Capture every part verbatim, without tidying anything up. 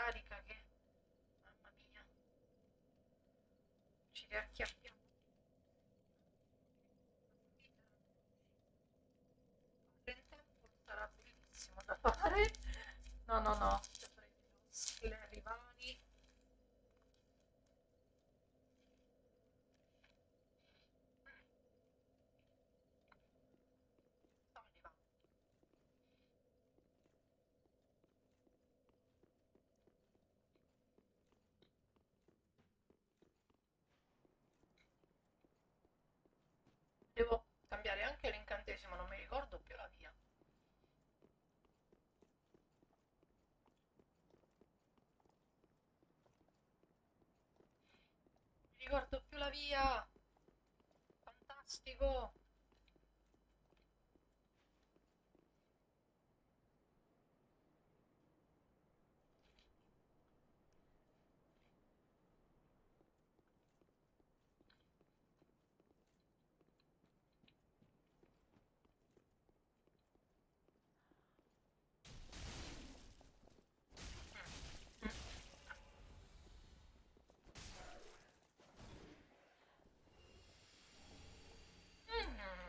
carica che... Mamma mia, ci riacchiappiamo. Nel tempo sarà bellissimo da fare. No, no, no, ho preso le rivali. Sto arrivando. Devo cambiare anche l'incantesimo, non mi ricordo più la via. Mi ricordo più la via. Fantastico. Mm, mm. Mm.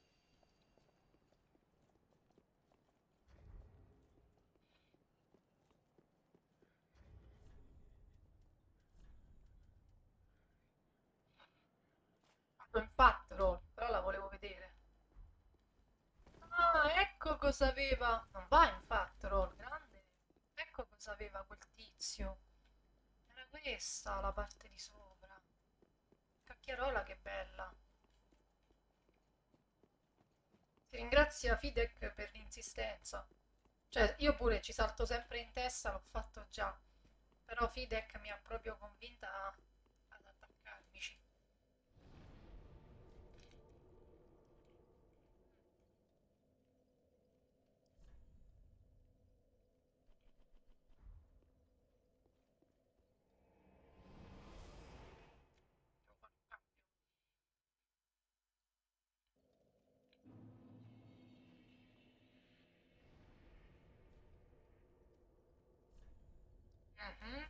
Fatto in fatto, però la volevo vedere. Ah, ecco cosa aveva. Non va in fatto, roll, grande. Ecco cosa aveva quel tizio. Era questa la parte di sopra. Cacchiarola, che bella. Si ringrazia Fidek per l'insistenza. Cioè, io pure ci salto sempre in testa, l'ho fatto già. Però Fidek mi ha proprio convinta a- ad attaccarmici. Devo fare un cambio. Mhm.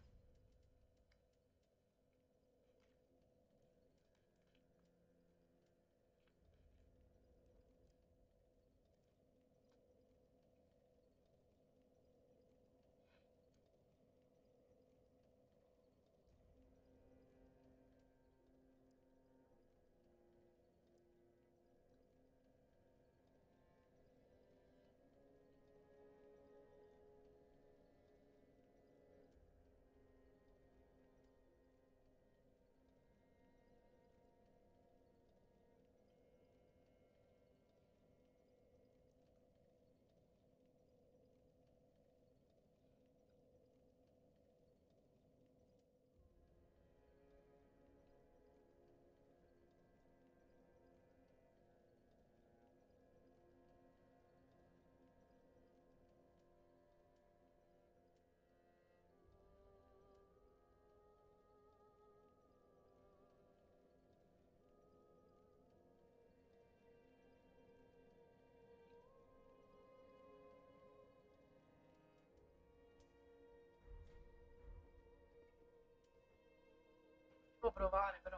Devo provare però.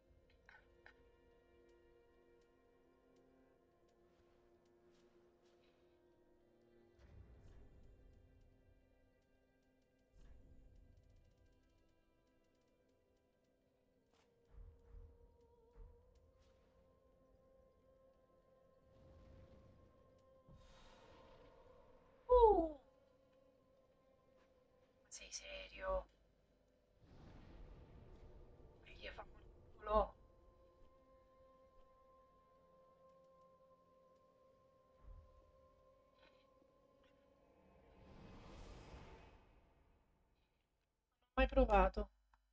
Uh, ma sei serio? Che gli fa quel culo? Non ho mai provato.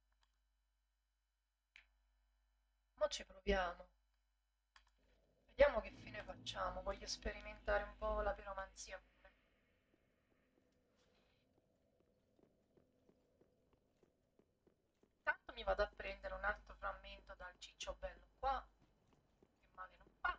Ma ci proviamo. Vediamo che fine facciamo. Voglio sperimentare un po' la piromanzia pure. Intanto mi vado a prendere un altro frammento dal ciccio bello qua, che male non fa.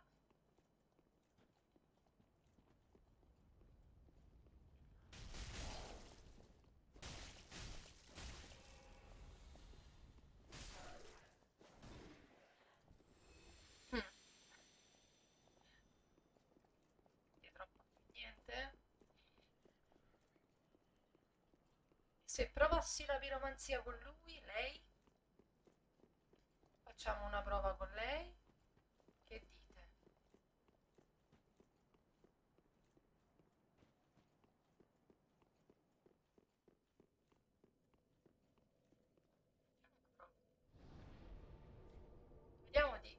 Se provassi la piromanzia con lui, lei, facciamo una prova con lei, che dite? Vediamo di,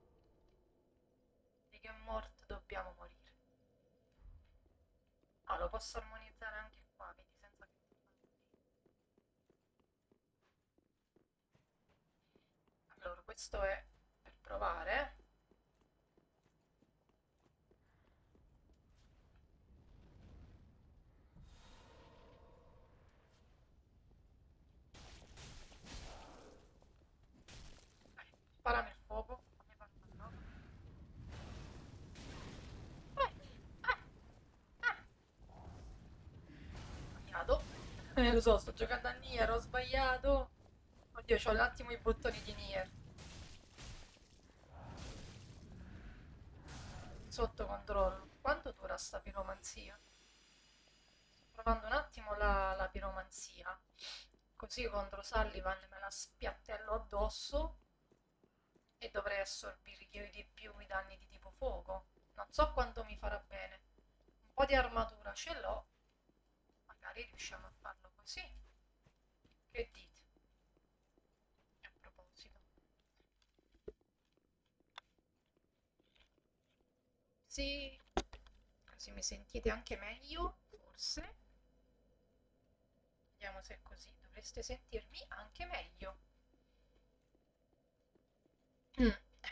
di che morte dobbiamo morire. Ah, lo posso armonizzare anche qua, vedi, senza che ti mandi. Allora, questo è per provare. Dai, sparami il fuoco, fammi fare una prova. Eh, ah, ah, sbagliato. Eh, lo so, sto giocando a Nier, ho sbagliato. Oddio, c'ho un attimo i bottoni di Nier. Sotto controllo. Quanto dura sta piromanzia? Sto provando un attimo la, la piromanzia. Così contro Sullivan me la spiattello addosso e dovrei assorbire di più i danni di tipo fuoco. Non so quanto mi farà bene. Un po' di armatura ce l'ho. Magari riusciamo a farlo così. Che dite? A proposito. Sì, così mi sentite anche meglio, forse. Vediamo se è così. Dovreste sentirmi anche meglio. Mm.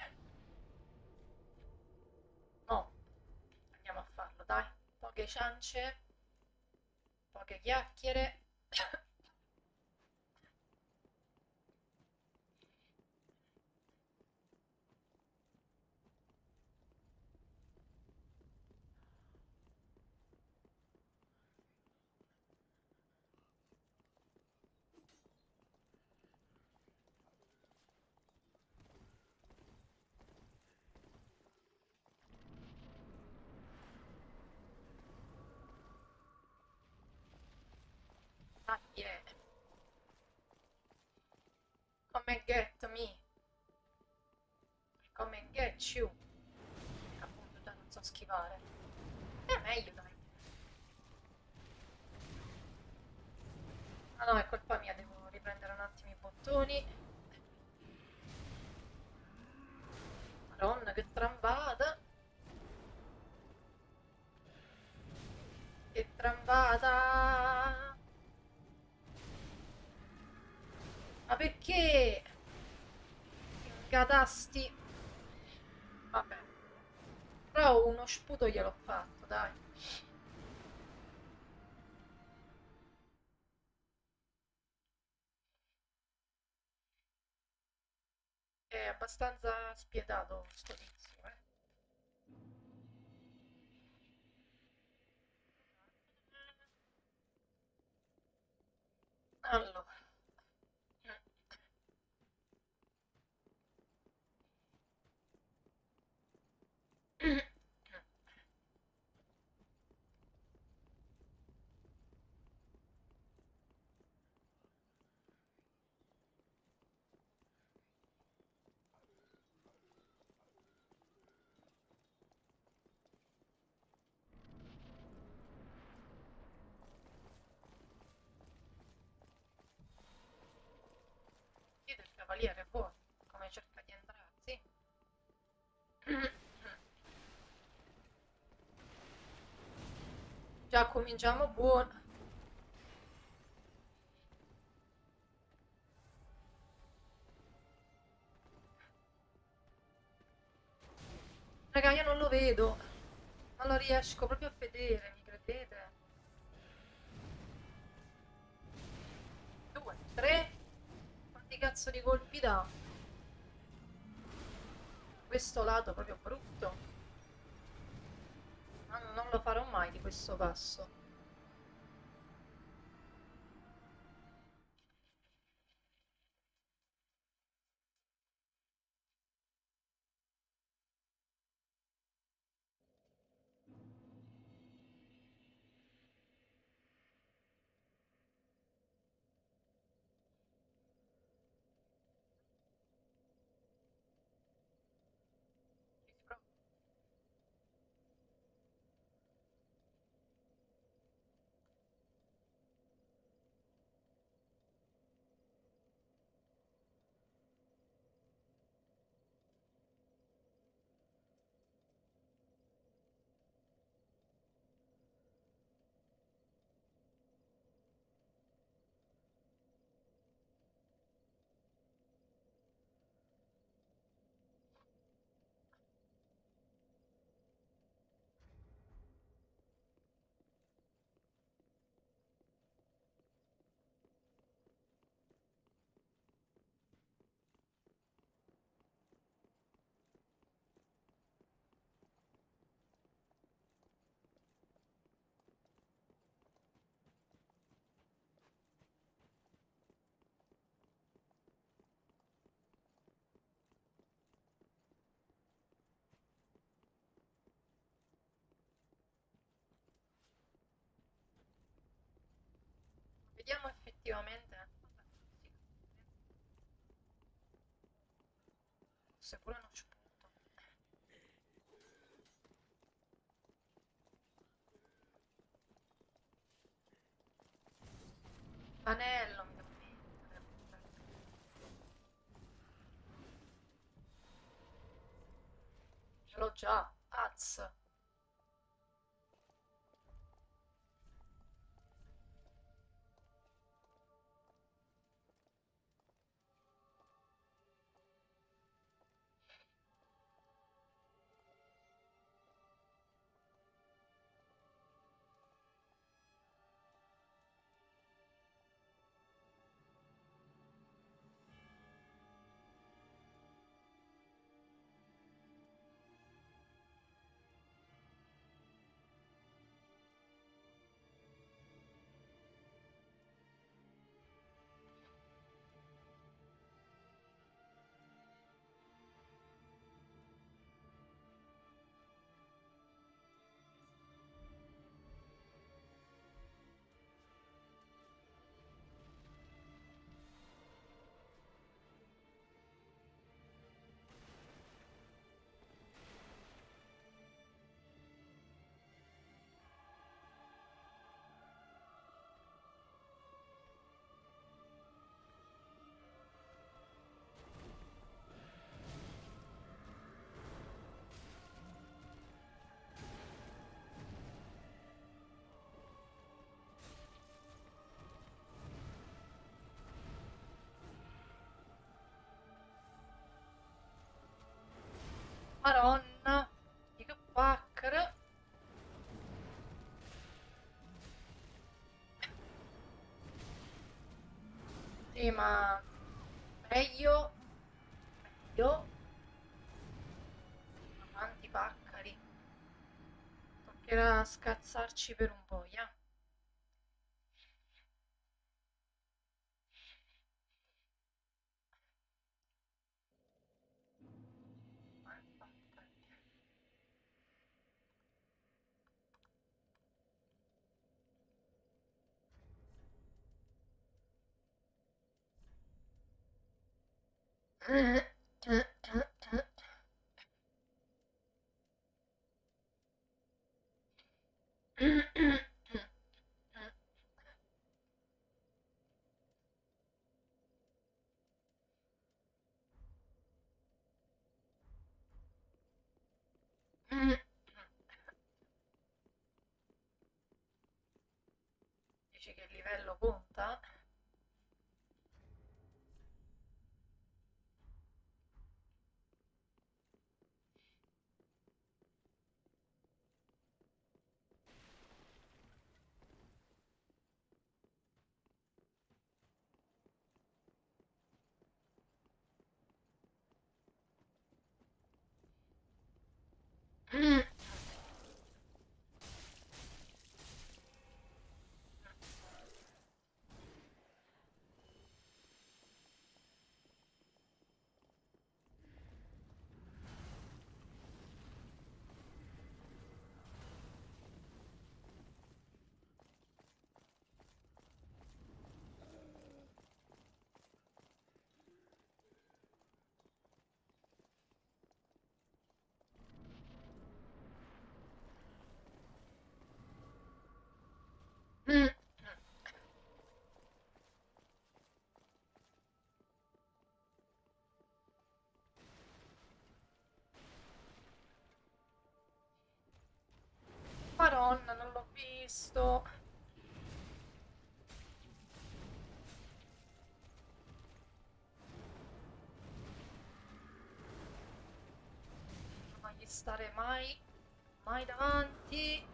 No, andiamo a farlo, dai. Poche ciance, poche chiacchiere. Ah, yeah. Come get me. Come get you. Appunto, già non so schivare. È meglio, dai. Ah no, è colpa mia, devo riprendere un attimo i bottoni. Madonna, che trambata. Che trambata. Ma perché? Incatasti. Vabbè. Però uno sputo gliel'ho fatto, dai. È abbastanza spietato sto tizio, eh. Allora. Vedi il cavaliere fuori, come cerca di entrare, sì. Già cominciamo buono. Raga, io non lo vedo. Non lo riesco proprio a vedere, mi credete? Due, tre. Quanti cazzo di colpi dà? Questo lato proprio brutto. Non, non lo farò mai di questo passo. Vediamo effettivamente. Forse pure non ci punto. L'anello mi devo mettere. Ce l'ho già. Az. Maronna. Di che paccara. Sì, ma meglio, meglio, avanti paccari. Toccherà scazzarci per un po', ya. Avanti paccari. Dici che il livello conta? Maronna, non l'ho visto. Non gli stare mai, mai davanti.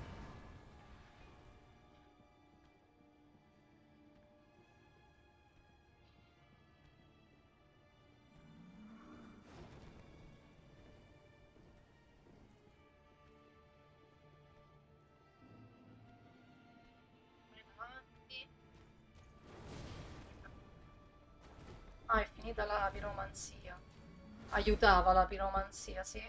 Mai davanti. Ah, è finita la piromanzia. Aiutava la piromanzia, sì.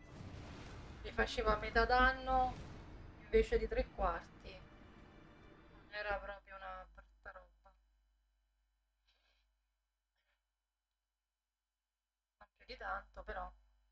Gli faceva metà danno invece di tre quarti. Era proprio una brutta roba. Non più di tanto, però.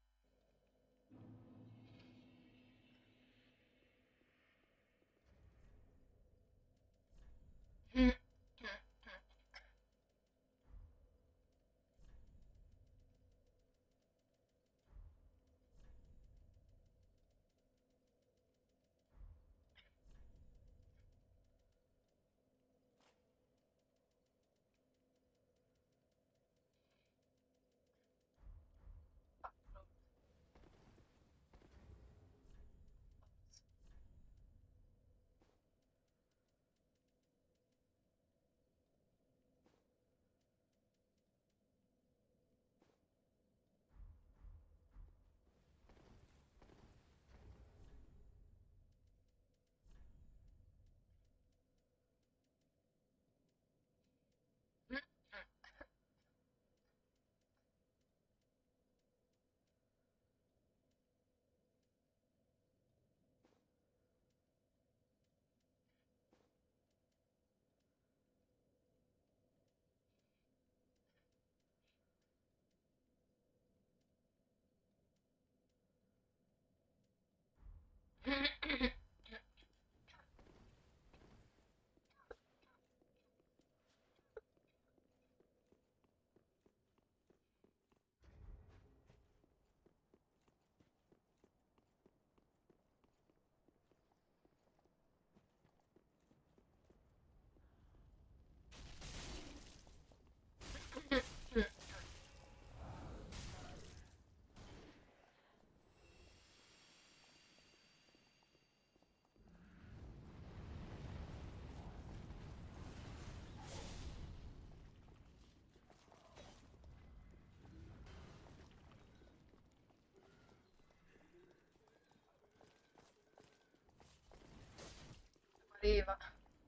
Pareva.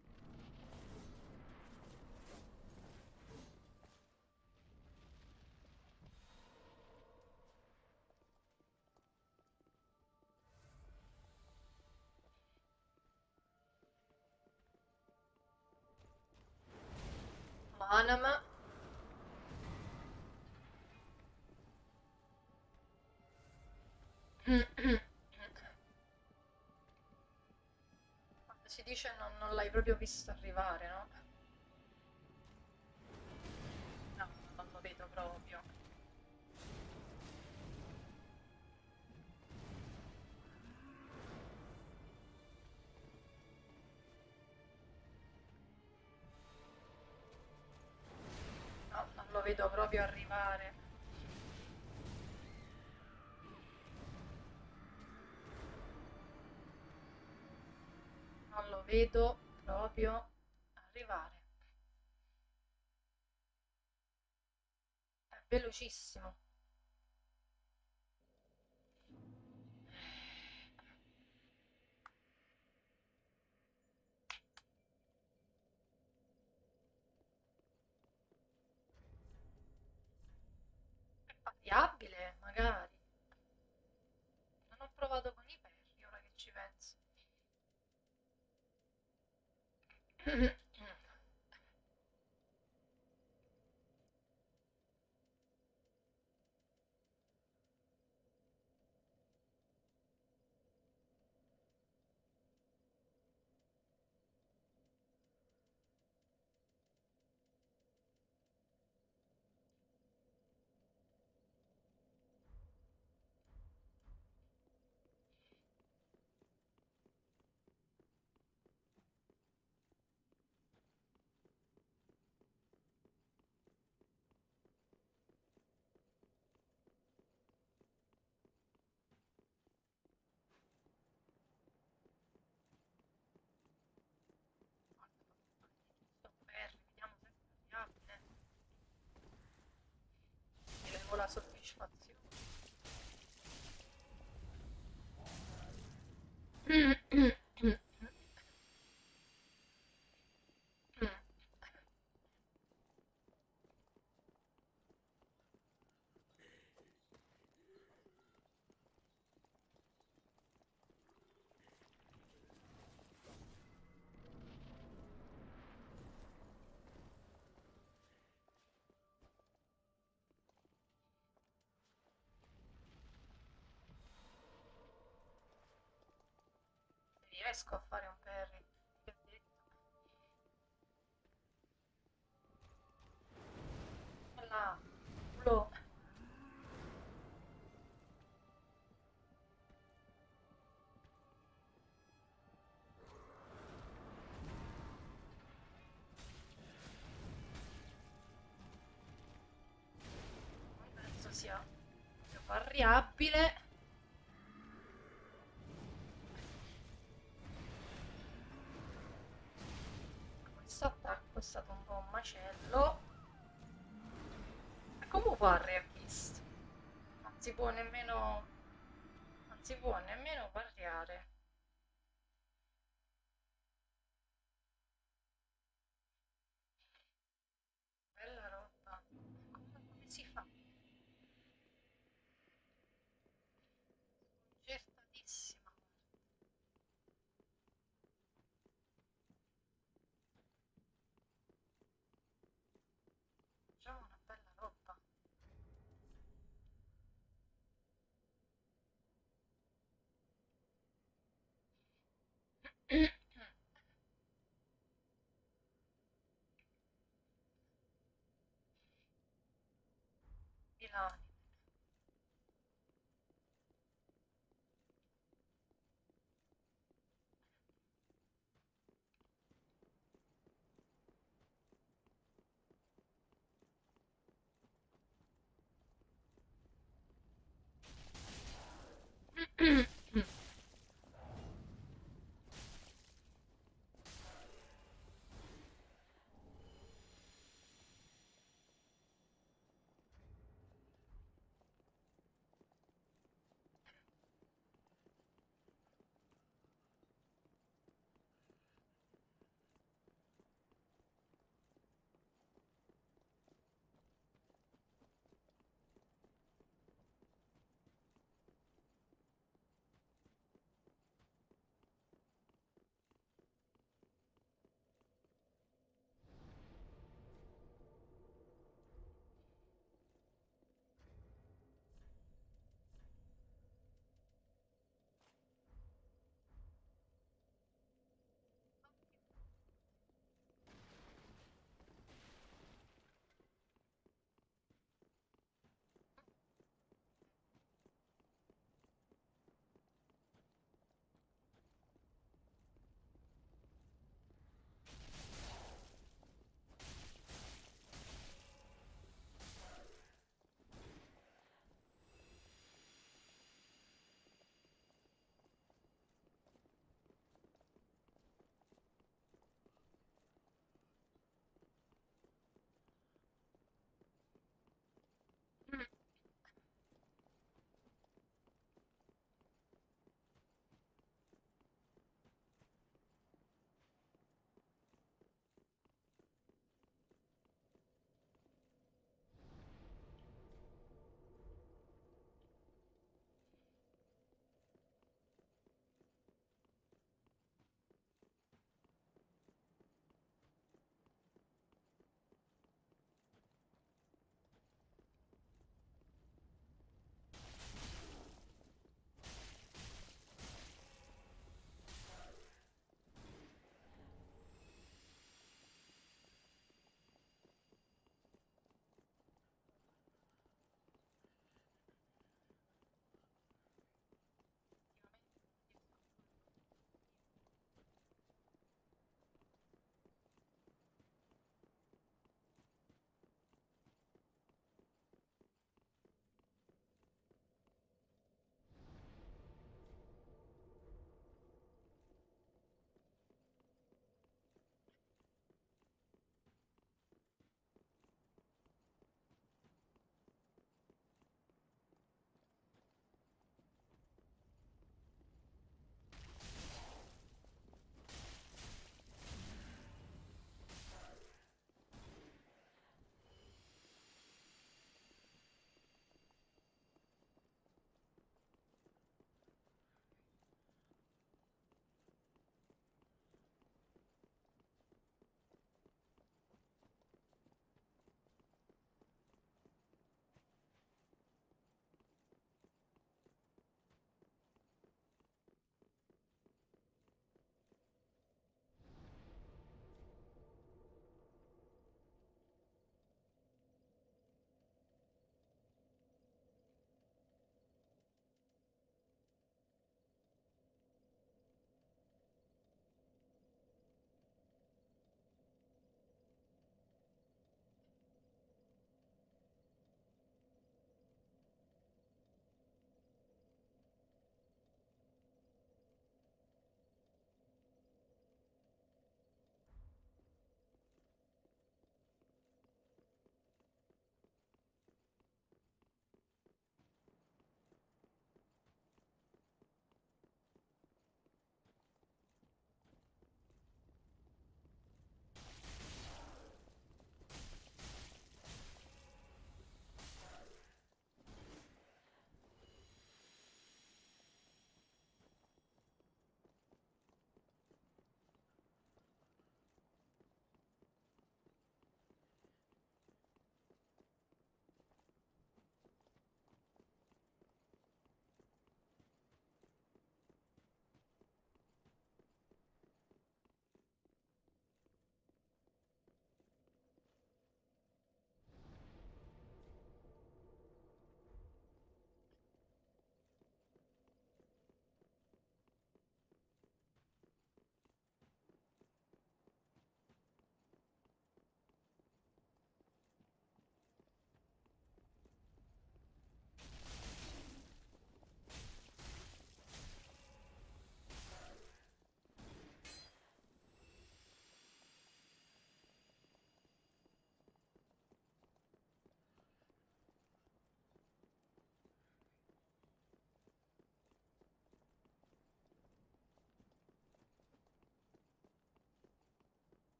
Manama. Si dice non, non l'hai proprio visto arrivare, no? No, non lo vedo proprio. No, non lo vedo proprio arrivare. Non lo vedo proprio arrivare. È velocissimo. È variabile, magari. Non ho provato con i perri, ora che ci penso. riesco a fare un parry. Che ho detto. Là, culo. Non penso sia più variabile. Questo attacco è stato un po' un macello. E come parry a questo? Non si può nemmeno... Non si può nemmeno parriare. Bella roba. Come, come si fa? Sconcertatissima. Già una bella roba. Milani.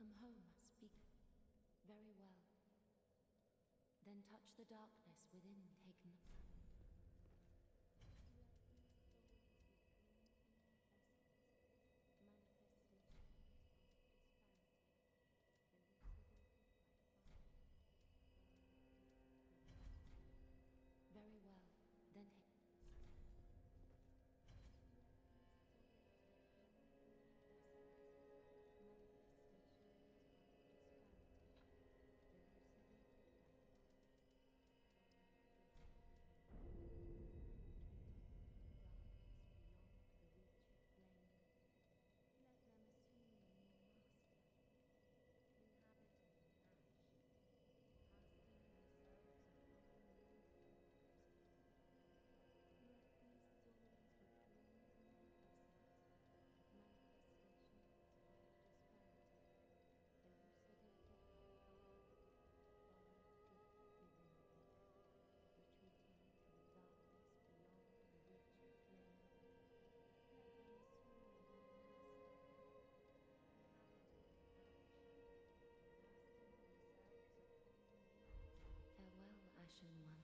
Come home, speak. Very well. Then touch the darkness within, taken. Very well. Then take. Farewell, Ashen One.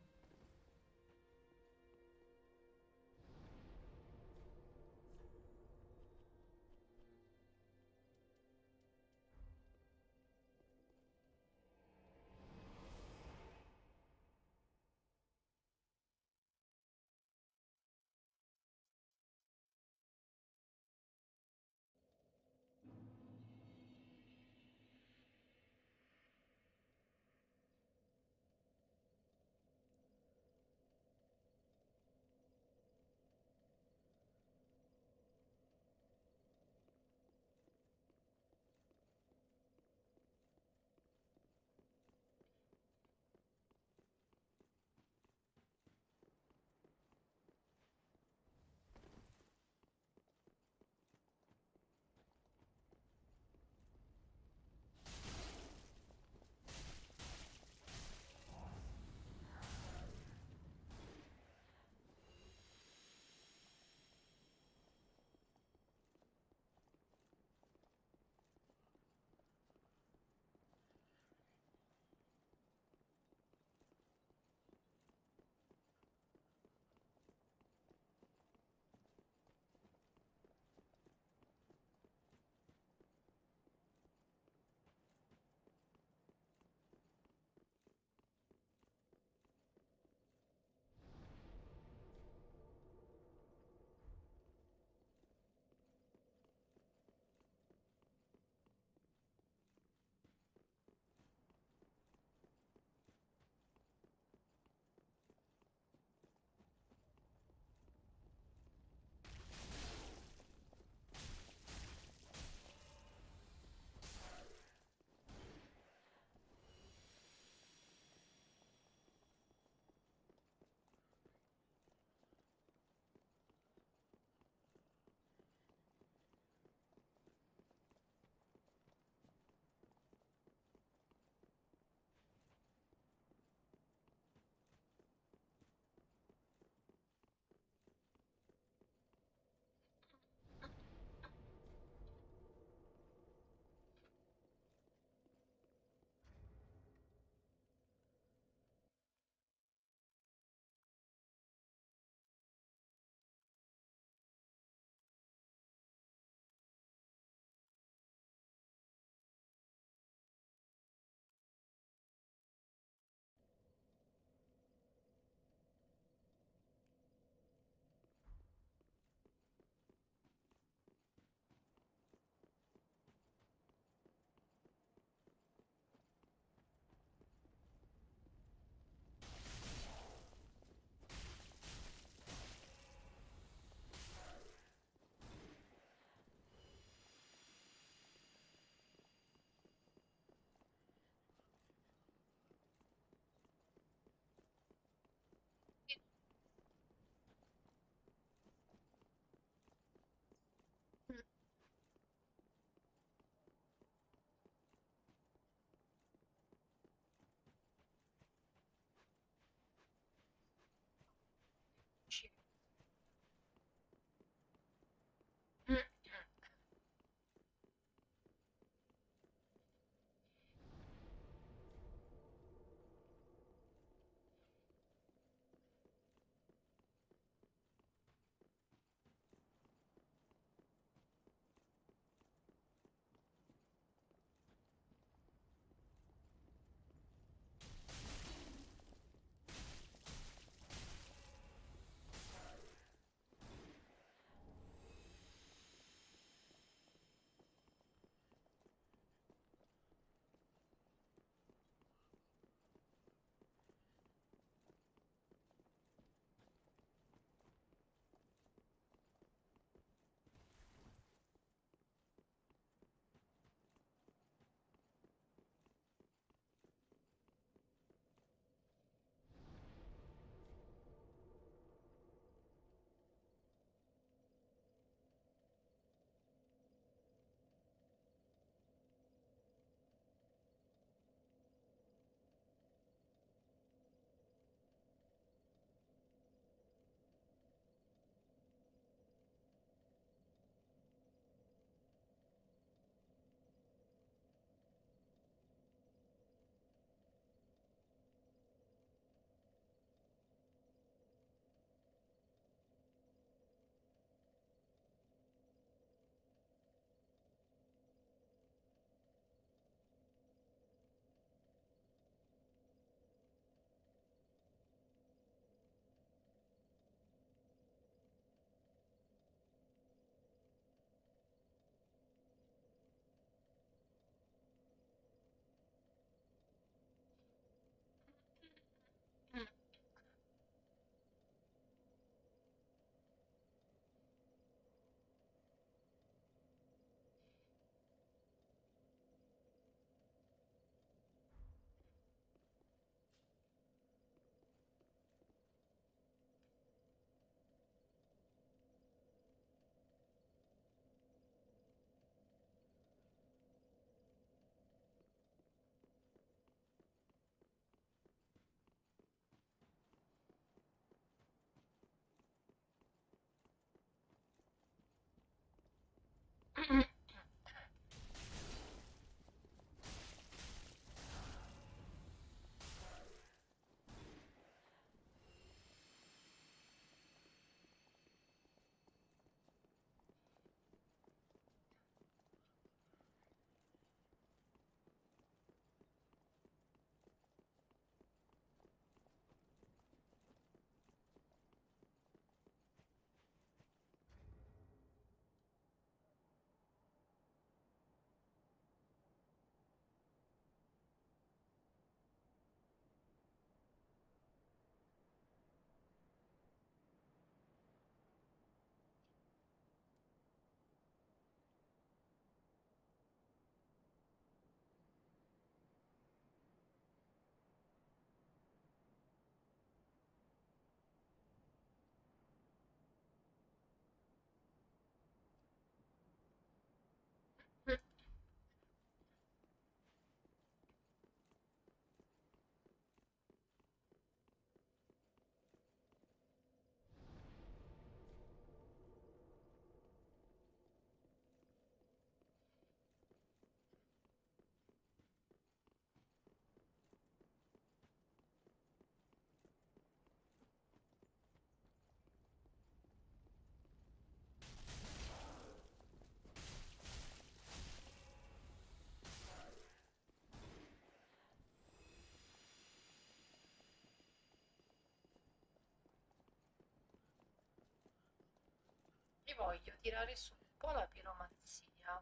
Ci voglio tirare su un po' la piromanzia.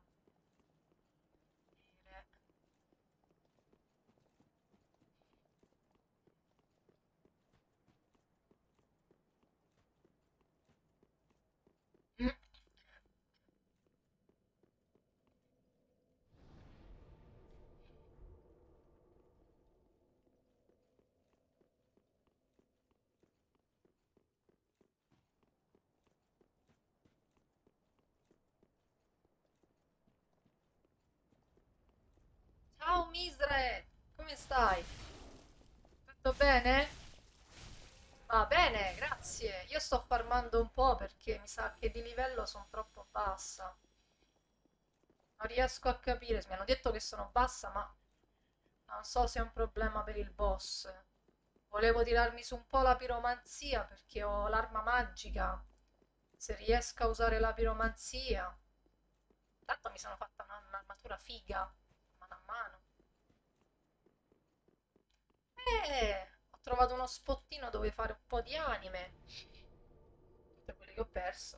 Dire- Ciao Misre, come stai? Tutto bene? Va bene, grazie. Io sto farmando un po' perché mi sa che di livello sono troppo bassa. Non riesco a capire, mi hanno detto che sono bassa, ma non so se è un problema per il boss. Volevo tirarmi su un po' la piromanzia perché ho l'arma magica. Se riesco a usare la piromanzia. Tanto mi sono fatta una- un'armatura figa, mano a mano. Eh, ho trovato uno spottino dove fare un po' di anime. Tutte quelle che ho perso.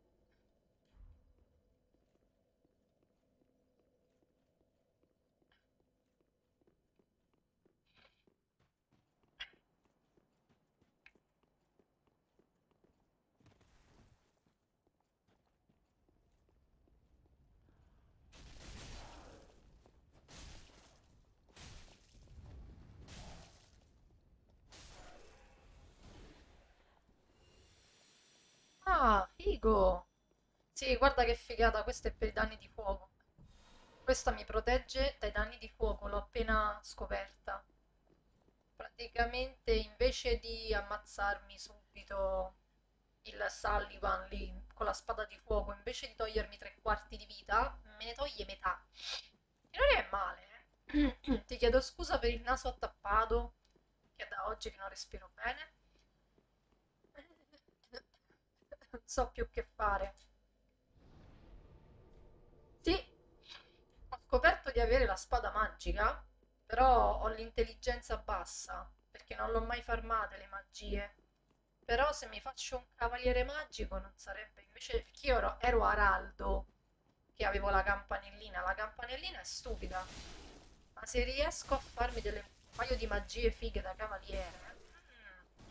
Ah, figo! Sì, guarda che figata, questo è per i danni di fuoco. Questa mi protegge dai danni di fuoco, l'ho appena scoperta. Praticamente invece di ammazzarmi subito il Sullivan lì con la spada di fuoco, invece di togliermi tre quarti di vita, me ne toglie metà. E non è male, eh. Ti chiedo scusa per il naso attappato, che è da oggi che non respiro bene. Non so più che fare. Sì, ho scoperto di avere la spada magica, però ho l'intelligenza bassa, perché non l'ho mai farmate le magie. Però se mi faccio un cavaliere magico non sarebbe invece perché io ero, ero Araldo che avevo la campanellina. La campanellina è stupida, ma se riesco a farmi delle un paio di magie fighe da cavaliere. mm.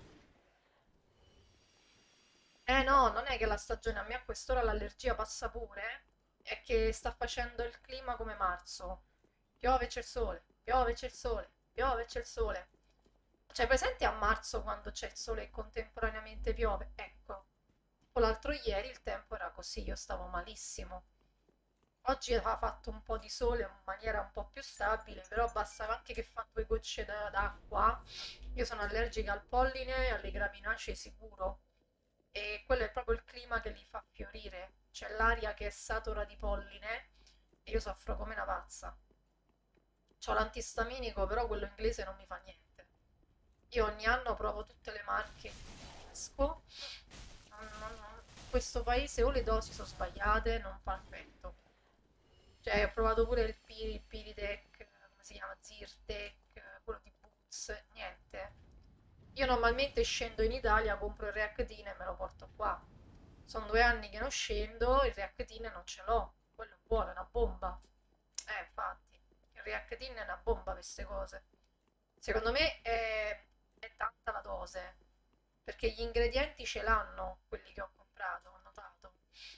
Eh no, non è che la stagione a me a quest'ora l'allergia passa pure, è che sta facendo il clima come marzo. Piove c'è il sole, piove c'è il sole, piove c'è il sole. Cioè, presente a marzo quando c'è il sole e contemporaneamente piove? Ecco, tipo l'altro ieri il tempo era così, io stavo malissimo. Oggi aveva fatto un po' di sole in maniera un po' più stabile, però bastava anche che fa due gocce da- d'acqua. Io sono allergica al polline e alle graminacee sicuro. E quello è proprio il clima che li fa fiorire. C'è l'aria che è satura di polline e io soffro come una pazza. C'ho l'antistaminico, però quello inglese non mi fa niente. Io ogni anno provo tutte le marche che esco. Non- non- non- In questo paese o le dosi sono sbagliate, non fa effetto. Cioè, ho provato pure il, Pi- il Piritech, come si chiama? Zyrtec, quello di Boots, niente. Io normalmente scendo in Italia, compro il Reactine e me lo porto qua. Sono due anni che non scendo, il Reactine non ce l'ho. Quello è buono, è una bomba. Eh, infatti, il Reactine è una bomba per queste cose. Secondo me è, è tanta la dose, perché gli ingredienti ce l'hanno, quelli che ho comprato, ho notato.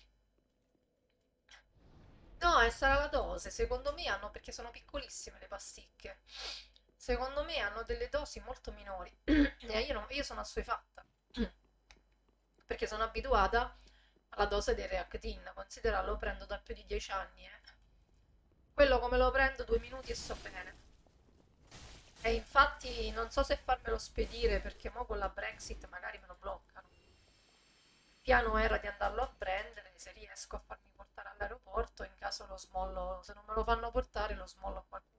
No, e sarà la dose, secondo me hanno, perché sono piccolissime le pasticche, secondo me hanno delle dosi molto minori. E io, non- io sono assuefatta, perché sono abituata alla dose del Reactin, considera lo prendo da più di dieci anni, eh. Quello come lo prendo due minuti e sto bene. E infatti non so se farmelo spedire perché mo con la Brexit magari me lo bloccano. Il piano era di andarlo a prendere, se riesco a farmi portare all'aeroporto, in caso lo smollo, se non me lo fanno portare lo smollo a qualcuno.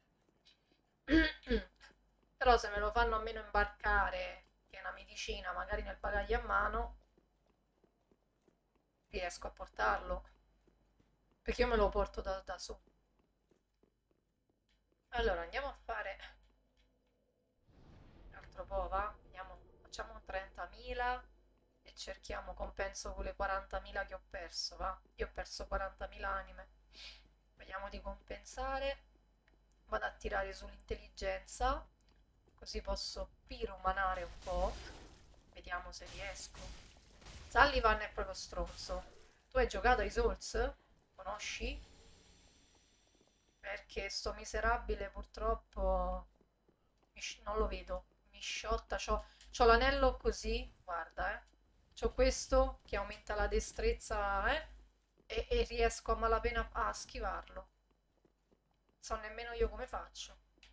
Però se me lo fanno almeno imbarcare, che è una medicina, magari nel bagaglio a mano, riesco a portarlo. Perché io me lo porto da, da su. Allora, andiamo a fare un altro po', va? Andiamo, facciamo un trentamila cerchiamo compenso con le quarantamila che ho perso, va? Io ho perso quarantamila anime. Vediamo di compensare. Vado a tirare sull'intelligenza, così posso piromanare un po'. Vediamo se riesco. Sullivan è proprio stronzo. Tu hai giocato ai Souls? Conosci? Perché sto miserabile purtroppo mi sci- non lo vedo. Mi sciotta. C'ho, c'ho l'anello così. Guarda, eh. C'ho questo che aumenta la destrezza, eh. E, e riesco a malapena a schivarlo. So nemmeno io come faccio.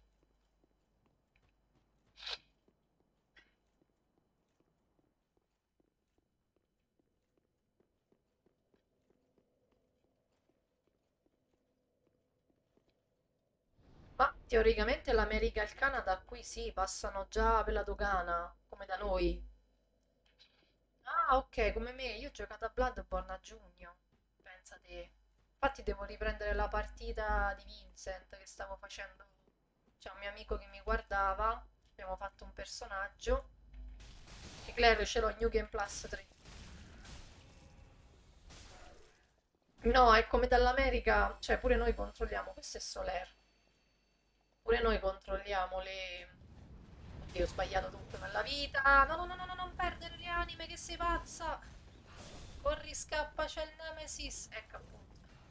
Ma teoricamente l'America e il Canada qui sì, passano già per la dogana, come da noi. Ah, ok, come me, io ho giocato a Bloodborne a giugno, pensate. Infatti devo riprendere la partita di Vincent che stavo facendo. C'è un mio amico che mi guardava, abbiamo fatto un personaggio. E Claire ce l'ho in New Game Plus tre. No, è come dall'America, cioè pure noi controlliamo, questo è Soler. Pure noi controlliamo le... Oddio, ho sbagliato tutto nella vita. No, no, no, no, no, non perdere le anime, che sei pazza. Corri, scappa, c'è il Nemesis. Ecco appunto.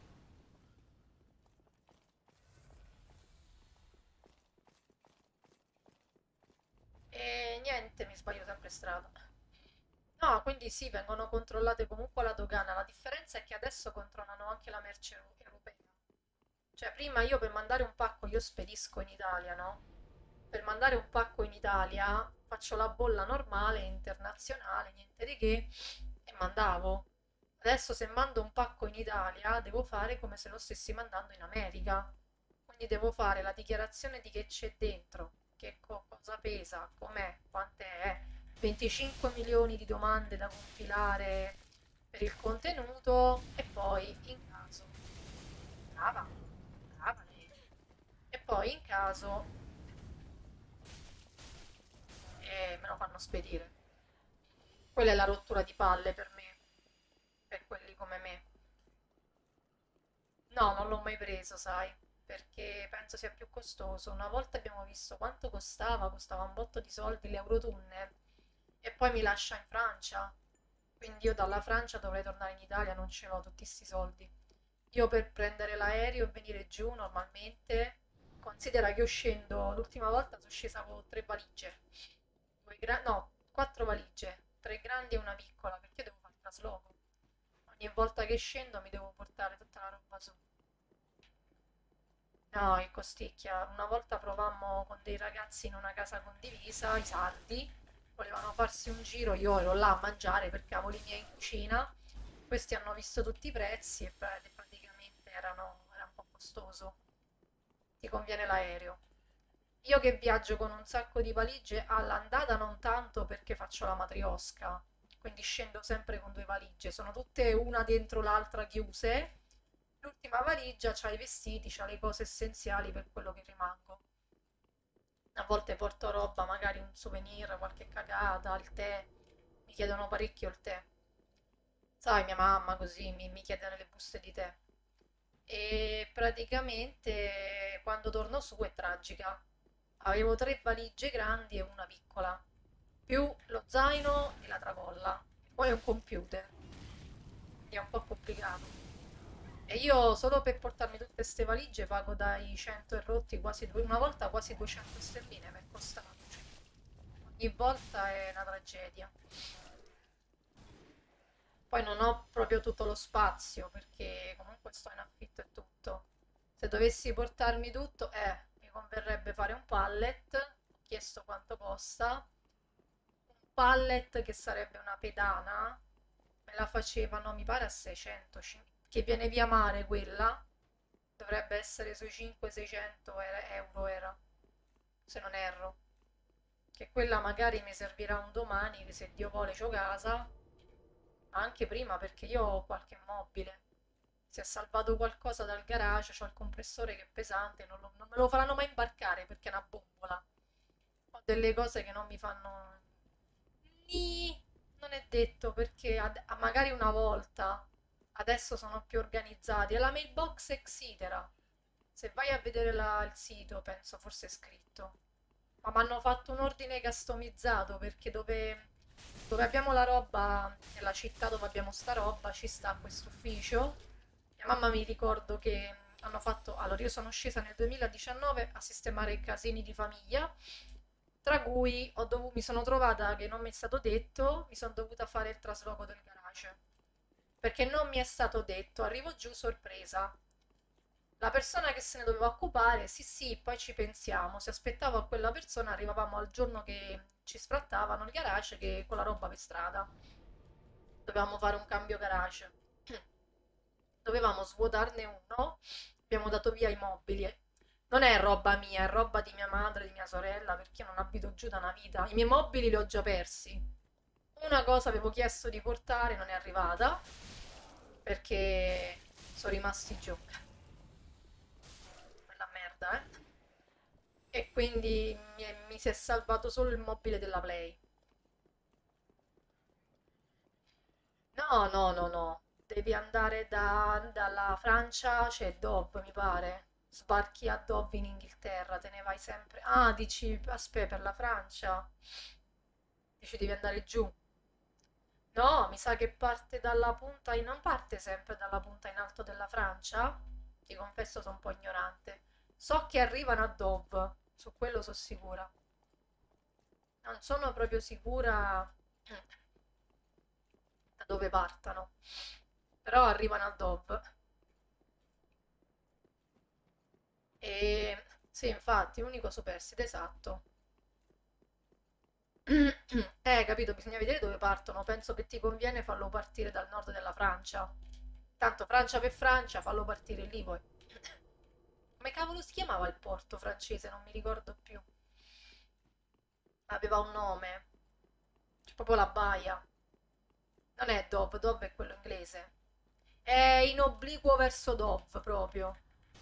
E niente, mi sbaglio sempre strada. No, quindi sì, vengono controllate comunque alla dogana. La differenza è che adesso controllano anche la merce euro- europea. Cioè, prima io per mandare un pacco, io spedisco in Italia, no? Per mandare un pacco in Italia faccio la bolla normale, internazionale, niente di che, e mandavo. Adesso se mando un pacco in Italia devo fare come se lo stessi mandando in America. Quindi devo fare la dichiarazione di che c'è dentro, che co- cosa pesa, com'è, quant'è, venticinque milioni di domande da compilare per il contenuto e poi in caso, brava, brava lei, e poi in caso eh, me lo fanno spedire. Quella è la rottura di palle per me, per quelli come me. No, non l'ho mai preso, sai, perché penso sia più costoso. Una volta abbiamo visto quanto costava, costava un botto di soldi l'Eurotunnel e poi mi lascia in Francia. Quindi io dalla Francia dovrei tornare in Italia, non ce l'ho tutti questi soldi. Io per prendere l'aereo e venire giù normalmente, considera che io scendo, l'ultima volta sono scesa con tre valigie, due gra- no, quattro valigie, tre grandi e una piccola, perché io devo fare il trasloco. Ogni volta che scendo mi devo portare tutta la roba su. No, il costicchia. Una volta provammo con dei ragazzi in una casa condivisa, i sardi, volevano farsi un giro, io ero là a mangiare per cavoli miei in cucina. Questi hanno visto tutti i prezzi e pra- praticamente erano, era un po' costoso. Ti conviene l'aereo. Io che viaggio con un sacco di valigie, all'andata non tanto perché faccio la matriosca, quindi scendo sempre con due valigie, sono tutte una dentro l'altra chiuse. L'ultima valigia c'ha i vestiti, c'ha le cose essenziali per quello che rimango. A volte porto roba, magari un souvenir, qualche cagata, il tè. Mi chiedono parecchio il tè. Sai, mia mamma così mi, mi chiede le buste di tè. E praticamente quando torno su è tragica. Avevo tre valigie grandi e una piccola, più lo zaino e la tracolla. Poi un computer. Quindi è un po' complicato. E io solo per portarmi tutte queste valigie pago dai cento e rotti quasi due, una volta quasi duecento sterline mi è costato. Cioè, ogni volta è una tragedia. Poi non ho proprio tutto lo spazio perché comunque sto in affitto e tutto. Se dovessi portarmi tutto, eh, mi converrebbe fare un pallet. Ho chiesto quanto costa. Un pallet che sarebbe una pedana, me la facevano, mi pare, a seicento, cin- che viene via mare quella, dovrebbe essere sui cinquecento-seicento euro era, se non erro. Che quella magari mi servirà un domani, che se Dio vuole c'ho casa, ma anche prima perché io ho qualche mobile. Si è salvato qualcosa dal garage, c'ho il compressore che è pesante, non, lo- non me lo faranno mai imbarcare perché è una bombola. Ho delle cose che non mi fanno... Nì, non non è detto perché ad- a- magari una volta, adesso sono più organizzati. È la mailbox Exitera. Se vai a vedere la- il sito, penso forse è scritto. Ma mi hanno fatto un ordine customizzato perché dove, dove abbiamo la roba, nella città dove abbiamo sta roba, ci sta questo ufficio. Mia mamma mi ricordo che hanno fatto. Allora, io sono scesa nel duemiladiciannove a sistemare i casini di famiglia, tra cui ho dovu- mi sono trovata che non mi è stato detto, mi sono dovuta fare il trasloco del garage. Perché non mi è stato detto, arrivo giù sorpresa. La persona che se ne doveva occupare, sì, sì, poi ci pensiamo. Se aspettavo a quella persona, arrivavamo al giorno che ci sfrattavano il garage che con la roba per strada. Dovevamo fare un cambio garage. Dovevamo svuotarne uno, abbiamo dato via i mobili. Non è roba mia, è roba di mia madre, di mia sorella, perché io non abito giù da una vita. I miei mobili li ho già persi. Una cosa avevo chiesto di portare, non è arrivata, perché sono rimasti giù. Quella merda, eh. E quindi mi, è- mi si è salvato solo il mobile della Play. No, no, no, no. Devi andare da- dalla Francia, c'è Dove, mi pare. Sbarchi a Dove in Inghilterra, te ne vai sempre. Ah, dici, aspetta, per la Francia. Dici devi andare giù. No, mi sa che parte dalla punta in... Non parte sempre dalla punta in alto della Francia? Ti confesso, sono un po' ignorante. So che arrivano a Dove, su quello sono sicura. Non sono proprio sicura da dove partano, però arrivano a Dove. E sì, infatti, unico superstite, esatto. Eh, capito, bisogna vedere dove partono. Penso che ti conviene farlo partire dal nord della Francia. Tanto Francia per Francia, fallo partire lì poi. Come cavolo si chiamava il porto francese? Non mi ricordo più. Aveva un nome. C'è proprio la baia. Non è Dove, Dove è quello inglese. È in obliquo verso Dove proprio.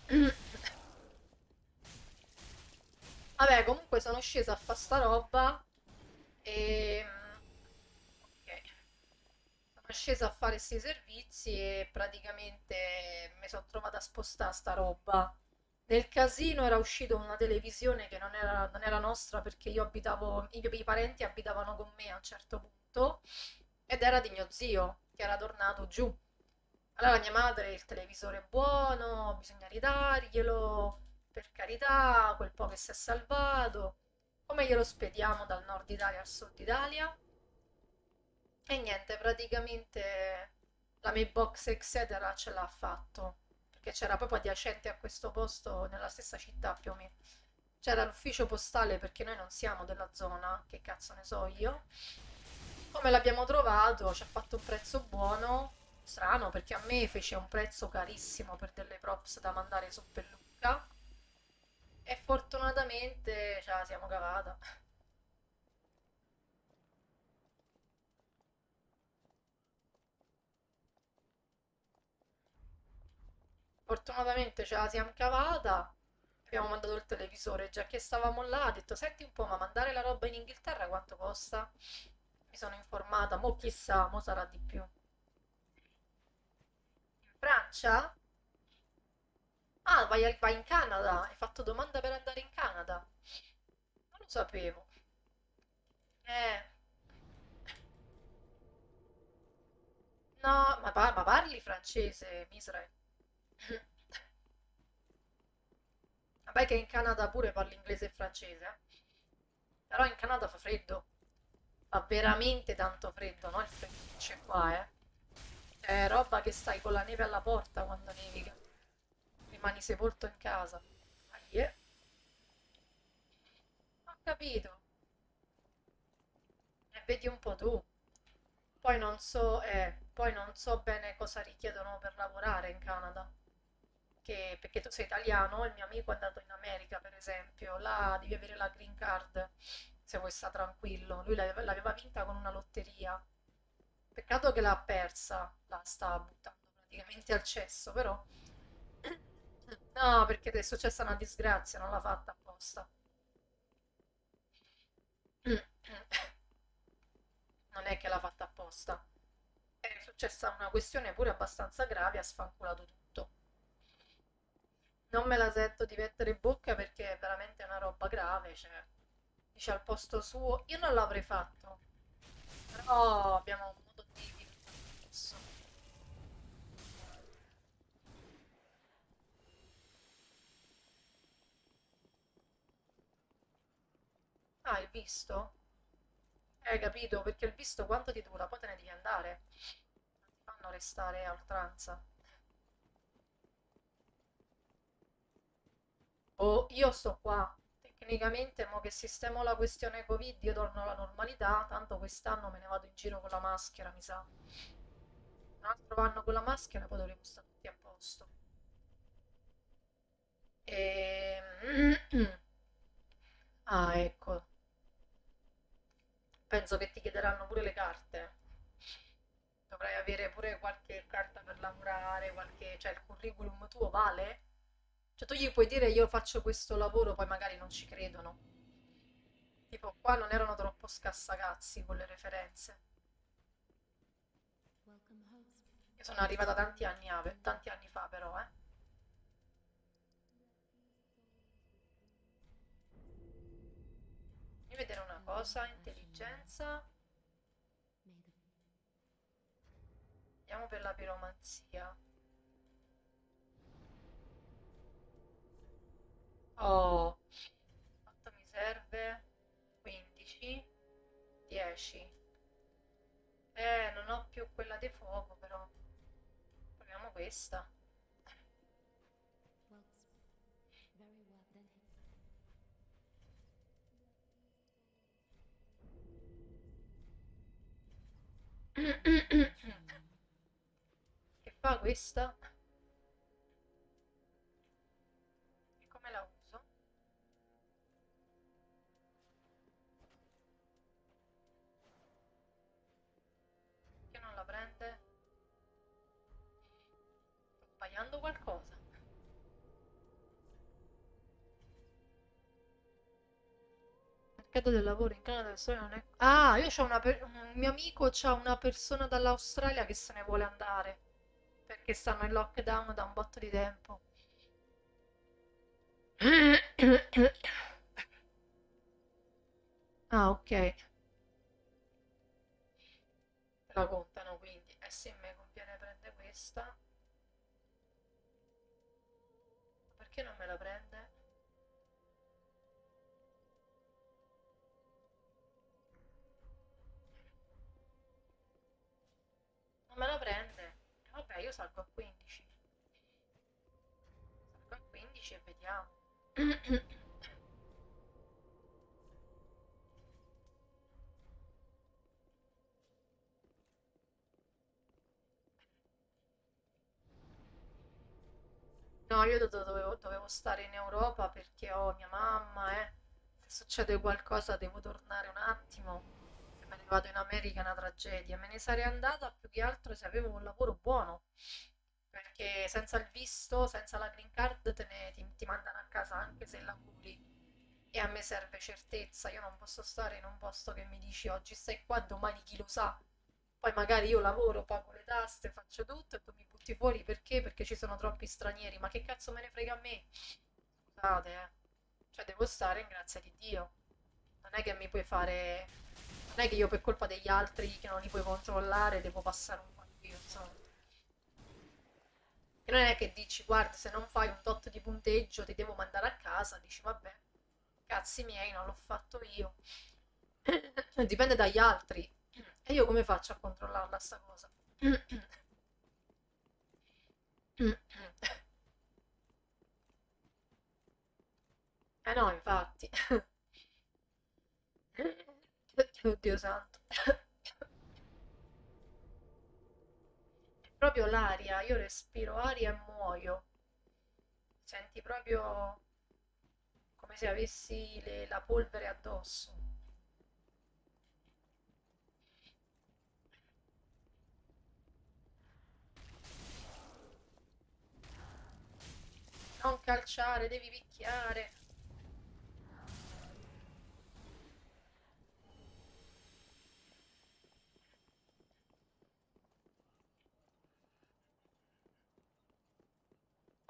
Vabbè, comunque sono scesa a fa sta roba e... ok. Sono scesa a fare questi servizi e praticamente mi sono trovata a spostare sta roba. Nel casino era uscita una televisione che non era, non era nostra perché io abitavo, i miei parenti abitavano con me a un certo punto ed era di mio zio che era tornato giù. Allora mia madre, il televisore è buono, bisogna ridarglielo, per carità, quel po' che si è salvato. Come glielo spediamo dal nord Italia al sud Italia? E niente, praticamente la mailbox eccetera ce l'ha fatto, perché c'era proprio adiacente a questo posto nella stessa città più o meno. C'era l'ufficio postale perché noi non siamo della zona, che cazzo ne so io. Come l'abbiamo trovato? Ci ha fatto un prezzo buono, strano perché a me fece un prezzo carissimo per delle props da mandare su per Lucca e fortunatamente ce la siamo cavata. Fortunatamente ce la siamo cavata, abbiamo mandato il televisore, già che stavamo là, ha detto senti un po', ma mandare la roba in Inghilterra quanto costa? Mi sono informata, mo chissà, mo sarà di più. In Francia? Ah, vai, al- vai in Canada, hai fatto domanda per andare in Canada? Non lo sapevo. Eh, no, ma, pa- ma parli francese, Misra? Vabbè che in Canada pure parli inglese e francese, eh. Però in Canada fa freddo. Fa veramente tanto freddo, no? Il freddo che c'è qua, eh. È roba che stai con la neve alla porta quando nevica. Rimani sepolto in casa. Ah, yeah. Ho capito. E vedi un po' tu. Poi non so, eh, poi non so bene cosa richiedono per lavorare in Canada. Che- perché tu sei italiano, il mio amico è andato in America, per esempio, là devi avere la green card se vuoi stare tranquillo. Lui l'aveva l'aveva vinta con una lotteria. Peccato che l'ha persa, la sta buttando praticamente al cesso, però. No, perché è successa una disgrazia, non l'ha fatta apposta. Non è che l'ha fatta apposta. risposta. È successa una questione pure abbastanza grave, ha sfanculato tutto. Non me la sento di mettere in bocca perché è veramente una roba grave, cioè, dice al posto suo, io non l'avrei fatto, però abbiamo un modo di di adesso. Ah, il visto? Hai capito? Perché il visto quanto ti dura? Poi te ne devi andare. Non ti fanno restare a oltranza. Oh, io sto qua. Tecnicamente, mo che sistemo la questione Covid, io torno alla normalità, tanto quest'anno me ne vado in giro con la maschera, mi sa. Un altro anno con la maschera, poi dovremo stare tutti a posto. E... Ah, ecco. Penso che ti chiederanno pure le carte. Dovrai avere pure qualche carta per lavorare, qualche... cioè il curriculum tuo vale? Cioè tu gli puoi dire io faccio questo lavoro, poi magari non ci credono. Tipo qua non erano troppo scassacazzi con le referenze. Welcome host. Io sono arrivata tanti anni, ave- tanti anni fa però, eh. Fammi vedere una Hello, cosa, Ashen. intelligenza. May the Andiamo per la piromanzia. Oh, quanto mi serve? quindici, dieci. Eh, non ho più quella di fuoco però. Proviamo questa. works very well. Then Ashen. Che fa questa? E come la uso? Che non la prende? Sto sbagliando qualcosa. Mercato del lavoro in Canada adesso non è... Ah, io c'ho una per- un mio amico c'ha una persona dall'Australia che se ne vuole andare perché stanno in lockdown da un botto di tempo. Ah, ok. Te la contano quindi. Eh sì, mi conviene prendere questa. Perché non me la prende? Non me la prende. Vabbè, io salgo a quindici. Salgo a quindici e vediamo. No, io do- dovevo, dovevo stare in Europa perché ho mia mamma, eh. Se succede qualcosa devo tornare un attimo. Se me ne vado in America è una tragedia. Me ne sarei andata più che altro se avevo un lavoro buono. Perché senza il visto, senza la green card, te ne- ti, ti mandano a casa anche se lavori. E a me serve certezza. Io non posso stare in un posto che mi dici oggi stai qua, domani chi lo sa. Poi magari io lavoro, pago le tasse, faccio tutto e tu mi butti fuori perché? Perché ci sono troppi stranieri. Ma che cazzo me ne frega a me? Scusate, eh. Cioè devo stare in grazia di Dio. Non è che mi puoi fare... Non è che io per colpa degli altri che non li puoi controllare devo passare un po' io, insomma. E non è che dici, guarda, se non fai un tot di punteggio ti devo mandare a casa, dici, vabbè, cazzi miei, non l'ho fatto io. Dipende dagli altri. E io come faccio a controllarla sta cosa? Eh no, infatti. Oddio santo. È proprio l'aria, io respiro aria e muoio. Senti proprio come se avessi le- la polvere addosso. Non calciare, devi picchiare.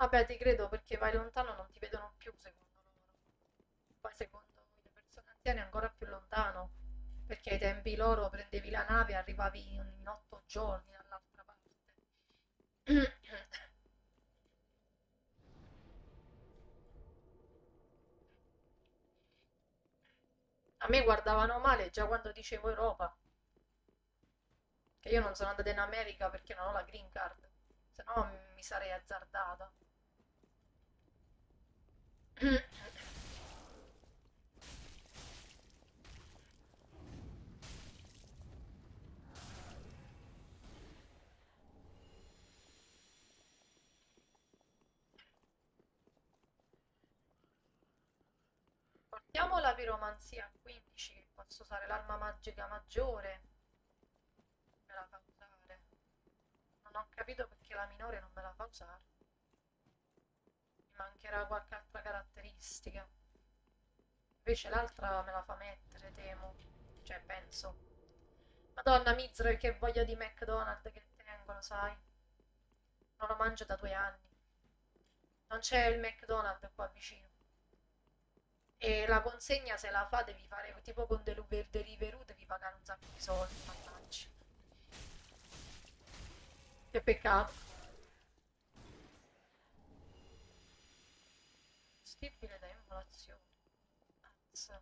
Vabbè, ti credo perché vai lontano non ti vedono più, secondo loro. Poi secondo le persone anziane ancora più lontano, perché ai tempi loro prendevi la nave e arrivavi in, in otto giorni dall'altra parte. A me guardavano male già quando dicevo Europa, che io non sono andata in America perché non ho la green card, se no mi sarei azzardata. Portiamo la piromanzia a quindici, che posso usare l'arma magica maggiore. Me la fa usare. Non ho capito perché la minore non me la fa usare. Mi mancherà qualche altra caratteristica. Invece l'altra me la fa mettere, temo. Cioè, penso. Madonna Mizra, che voglia di McDonald's che tengo, lo sai. Non lo mangio da due anni. Non c'è il McDonald's qua vicino. E la consegna se la fa devi fare tipo con Deliver- Deliveroo, devi pagare un sacco di soldi, mannaggia. Che peccato. Stipile da immolazione. Azz.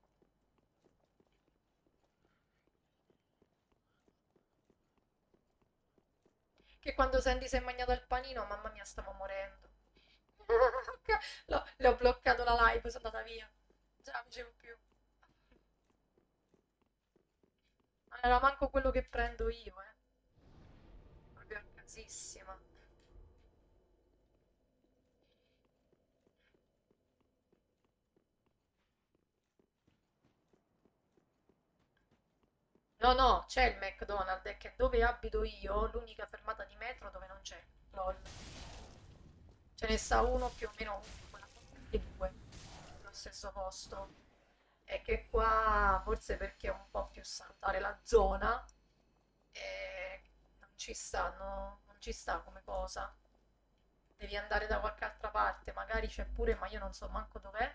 Che quando senti si è mangiato il panino, mamma mia, stavo morendo. L'ho- Le ho bloccato la live, sono andata via. Già, non facevo più. Non era manco quello che prendo io, eh. Proprio a casissima. No, no, c'è il McDonald's, è che dove abito io, l'unica fermata di metro dove non c'è. LOL. Ce ne sta uno più o meno ovunque, e due, nello stesso posto. È che qua, forse perché è un po' più salutare la zona, e non ci stanno, non ci sta come cosa. Devi andare da qualche altra parte, magari c'è pure, ma io non so manco dov'è.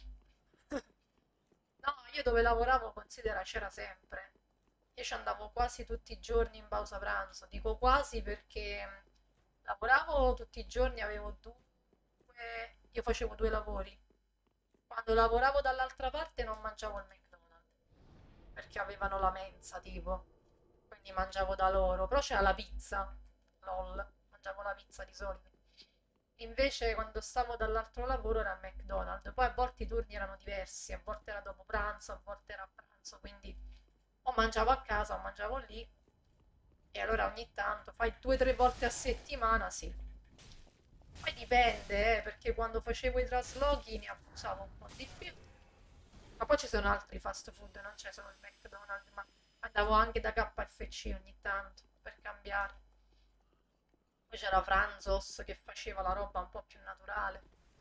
No, io dove lavoravo, considera, c'era sempre. Io ci andavo quasi tutti i giorni in pausa pranzo. Dico quasi perché mh, lavoravo tutti i giorni, avevo due... Io facevo due lavori. Quando lavoravo dall'altra parte non mangiavo il McDonald's, perché avevano la mensa, tipo. Quindi mangiavo da loro. Però c'era la pizza. LOL. Mangiavo la pizza di solito. Invece quando stavo dall'altro lavoro era il McDonald's. Poi a volte i turni erano diversi, a volte era dopo pranzo, a volte era a pranzo, quindi o mangiavo a casa o mangiavo lì e allora ogni tanto fai due o tre volte a settimana, sì. Poi dipende, eh, perché quando facevo i traslochi ne abusavo un po' di più. Ma poi ci sono altri fast food, non c'è solo il McDonald's, ma andavo anche da K F C ogni tanto per cambiare. Poi c'era Franzos che faceva la roba un po' più naturale.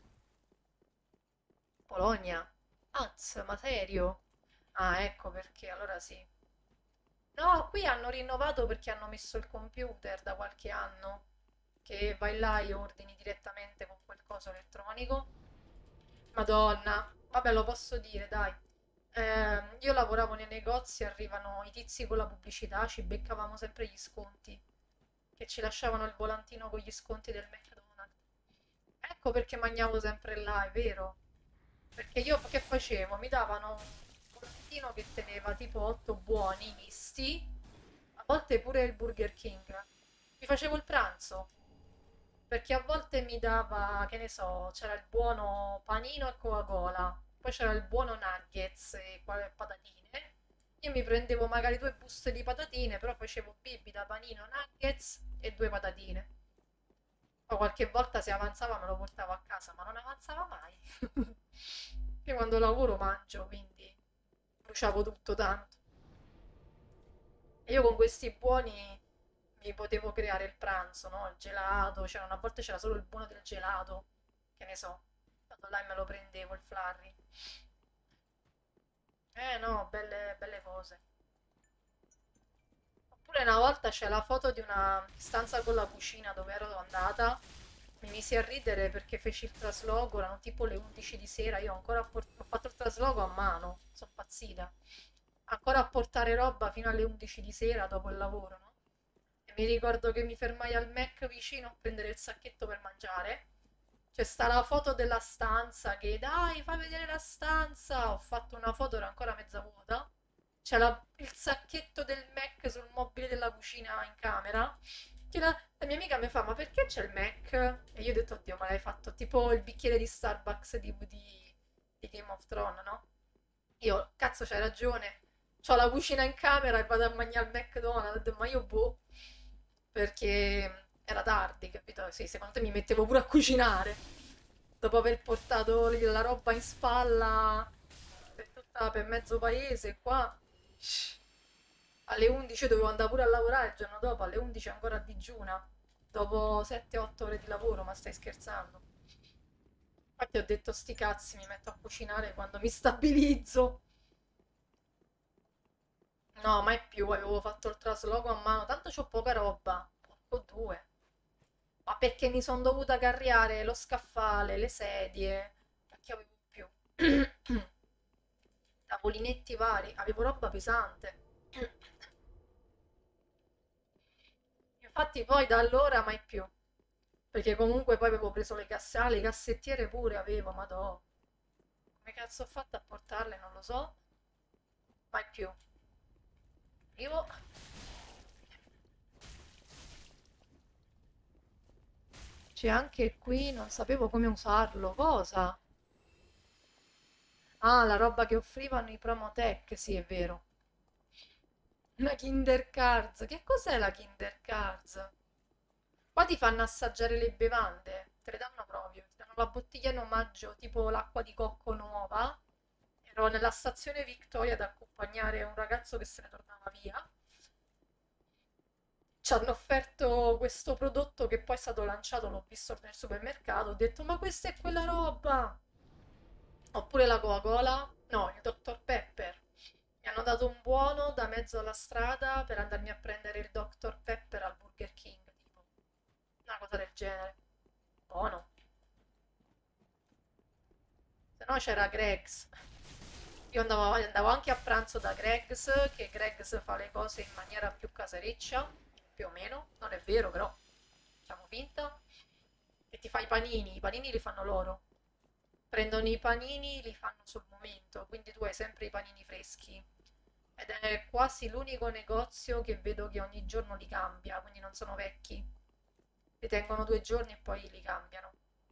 Polonia? Az, ma serio? Ah, ecco perché, allora sì. No, qui hanno rinnovato perché hanno messo il computer da qualche anno, che vai là e ordini direttamente con quel coso elettronico. Madonna, vabbè, lo posso dire, dai. Ehm, io lavoravo nei negozi, arrivano i tizi con la pubblicità, ci beccavamo sempre gli sconti, che ci lasciavano il volantino con gli sconti del McDonald's. Ecco perché mangiavo sempre là, è vero. Perché io che facevo? Mi davano un volantino che teneva tipo otto buoni misti, a volte pure il Burger King. Mi facevo il pranzo, perché a volte mi dava, che ne so, c'era il buono panino e Coca-Cola, poi c'era il buono nuggets e qua- patatine. Io mi prendevo magari due buste di patatine, però facevo bibita, panino, nuggets e due patatine. Poi qualche volta se avanzava me lo portavo a casa, ma non avanzava mai. Io quando lavoro mangio, quindi bruciavo tutto tanto. E io con questi buoni mi potevo creare il pranzo, no? Il gelato, c'era una volta c'era solo il buono del gelato, che ne so. Vado là e me lo prendevo il Flarri. Eh no, belle, belle cose. Oppure una volta c'è la foto di una stanza con la cucina dove ero andata. Mi misi a ridere perché feci il trasloco, erano tipo le undici di sera, io ancora a port- ho fatto il trasloco a mano, sono impazzita. Ancora a portare roba fino alle undici di sera dopo il lavoro, no? E mi ricordo che mi fermai al Mac vicino a prendere il sacchetto per mangiare. C'è sta la foto della stanza che dai, fai vedere la stanza. Ho fatto una foto, era ancora mezza vuota. C'è la- il sacchetto del Mac sul mobile della cucina in camera. Che la, la mia amica mi fa, ma perché c'è il Mac? E io ho detto, oddio, ma l'hai fatto tipo il bicchiere di Starbucks di, di, di Game of Thrones, no? Io, cazzo, c'hai ragione. C'ho la cucina in camera e vado a mangiare al McDonald's, ma io boh, perché era tardi, capito? Sì, secondo te mi mettevo pure a cucinare, dopo aver portato lì la roba in spalla per, tutta, per mezzo paese, qua shh, alle undici dovevo andare pure a lavorare il giorno dopo, alle undici ancora a digiuna, dopo sette otto ore di lavoro, ma stai scherzando? Infatti ho detto sti cazzi, mi metto a cucinare quando mi stabilizzo. No, mai più, avevo fatto il trasloco a mano, tanto c'ho poca roba, porco due. Ma perché mi sono dovuta carriare lo scaffale, le sedie, che avevo più. Tavolinetti vari, avevo roba pesante. Infatti poi da allora mai più, perché comunque poi avevo preso le casse, ah, le cassettiere pure avevo, madò. Come cazzo ho fatto a portarle, non lo so, mai più. Io c'è anche qui, non sapevo come usarlo, cosa? Ah, la roba che offrivano i Promotech, sì, è vero. Una Kinder Cards. Che cos'è la Kinder Cards? Qua ti fanno assaggiare le bevande, te le danno proprio, ti danno la bottiglia in omaggio, tipo l'acqua di cocco nuova. Ero nella stazione Victoria ad accompagnare un ragazzo che se ne tornava via. Ci hanno offerto questo prodotto che poi è stato lanciato, l'ho visto nel supermercato, ho detto ma questa è quella roba! Oppure la Coca-Cola? No, il doctor Pepper. Mi hanno dato un buono da mezzo alla strada per andarmi a prendere il doctor Pepper al Burger King, tipo. Una cosa del genere. Buono. Se no c'era Greg's. Io andavo, andavo anche a pranzo da Greg's, che Greg's fa le cose in maniera più casereccia, più o meno. Non è vero, però facciamo finta. E ti fa i panini, i panini li fanno loro. Prendono i panini, li fanno sul momento, quindi tu hai sempre i panini freschi. Ed è quasi l'unico negozio che vedo che ogni giorno li cambia, quindi non sono vecchi. Li tengono due giorni e poi li cambiano.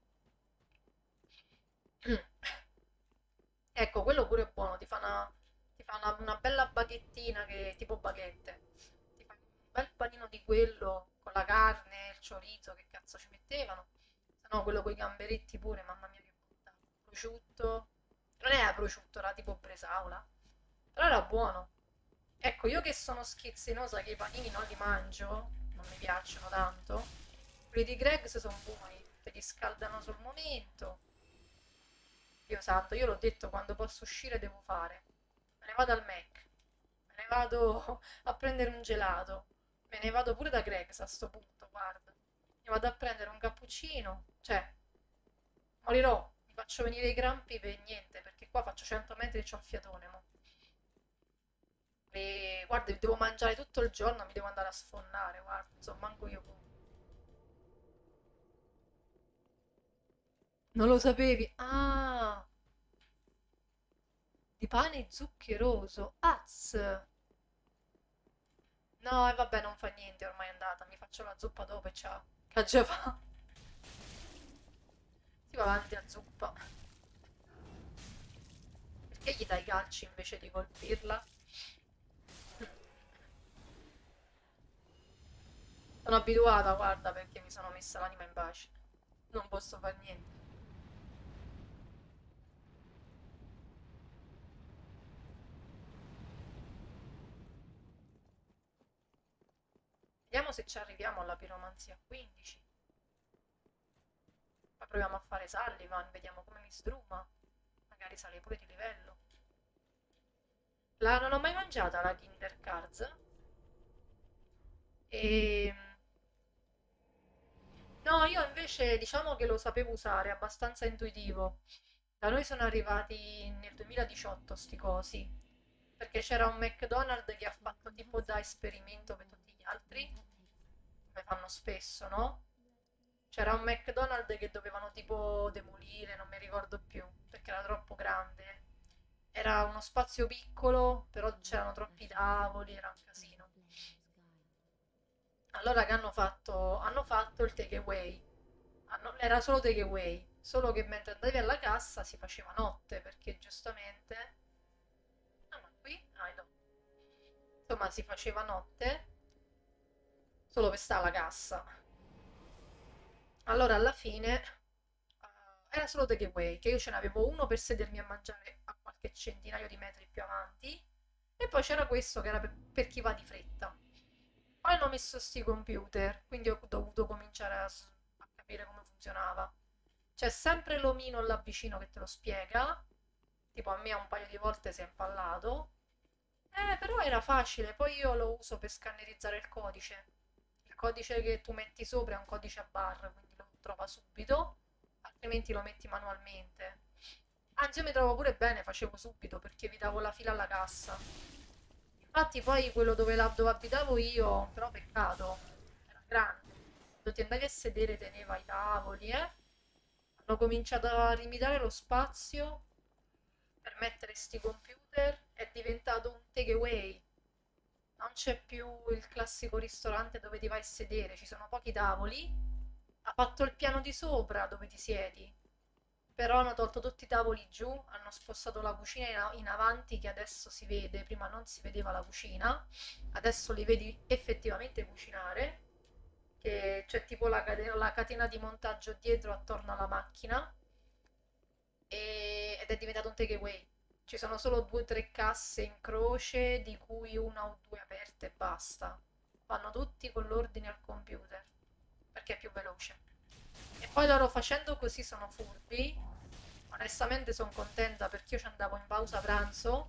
Ecco, quello pure è buono, ti fa una, ti fa una, una bella baghettina che tipo baguette. Ti fa un bel panino di quello con la carne, il chorizo, che cazzo ci mettevano. Se no, quello con i gamberetti pure, mamma mia che bontà. Prosciutto. Non era prosciutto, era tipo bresaola. Però era buono. Ecco, io che sono schizzinosa che i panini non li mangio, non mi piacciono tanto. Quelli di Greggs sono buoni, te li scaldano sul momento. Dio santo, io l'ho detto, quando posso uscire devo fare. Me ne vado al Mac, me ne vado a prendere un gelato, me ne vado pure da Greggs a sto punto, guarda. Mi vado a prendere un cappuccino, cioè, morirò, mi faccio venire i crampi per niente, perché qua faccio cento metri e c'ho il fiatone, mo. E guarda, devo mangiare tutto il giorno, mi devo andare a sfonnare, guarda, insomma, manco io. Non lo sapevi? Ah, di pane zuccheroso. Az. No, e vabbè, non fa niente, ormai è andata. Mi faccio la zuppa dopo e ciao. Che già fa? Si va avanti a zuppa. Perché gli dai calci invece di colpirla? Sono abituata, guarda, perché mi sono messa l'anima in pace. Non posso far niente. Vediamo se ci arriviamo alla piromanzia quindici. Poi proviamo a fare Sullivan, vediamo come mi sdruma. Magari sale pure di livello. La, non ho mai mangiata la Kinder Cards. E No, io invece diciamo che lo sapevo usare, abbastanza intuitivo. Da noi sono arrivati nel duemiladiciotto sti cosi, perché c'era un McDonald's che ha fatto tipo da esperimento per tutti gli altri, come fanno spesso, no? C'era un McDonald's che dovevano tipo demolire, non mi ricordo più, perché era troppo grande. Era uno spazio piccolo, però c'erano troppi tavoli, era un casino. Allora che hanno fatto? Hanno fatto il takeaway. Hanno- Era solo takeaway, solo che mentre andavi alla cassa si faceva notte, perché giustamente... Ah, ma qui? Ah, no. Insomma, si faceva notte solo per stare alla cassa. Allora alla fine eh, era solo takeaway, che io ce n'avevo uno per sedermi a mangiare a qualche centinaio di metri più avanti, e poi c'era questo che era per, per chi va di fretta. Poi hanno messo sti computer, quindi ho dovuto cominciare a, s- a capire come funzionava. C'è sempre l'omino là vicino che te lo spiega, tipo a me un paio di volte si è impallato. Eh, però era facile, poi io lo uso per scannerizzare il codice. Il codice che tu metti sopra è un codice a barre, quindi lo trova subito, altrimenti lo metti manualmente. Anzi, io mi trovo pure bene, facevo subito perché evitavo la fila alla cassa. Infatti poi quello dove, la- dove abitavo io, però peccato, era grande. Quando ti andavi a sedere teneva i tavoli, eh. Hanno cominciato a limitare lo spazio per mettere sti computer, è diventato un takeaway. Non c'è più il classico ristorante dove ti vai a sedere, ci sono pochi tavoli. Ha fatto il piano di sopra dove ti siedi, però hanno tolto tutti i tavoli giù, hanno spostato la cucina in, a- in avanti che adesso si vede, prima non si vedeva la cucina, adesso li vedi effettivamente cucinare, che c'è tipo la catena, la catena di montaggio dietro attorno alla macchina e- ed è diventato un takeaway. Ci sono solo due o tre casse in croce, di cui una o due aperte e basta. Vanno tutti con l'ordine al computer, perché è più veloce. E poi loro facendo così sono furbi. Onestamente sono contenta perché io ci andavo in pausa pranzo.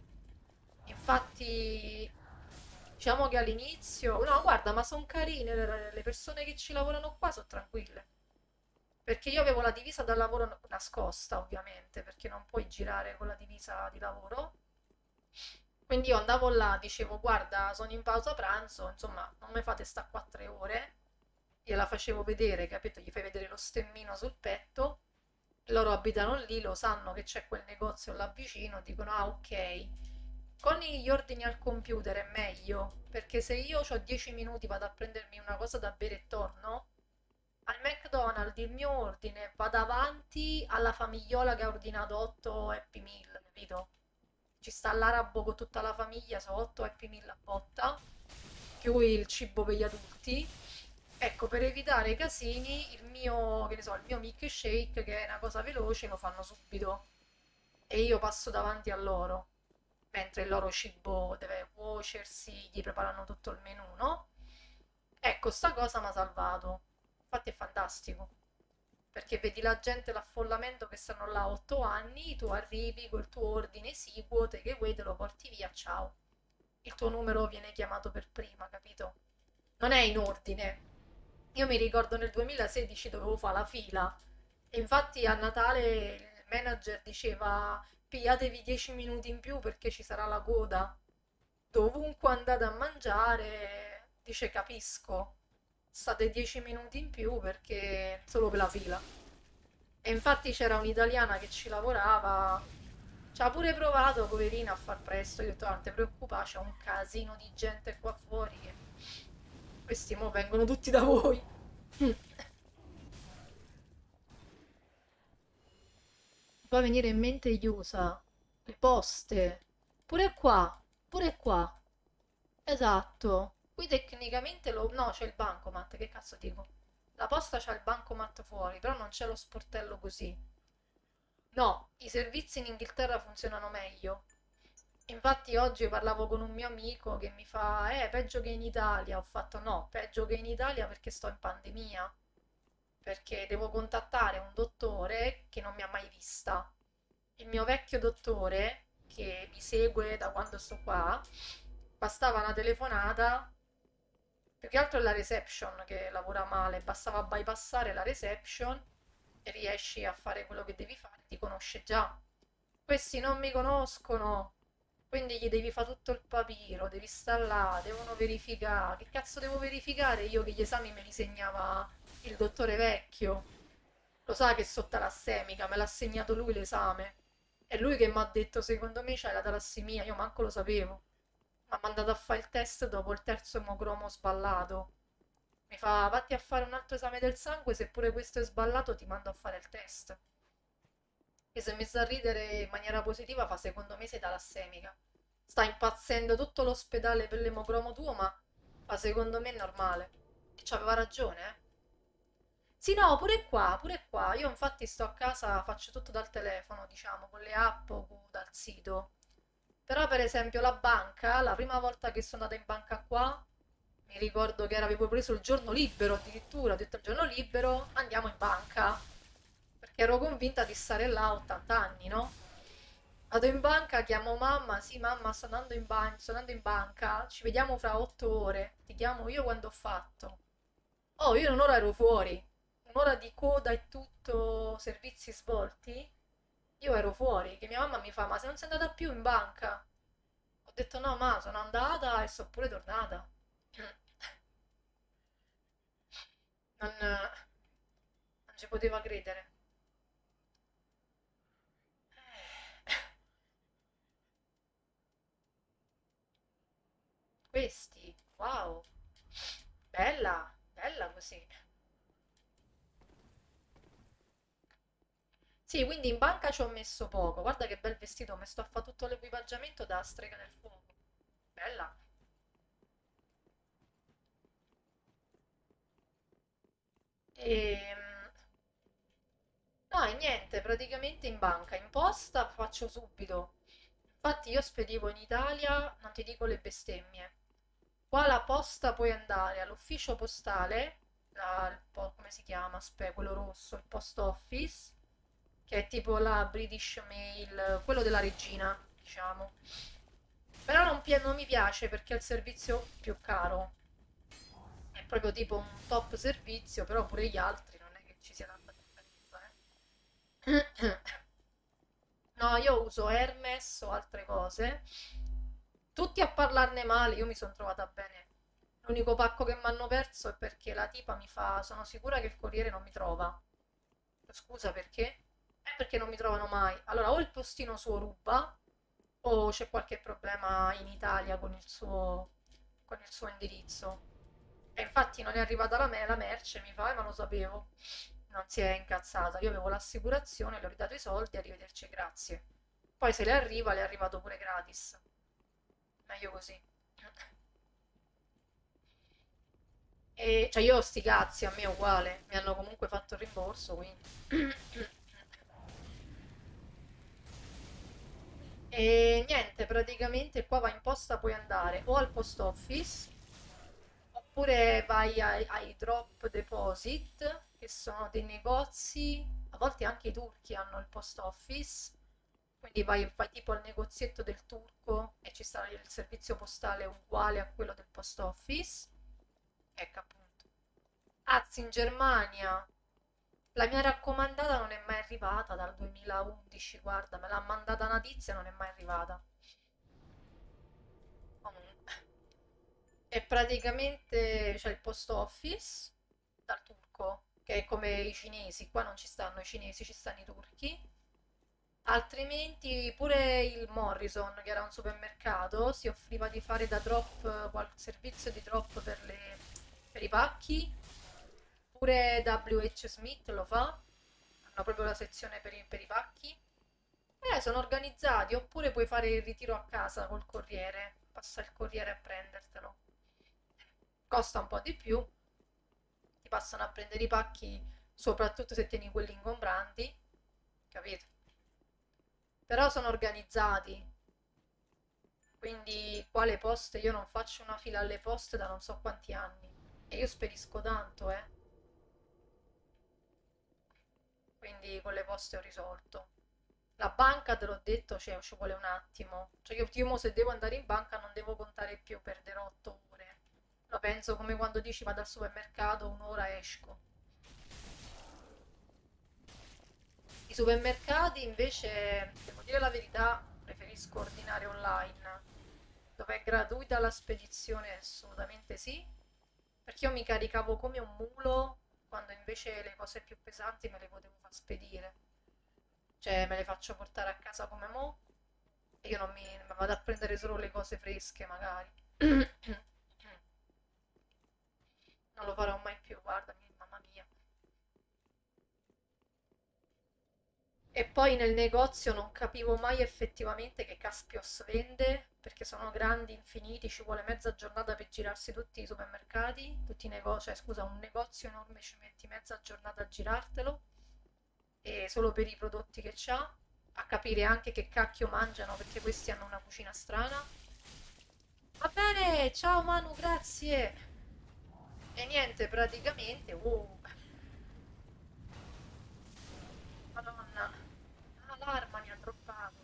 Infatti, diciamo che all'inizio... No, guarda, ma sono carine le le persone che ci lavorano qua, sono tranquille. Perché io avevo la divisa da lavoro nascosta, ovviamente, perché non puoi girare con la divisa di lavoro. Quindi io andavo là, dicevo, guarda, sono in pausa pranzo, insomma, non mi fate sta quattro ore. Gliela facevo vedere, capito? Gli fai vedere lo stemmino sul petto. Loro abitano lì, lo sanno che c'è quel negozio là vicino, dicono, ah, ok. Con gli ordini al computer è meglio, perché se io ho dieci minuti vado a prendermi una cosa da bere e torno, al McDonald's il mio ordine va davanti alla famigliola che ha ordinato otto Happy Meal, capito? Ci sta l'arabo con tutta la famiglia, sono otto Happy Meal a botta, più il cibo per gli adulti. Ecco, per evitare i casini, il mio, che ne so, il mio milkshake, che è una cosa veloce, lo fanno subito. E io passo davanti a loro, mentre il loro cibo deve cuocersi, gli preparano tutto il menù, no? Ecco, sta cosa mi ha salvato. Infatti è fantastico, perché vedi la gente, l'affollamento che stanno là otto anni, tu arrivi col tuo ordine esiguo, te che vuoi, te lo porti via, ciao. Il tuo numero viene chiamato per prima, capito? Non è in ordine. Io mi ricordo nel duemilasedici dovevo fare la fila e infatti a Natale il manager diceva pigliatevi dieci minuti in più perché ci sarà la coda. Dovunque andate a mangiare, dice capisco, state dieci minuti in più perché solo per la fila. E infatti c'era un'italiana che ci lavorava, ci ha pure provato, poverina, a far presto. Io ho detto, "Ah, non ti preoccupare, c'è un casino di gente qua fuori che questi mo vengono tutti da voi." Mi fa venire in mente gli U S A, le poste, pure qua, pure qua. Esatto. Qui tecnicamente lo... No, c'è il bancomat, che cazzo dico? La posta c'ha il bancomat fuori, però non c'è lo sportello così. No, i servizi in Inghilterra funzionano meglio. Infatti oggi parlavo con un mio amico che mi fa, eh, peggio che in Italia. Ho fatto no, peggio che in Italia perché sto in pandemia. Perché devo contattare un dottore che non mi ha mai vista. Il mio vecchio dottore, che mi segue da quando sto qua, bastava una telefonata Più che altro è la reception che lavora male, bastava bypassare la reception e riesci a fare quello che devi fare, ti conosce già. Questi non mi conoscono, quindi gli devi fare tutto il papiro, devi stare là, devono verificare. Che cazzo devo verificare io che gli esami me li segnava il dottore vecchio? Lo sa che so talassemica, me l'ha segnato lui l'esame. È lui che mi ha detto, secondo me c'hai la talassemia, io manco lo sapevo. Mi ha mandato a fare il test dopo il terzo emocromo sballato. Mi fa, vatti a fare un altro esame del sangue, se pure questo è sballato ti mando a fare il test. E si è messa a ridere in maniera positiva, fa secondo me sei talassemica. Sta impazzendo tutto l'ospedale per l'emocromo tuo, ma fa secondo me è normale. E c'aveva ragione, eh. Sì, no, pure qua, pure qua. Io infatti sto a casa, faccio tutto dal telefono, diciamo, con le app o dal sito. Però per esempio la banca, la prima volta che sono andata in banca qua, mi ricordo che era- avevo preso il giorno libero addirittura, ho detto il giorno libero andiamo in banca, perché ero convinta di stare là a ottanta anni, no? Vado in banca, chiamo mamma, sì mamma sto andando in banca, sto andando in banca, ci vediamo fra otto ore, ti chiamo io quando ho fatto. Oh, io in un'ora ero fuori, un'ora di coda e tutto, servizi svolti, io ero fuori, che mia mamma mi fa, ma se non sei andata più in banca? Ho detto no, ma sono andata e sono pure tornata. Non, non ci poteva credere. Questi, wow, bella, bella così. Sì, quindi in banca ci ho messo poco. Guarda che bel vestito, mi sto a fare tutto l'equipaggiamento da strega nel fuoco. Bella. E, no, e niente, praticamente in banca, in posta faccio subito. Infatti io spedivo in Italia, non ti dico le bestemmie. Qua la posta puoi andare all'ufficio postale, la- il po- come si chiama? Aspetta, quello rosso, il post office, che è tipo la British Mail, quello della regina, diciamo. Però non, pi- non mi piace perché è il servizio più caro. È proprio tipo un top servizio, però pure gli altri non è che ci sia tanta differenza, eh. No, io uso Hermes o altre cose. Tutti a parlarne male, io mi sono trovata bene. L'unico pacco che mi hanno perso è perché la tipa mi fa: sono sicura che il corriere non mi trova. Scusa, perché? È perché non mi trovano mai. Allora, o il postino suo ruba, o c'è qualche problema in Italia con il suo, con il suo indirizzo. E infatti non è arrivata la, me- la merce, mi fa, "Eh, ma lo sapevo." Non si è incazzata. Io avevo l'assicurazione, le ho ridato i soldi, arrivederci, grazie. Poi se le arriva, le è arrivato pure gratis. Meglio così. E cioè io ho sti cazzi, a me è uguale, mi hanno comunque fatto il rimborso, quindi. E niente, praticamente qua va in posta, puoi andare o al post office oppure vai ai, ai drop deposit, che sono dei negozi, a volte anche i turchi hanno il post office, quindi vai, vai tipo al negozietto del turco e ci sta il servizio postale uguale a quello del post office. Ecco appunto. Anzi, in Germania la mia raccomandata non è mai arrivata dal duemilaundici, guarda, me l'ha mandata una tizia e non è mai arrivata. Comunque. E praticamente c'è il post office dal turco, che è come i cinesi, qua non ci stanno i cinesi, ci stanno i turchi. Altrimenti pure il Morrison, che era un supermercato, si offriva di fare da drop, qual- servizio di drop per, le- per i pacchi. Pure W H. Smith lo fa, hanno proprio la sezione per i, per i pacchi. Eh, sono organizzati, oppure puoi fare il ritiro a casa col corriere, passa il corriere a prendertelo. Costa un po' di più, ti passano a prendere i pacchi, soprattutto se tieni quelli ingombranti, capito? Però sono organizzati, quindi qua le poste, io non faccio una fila alle poste da non so quanti anni. E io spedisco tanto, eh. Quindi con le poste ho risolto. La banca, te l'ho detto, cioè, ci vuole un attimo. Cioè io, io mo se devo andare in banca non devo contare più, perderò otto ore. Lo penso come quando dici vado al supermercato, un'ora esco. I supermercati invece, devo dire la verità, preferisco ordinare online, dove è gratuita la spedizione, assolutamente sì, perché io mi caricavo come un mulo quando invece le cose più pesanti me le potevo far spedire. Cioè me le faccio portare a casa come mo e io non mi mi vado a prendere solo le cose fresche magari. Non lo farò mai più, guardami, mamma mia. E poi nel negozio non capivo mai effettivamente che Caspios vende, perché sono grandi, infiniti, ci vuole mezza giornata per girarsi tutti i supermercati, tutti i negozi, cioè scusa, un negozio enorme ci metti mezza giornata a girartelo, e solo per i prodotti che c'ha, a capire anche che cacchio mangiano, perché questi hanno una cucina strana. Va bene, ciao Manu, grazie. E niente, praticamente, uh, Madonna, ah, l'arma mi ha droppato.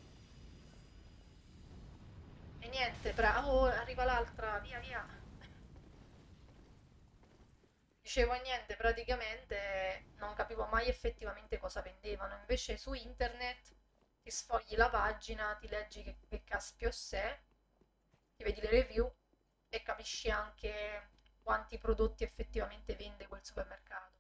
E niente, bra- oh, arriva l'altra, via via. Dicevo niente, praticamente non capivo mai effettivamente cosa vendevano, invece su internet ti sfogli la pagina, ti leggi che, che caspio è, ti vedi le review e capisci anche quanti prodotti effettivamente vende quel supermercato.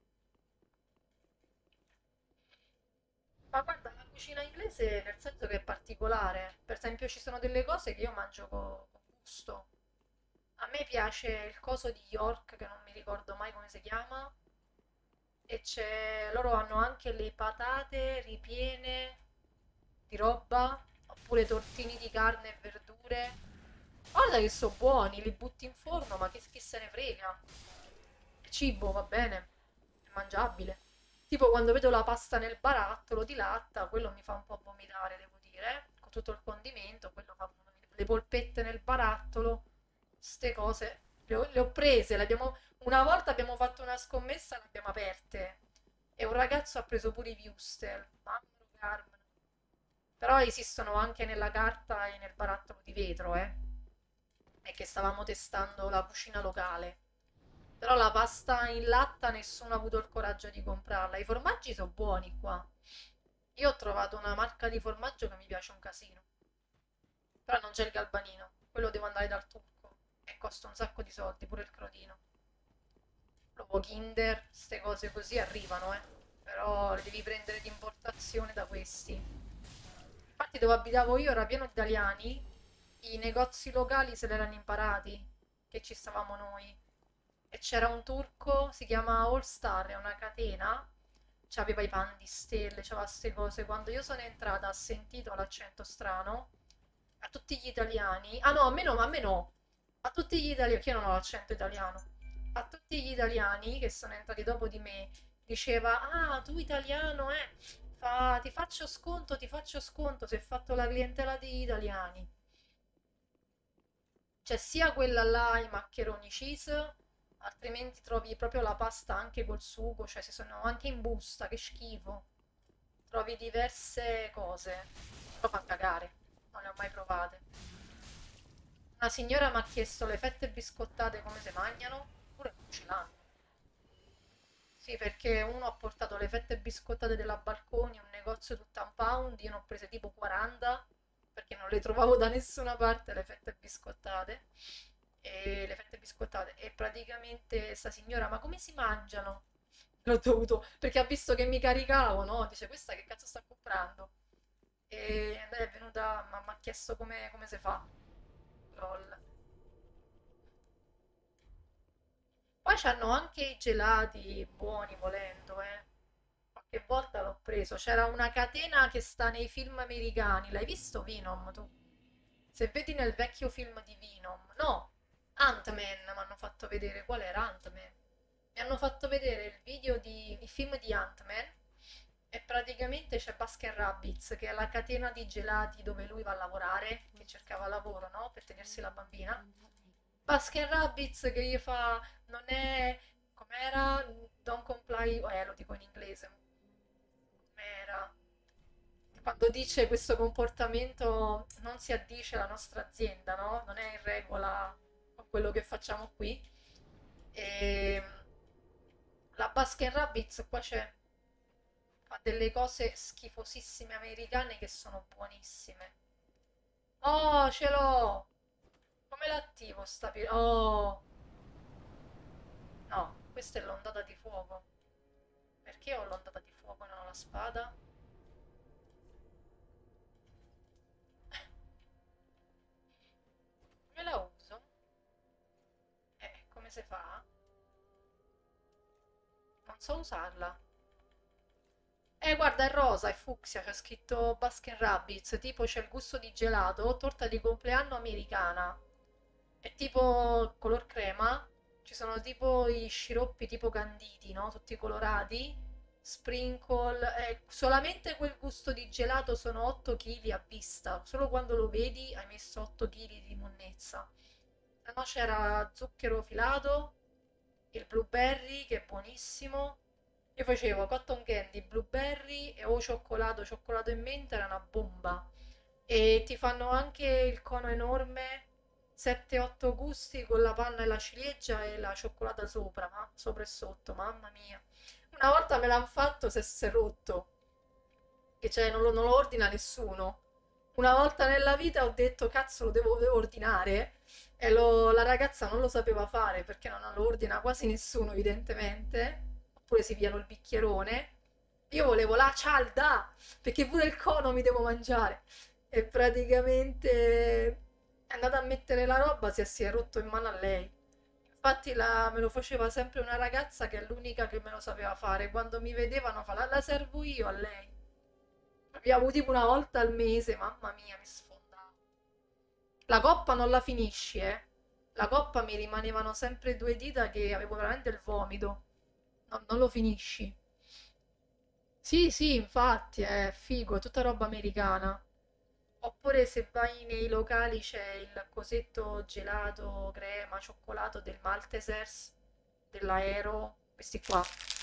Ma guarda, la cucina inglese nel senso che è particolare, per esempio ci sono delle cose che io mangio co- con gusto. A me piace il coso di York, che non mi ricordo mai come si chiama, e c'è, loro hanno anche le patate ripiene di roba, oppure tortini di carne e verdure. Guarda che sono buoni, li butti in forno, ma chi, chi se ne frega? È cibo, va bene, è mangiabile. Tipo quando vedo la pasta nel barattolo di latta, quello mi fa un po' vomitare, devo dire, con tutto il condimento, quello fa vomitare. Le polpette nel barattolo, ste cose, le ho, le ho prese, le abbiamo, una volta abbiamo fatto una scommessa, le abbiamo aperte e un ragazzo ha preso pure i wurstel, mamma Carmen. Però esistono anche nella carta e nel barattolo di vetro, eh. È che stavamo testando la cucina locale. Però la pasta in latta nessuno ha avuto il coraggio di comprarla. I formaggi sono buoni qua. Io ho trovato una marca di formaggio che mi piace un casino. Però non c'è il galbanino. Quello devo andare dal turco. E costa un sacco di soldi, pure il crodino. L'uovo Kinder, queste cose così arrivano, eh. Però le devi prendere di importazione da questi. Infatti dove abitavo io era pieno di italiani, i negozi locali se l'erano imparati, che ci stavamo noi. E c'era un turco, si chiama All Star, è una catena, c'aveva i pan di stelle, c'aveva queste cose. Quando io sono entrata ha sentito l'accento strano, a tutti gli italiani, ah no, a me no, a me no, a tutti gli italiani, perché io non ho l'accento italiano, a tutti gli italiani che sono entrati dopo di me, diceva, ah, tu italiano, eh, fa, ti faccio sconto, ti faccio sconto, si è fatto la clientela degli italiani. C'è sia quella là, i maccheroni cheese, altrimenti trovi proprio la pasta anche col sugo, cioè si sono anche in busta, che schifo. Trovi diverse cose, però fa cagare, non le ho mai provate. Una signora mi ha chiesto le fette biscottate come si mangiano, pure non ce l'hanno. Sì, perché uno ha portato le fette biscottate della Balconi, un negozio tutto a un pound, io ne ho prese tipo quaranta, perché non le trovavo da nessuna parte le fette biscottate. E le fette biscottate. E praticamente sta signora, ma come si mangiano? L'ho dovuto, perché ha visto che mi caricavo, no? Dice, questa che cazzo sta comprando? E lei è venuta, ma mi ha chiesto come, come si fa. Lol. Poi c'hanno anche i gelati buoni volendo, eh. Qualche volta l'ho preso. C'era una catena che sta nei film americani. L'hai visto Venom tu? Se vedi nel vecchio film di Venom, no, Ant-Man mi hanno fatto vedere. Qual era Ant-Man? Mi hanno fatto vedere il video di, il film di Ant-Man e praticamente c'è Baskin Rabbits, che è la catena di gelati dove lui va a lavorare, che cercava lavoro, no? Per tenersi la bambina. Baskin Rabbits che gli fa, non è, com'era? Don't comply, eh, lo dico in inglese, com'era? Quando dice questo comportamento non si addice alla nostra azienda, no? Non è in regola con quello che facciamo qui. E la Baskin Rabbits qua c'è, fa delle cose schifosissime americane che sono buonissime. Oh, ce l'ho! Come l'attivo sta pi- Oh, no, questa è l'ondata di fuoco. Perché ho l'ondata di fuoco e non ho la spada? Come la uso? Eh, come si fa? Non so usarla. Eh, guarda, è rosa, è fucsia, c'è scritto Baskin Rabbits, tipo c'è il gusto di gelato, torta di compleanno americana. È tipo color crema, ci sono tipo i sciroppi tipo canditi, no? Tutti colorati, sprinkle, eh, solamente quel gusto di gelato sono otto chili a vista, solo quando lo vedi hai messo otto chili di monnezza. Se no c'era zucchero filato, il blueberry che è buonissimo. Io facevo cotton candy, blueberry e o cioccolato, cioccolato e menta era una bomba. E ti fanno anche il cono enorme, sette otto gusti con la panna e la ciliegia e la cioccolata sopra, ma sopra e sotto, mamma mia. Una volta me l'hanno fatto, se si è rotto, che cioè non lo, non lo ordina nessuno. Una volta nella vita ho detto cazzo lo devo, devo ordinare e lo- la ragazza non lo sapeva fare perché non lo ordina quasi nessuno evidentemente, oppure si piano il bicchierone. Io volevo la cialda perché pure il cono mi devo mangiare e praticamente è andata a mettere la roba, si è, si è rotto in mano a lei. Infatti la- me lo faceva sempre una ragazza che è l'unica che me lo sapeva fare. Quando mi vedevano fa la, la servo io a lei. Abbiamo tipo una volta al mese, mamma mia, mi sfondavo. La coppa non la finisci, eh. La coppa mi rimanevano sempre due dita che avevo veramente il vomito. Non, non lo finisci. Sì, sì, infatti, è figo, è tutta roba americana. Oppure se vai nei locali c'è il cosetto gelato, crema, cioccolato del Maltesers, dell'Aero, questi qua.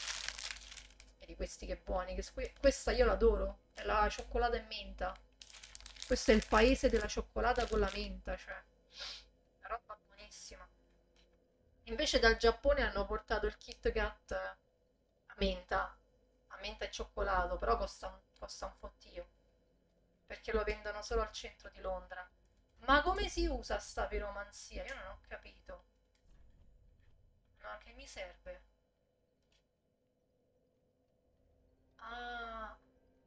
Vedi questi che buoni, che que- questa io l'adoro, è la cioccolata e menta. Questo è il paese della cioccolata con la menta, cioè, una roba buonissima. Invece dal Giappone hanno portato il Kit Kat a menta, a menta e cioccolato, però costa un, costa un fottio, perché lo vendono solo al centro di Londra. Ma come si usa sta piromanzia? Io non ho capito. No, che mi serve? Ah,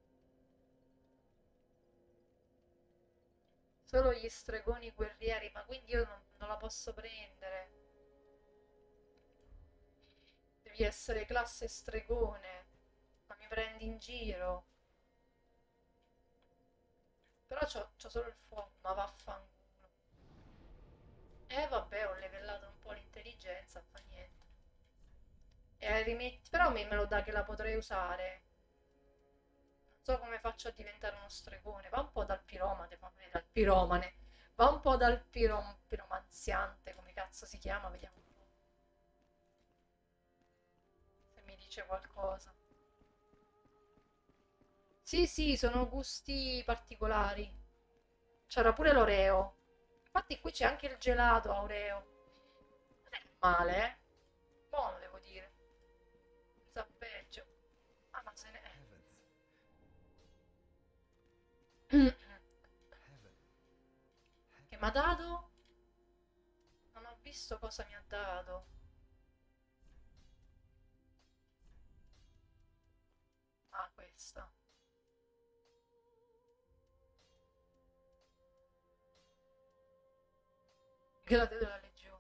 solo gli stregoni guerrieri, ma quindi io non, non la posso prendere. Devi essere classe stregone, ma mi prendi in giro. Però c'ho, c'ho solo il fuoco, ma vaffanculo. Eh vabbè, ho livellato un po' l'intelligenza, fa niente. E rimetti, però me, me lo dà che la potrei usare. Non so come faccio a diventare uno stregone. Va un po' dal piromane, fammi dal piromane. Va un po' dal pirom, piromanziante, come cazzo si chiama, vediamo un po' se mi dice qualcosa. Sì, sì, sono gusti particolari. C'era pure l'Oreo. Infatti qui c'è anche il gelato a Oreo. Non è male, eh? Buono, devo dire. Sa peggio. Ah, ma se ne è. Che mi ha dato? Non ho visto cosa mi ha dato. Ah, questa. Grade della Legione.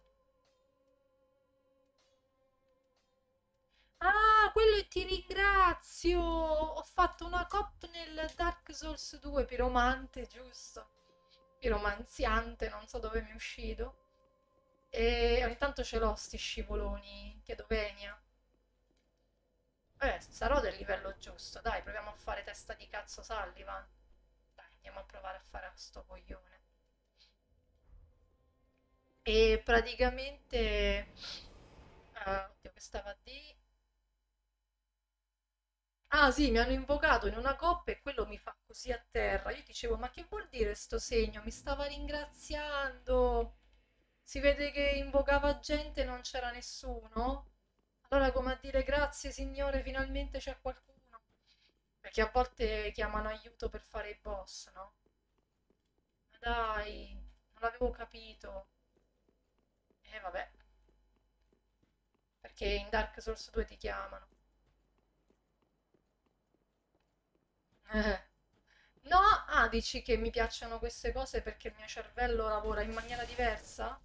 Ah, quello e ti ringrazio! Ho fatto una cop nel Dark Souls due, piromante, giusto? Piromanziante, non so dove mi è uscito. E ogni tanto ce l'ho sti scivoloni, chiedo venia. Eh, sarò del livello giusto, dai, proviamo a fare testa di cazzo Sullivan. Dai, andiamo a provare a fare a sto coglione. E praticamente... eh, oddio, che stava a di... Ah sì, mi hanno invocato in una coppa e quello mi fa così a terra. Io dicevo, ma che vuol dire sto segno? Mi stava ringraziando. si vede che invocava gente e non c'era nessuno. Allora come a dire grazie signore, finalmente c'è qualcuno. Perché a volte chiamano aiuto per fare i boss, no? Ma dai, non l'avevo capito. E vabbè, perché in Dark Souls due ti chiamano. Eh. No, ah, dici che mi piacciono queste cose perché il mio cervello lavora in maniera diversa?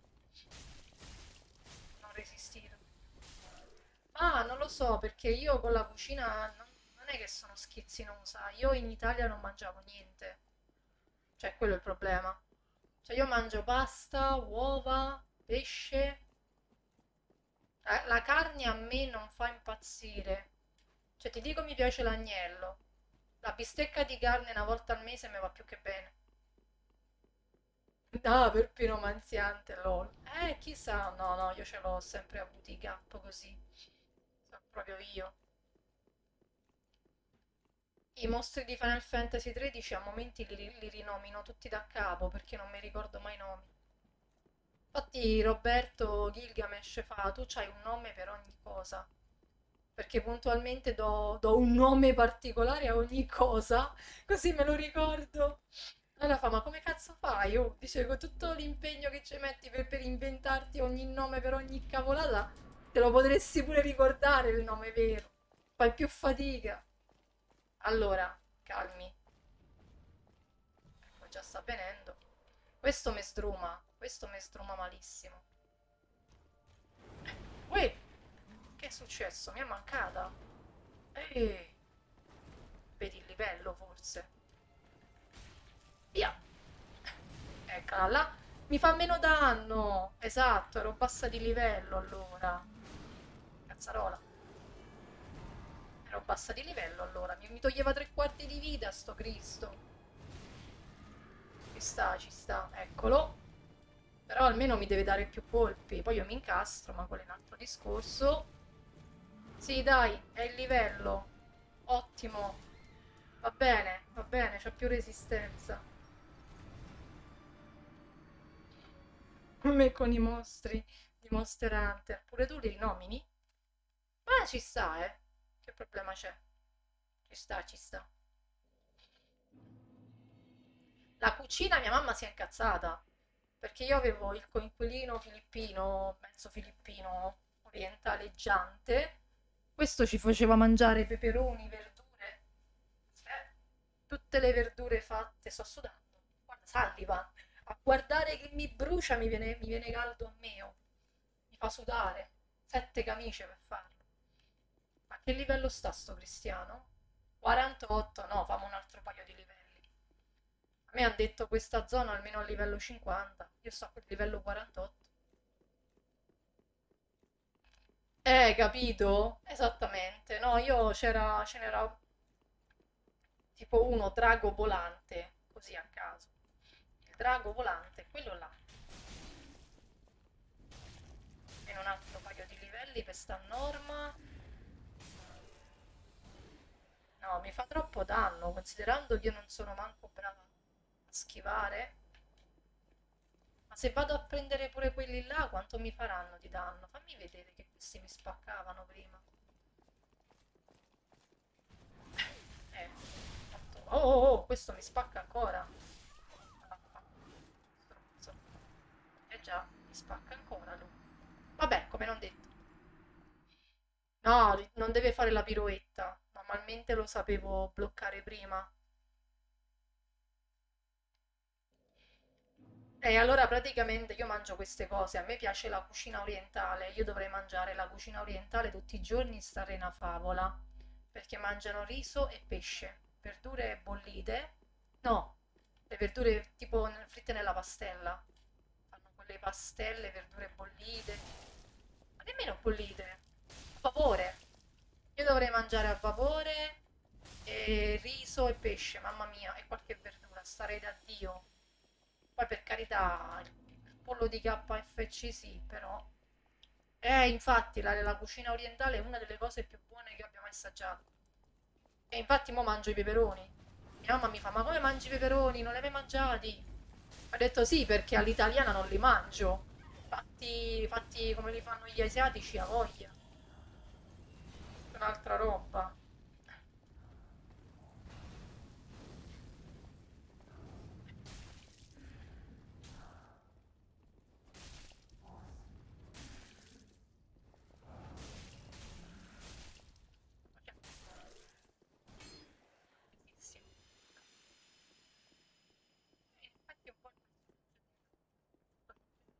Non resistito. Ah, non lo so, perché io con la cucina non, non è che sono schizzinosa. Io in Italia non mangiavo niente. Cioè, quello è il problema. Cioè, io mangio pasta, uova, pesce. La, la carne a me non fa impazzire. Cioè, ti dico mi piace l'agnello. La bistecca di carne una volta al mese mi va più che bene. Ah, per piromanziante, lol. Eh, chissà, no, no, io ce l'ho sempre avuti i gap così. Sono proprio io. I mostri di Final Fantasy tredici a momenti li, li rinomino tutti da capo perché non mi ricordo mai i nomi. Infatti Roberto Gilgamesh fa, tu c'hai un nome per ogni cosa, perché puntualmente do, do un nome particolare a ogni cosa, così me lo ricordo. Allora fa, ma come cazzo fai? Oh, dice, con tutto l'impegno che ci metti per, per inventarti ogni nome per ogni cavolata, te lo potresti pure ricordare il nome vero. Fai più fatica. Allora, calmi. Ecco, già sta venendo. Questo mi sdruma, questo mi sdruma malissimo. Uè, che è successo? Mi è mancata. Ehi, vedi il livello forse. Via. Eccola là. Mi fa meno danno. Esatto, ero bassa di livello allora. Cazzarola. Ero bassa di livello allora. Mi, mi toglieva tre quarti di vita sto Cristo. Ci sta, ci sta. Eccolo. Però almeno mi deve dare più colpi. Poi io mi incastro, ma quello è un altro discorso. Sì, dai, è il livello. Ottimo. Va bene, va bene, c'ha più resistenza. Come con i mostri di Monster Hunter. Pure tu li rinomini? Ma ci sta, eh. Che problema c'è? Ci sta, ci sta. La cucina, mia mamma si è incazzata. Perché io avevo il coinquilino filippino, mezzo filippino, orientaleggiante. Questo ci faceva mangiare peperoni, verdure. Eh, tutte le verdure fatte. Sto sudando. Guarda, saliva. A guardare che mi brucia mi viene, mi viene caldo a me. Oh. Mi fa sudare. Sette camicie per farlo. A che livello sta sto Cristiano? quarantotto? No, famo un altro paio di livelli. A me hanno detto questa zona almeno a livello cinquanta. Io sto a livello quarantotto. Eh, capito? Esattamente. No, io c'era, ce n'era tipo uno drago volante, così a caso. Il drago volante, quello là. In un altro paio di livelli per sta norma. No, mi fa troppo danno, considerando che io non sono manco brava a schivare. Ma se vado a prendere pure quelli là, quanto mi faranno di danno? Fammi vedere che questi mi spaccavano prima. Eh, fatto- oh, oh, oh, questo mi spacca ancora. Stronzo. Eh già, mi spacca ancora lui. Vabbè, come non detto. No, ri- non deve fare la piroetta. Normalmente lo sapevo bloccare prima. E allora praticamente io mangio queste cose. A me piace la cucina orientale. Io dovrei mangiare la cucina orientale tutti i giorni e stare in una favola. Perché mangiano riso e pesce. Verdure bollite. No, le verdure tipo nel- fritte nella pastella. Fanno quelle pastelle, verdure bollite. Ma nemmeno bollite. A vapore. Io dovrei mangiare a vapore e riso e pesce, mamma mia, e qualche verdura, starei da Dio. Poi per carità, il il pollo di K F C sì, però... Eh, infatti, la, la cucina orientale è una delle cose più buone che abbia mai assaggiato. E infatti mo mangio i peperoni. Mia mamma mi fa, ma come mangi i peperoni? Non li hai mai mangiati? Ho detto sì, perché all'italiana non li mangio. Fatti, fatti come li fanno gli asiatici, a voglia. Un'altra roba. Bellissimo. E infatti un po' il personaggio.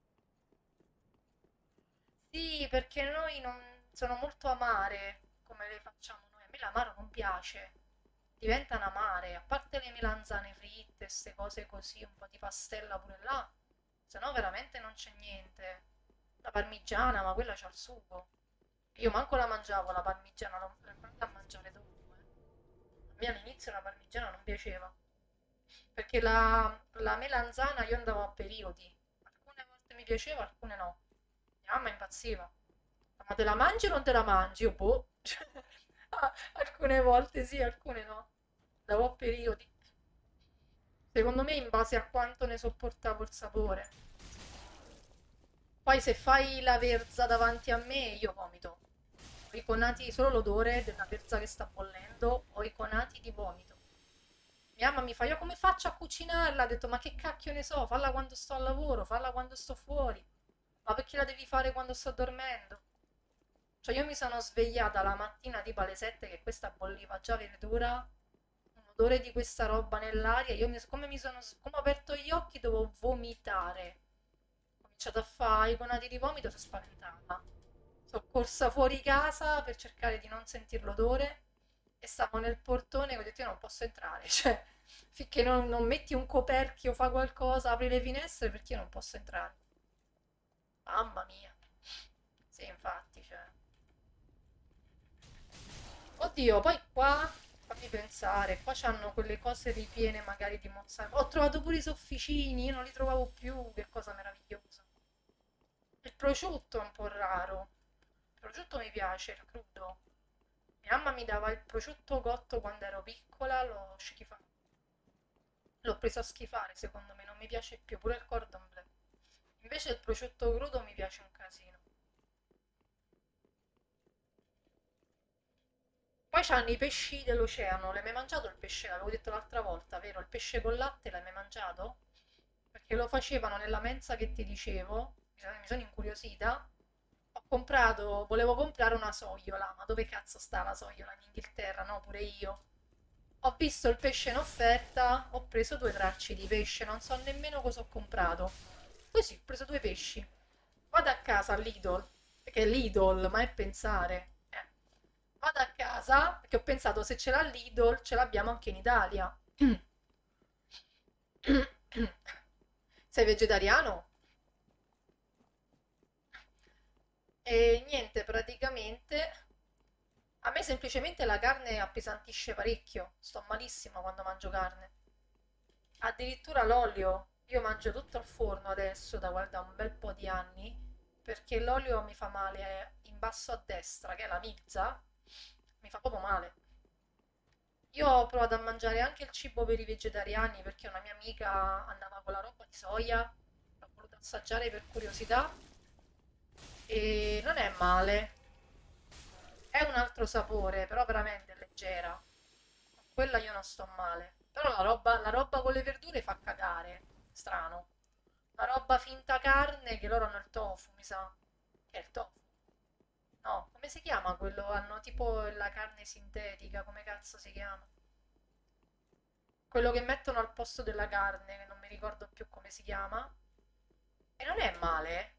Sì, perché noi non sono molto amare come le facciamo noi. A me l'amaro non piace. Diventano amare, a parte le melanzane fritte, queste cose così, un po' di pastella pure là, se no veramente non c'è niente. La parmigiana, ma quella c'ha il sugo. Io manco la mangiavo la parmigiana, l'ho l'ho imparata a mangiare dopo, eh. A me all'inizio la parmigiana non piaceva, perché la, la melanzana io andavo a periodi. Alcune volte mi piaceva, alcune no. Mia mamma impazziva. Ma te la mangi o non te la mangi? Io boh. Cioè, ah, alcune volte sì, alcune no. Andavo a periodi. Secondo me in base a quanto ne sopportavo il sapore. Poi se fai la verza davanti a me, io vomito. Ho i conati, solo l'odore della verza che sta bollendo, ho i conati di vomito. Mia mamma mi fa, io come faccio a cucinarla? Ha detto, ma che cacchio ne so, falla quando sto al lavoro, falla quando sto fuori. Ma perché la devi fare quando sto dormendo? Cioè io mi sono svegliata la mattina tipo alle sette che questa bolliva già verdura, un odore di questa roba nell'aria, io mi, come mi sono, come ho aperto gli occhi dovevo vomitare. Ho cominciato a fare i conati di vomito, sono spaventata. Sono corsa fuori casa per cercare di non sentire l'odore e stavo nel portone e ho detto io non posso entrare, cioè finché non, non metti un coperchio, fa qualcosa, apri le finestre perché io non posso entrare. Mamma mia. Sì, infatti, cioè. Oddio, poi qua, fammi pensare, qua c'hanno quelle cose ripiene magari di mozzarella. Ho trovato pure i sofficini, io non li trovavo più, che cosa meravigliosa. Il prosciutto è un po' raro. Il prosciutto mi piace, il crudo. Mia mamma mi dava il prosciutto cotto quando ero piccola, l'ho schifato. L'ho preso a schifare, secondo me, non mi piace più, pure il cordon bleu. Invece il prosciutto crudo mi piace un casino. Poi c'hanno i pesci dell'oceano, l'hai mai mangiato il pesce? L'avevo detto l'altra volta, vero? Il pesce con latte l'hai mai mangiato? Perché lo facevano nella mensa che ti dicevo, mi sono, mi sono incuriosita. Ho comprato, volevo comprare una sogliola, ma dove cazzo sta la sogliola in Inghilterra? No, pure io. Ho visto il pesce in offerta, ho preso due tracci di pesce, non so nemmeno cosa ho comprato. Così, ho preso due pesci. Vado a casa all'Idol, perché è l'Idol, ma è pensare. Eh. Vado a casa, perché ho pensato se ce l'ha l'Idol, ce l'abbiamo anche in Italia. Sei vegetariano? E niente, praticamente a me semplicemente la carne appesantisce parecchio. Sto malissimo quando mangio carne. Addirittura l'olio, io mangio tutto al forno adesso da guarda un bel po' di anni, perché l'olio mi fa male in basso a destra, che è la milza, mi fa proprio male. Io ho provato a mangiare anche il cibo per i vegetariani perché una mia amica andava con la roba di soia, l'ho voluto assaggiare per curiosità e non è male, è un altro sapore, però veramente leggera. Con quella io non sto male. Però la roba, la roba con le verdure fa cagare. Strano. La roba finta carne che loro hanno il tofu, mi sa. Che è il tofu? No, come si chiama quello? Hanno tipo la carne sintetica, come cazzo si chiama? Quello che mettono al posto della carne, che non mi ricordo più come si chiama. E non è male.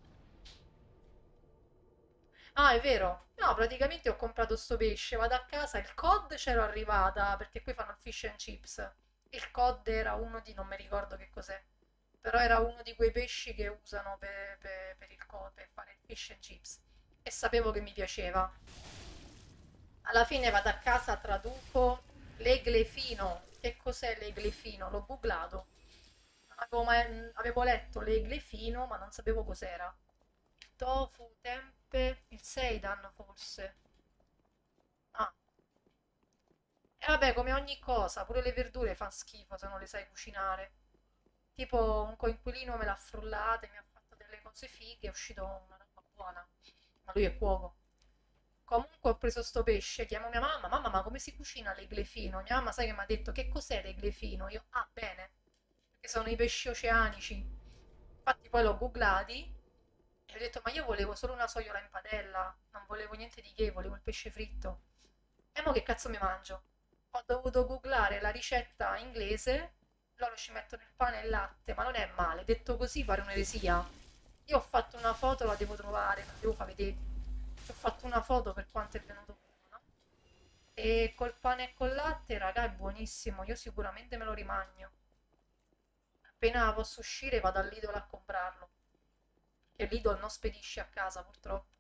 Ah, è vero. No, praticamente ho comprato sto pesce, vado a casa, il cod c'ero arrivata, perché qui fanno il fish and chips. Il cod era uno di, non mi ricordo che cos'è, però era uno di quei pesci che usano per, per- per il cod, per fare il fish and chips. E sapevo che mi piaceva. Alla fine vado a casa, traduco l'eglefino. Che cos'è l'eglefino? L'ho googlato. Non avevo mai- avevo letto l'eglefino, ma non sapevo cos'era. Tofu, tempe, il seidan forse. Ah, e vabbè, come ogni cosa, pure le verdure fanno schifo se non le sai cucinare. Tipo un coinquilino me l'ha frullate, mi ha fatto delle cose cozze fighe, è uscito una roba buona. Ma lui è cuoco. Comunque ho preso sto pesce, chiamo mia mamma, mamma, ma come si cucina l'eglefino? Mia mamma sai che mi ha detto che cos'è l'eglefino? Io, ah, bene, perché sono i pesci oceanici. Infatti poi l'ho googlati e ho detto, ma io volevo solo una sogliola in padella, non volevo niente di che, volevo il pesce fritto. E mo che cazzo mi mangio? Ho dovuto googlare la ricetta inglese, loro ci mettono il pane e il latte, ma non è male, detto così pare un'eresia. Io ho fatto una foto, la devo trovare, la devo far vedere. Ci ho fatto una foto per quanto è venuto buono. E col pane e col latte, raga, è buonissimo, io sicuramente me lo rimagno. Appena posso uscire vado al Lidl a comprarlo, che Lidl non spedisce a casa purtroppo.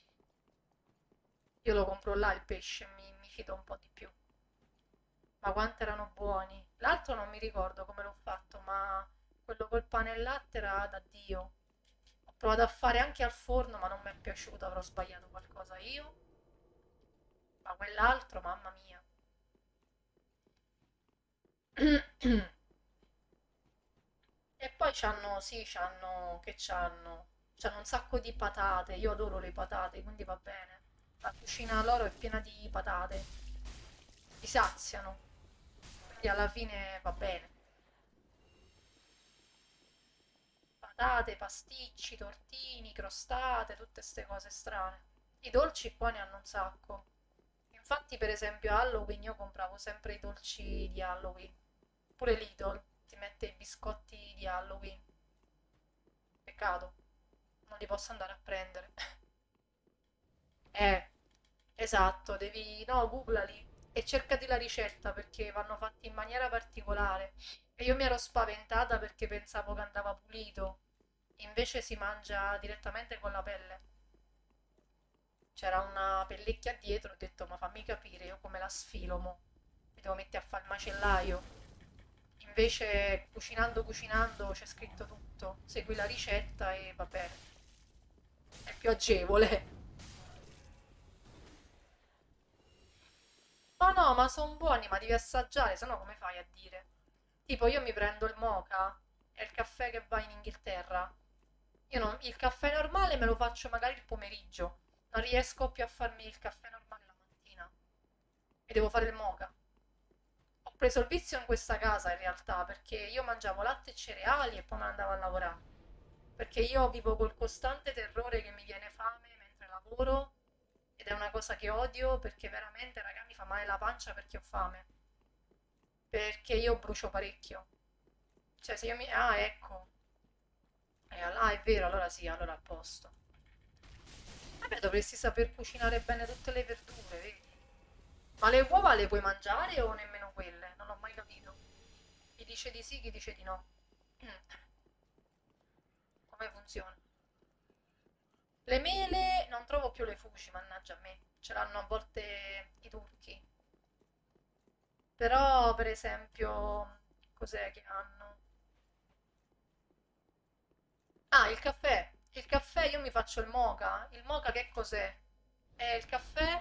Io lo compro là il pesce, mi, mi fido un po' di più. Ma quanto erano buoni. L'altro non mi ricordo come l'ho fatto, ma quello col pane e latte era da Dio. Ho provato a fare anche al forno, ma non mi è piaciuto, avrò sbagliato qualcosa io. Ma quell'altro, mamma mia. E poi c'hanno, sì, c'hanno, che c'hanno? C'hanno un sacco di patate, io adoro le patate, quindi va bene. La cucina loro è piena di patate, ti saziano, quindi alla fine va bene. Patate, pasticci, tortini, crostate, tutte queste cose strane. I dolci qua ne hanno un sacco. Infatti, per esempio, a Halloween io compravo sempre i dolci di Halloween. Pure Lidl ti mette i biscotti di Halloween. Peccato, non li posso andare a prendere. Eh, esatto, devi... No, googlali e cercati la ricetta perché vanno fatti in maniera particolare. E io mi ero spaventata perché pensavo che andava pulito. Invece si mangia direttamente con la pelle. C'era una pellicchia dietro, ho detto ma fammi capire io come la sfilo mo. Mi devo mettere a fare il macellaio. Invece cucinando cucinando c'è scritto tutto. Segui la ricetta e va bene. È più agevole. Ma no, ma sono buoni, ma devi assaggiare, sennò come fai a dire? Tipo, io mi prendo il mocha, è il caffè che va in Inghilterra. Io non- il caffè normale me lo faccio magari il pomeriggio, non riesco più a farmi il caffè normale la mattina. Mi devo fare il mocha. Ho preso il vizio in questa casa in realtà, perché io mangiavo latte e cereali e poi me ne andavo a lavorare. Perché io vivo col costante terrore che mi viene fame mentre lavoro ed è una cosa che odio perché veramente, raga, mi fa male la pancia perché ho fame. Perché io brucio parecchio. Cioè, se io mi... Ah, ecco. Eh, ah, è vero, allora sì, allora a posto. Vabbè, dovresti saper cucinare bene tutte le verdure, vedi? Ma le uova le puoi mangiare o nemmeno quelle? Non ho mai capito. Chi dice di sì, chi dice di no. Mm, come funziona? Le mele non trovo più le fuci, mannaggia a me. Ce l'hanno a volte i turchi. Però, per esempio, cos'è che hanno? Ah, il caffè. Il caffè io mi faccio il mocha. Il mocha che cos'è? È il caffè?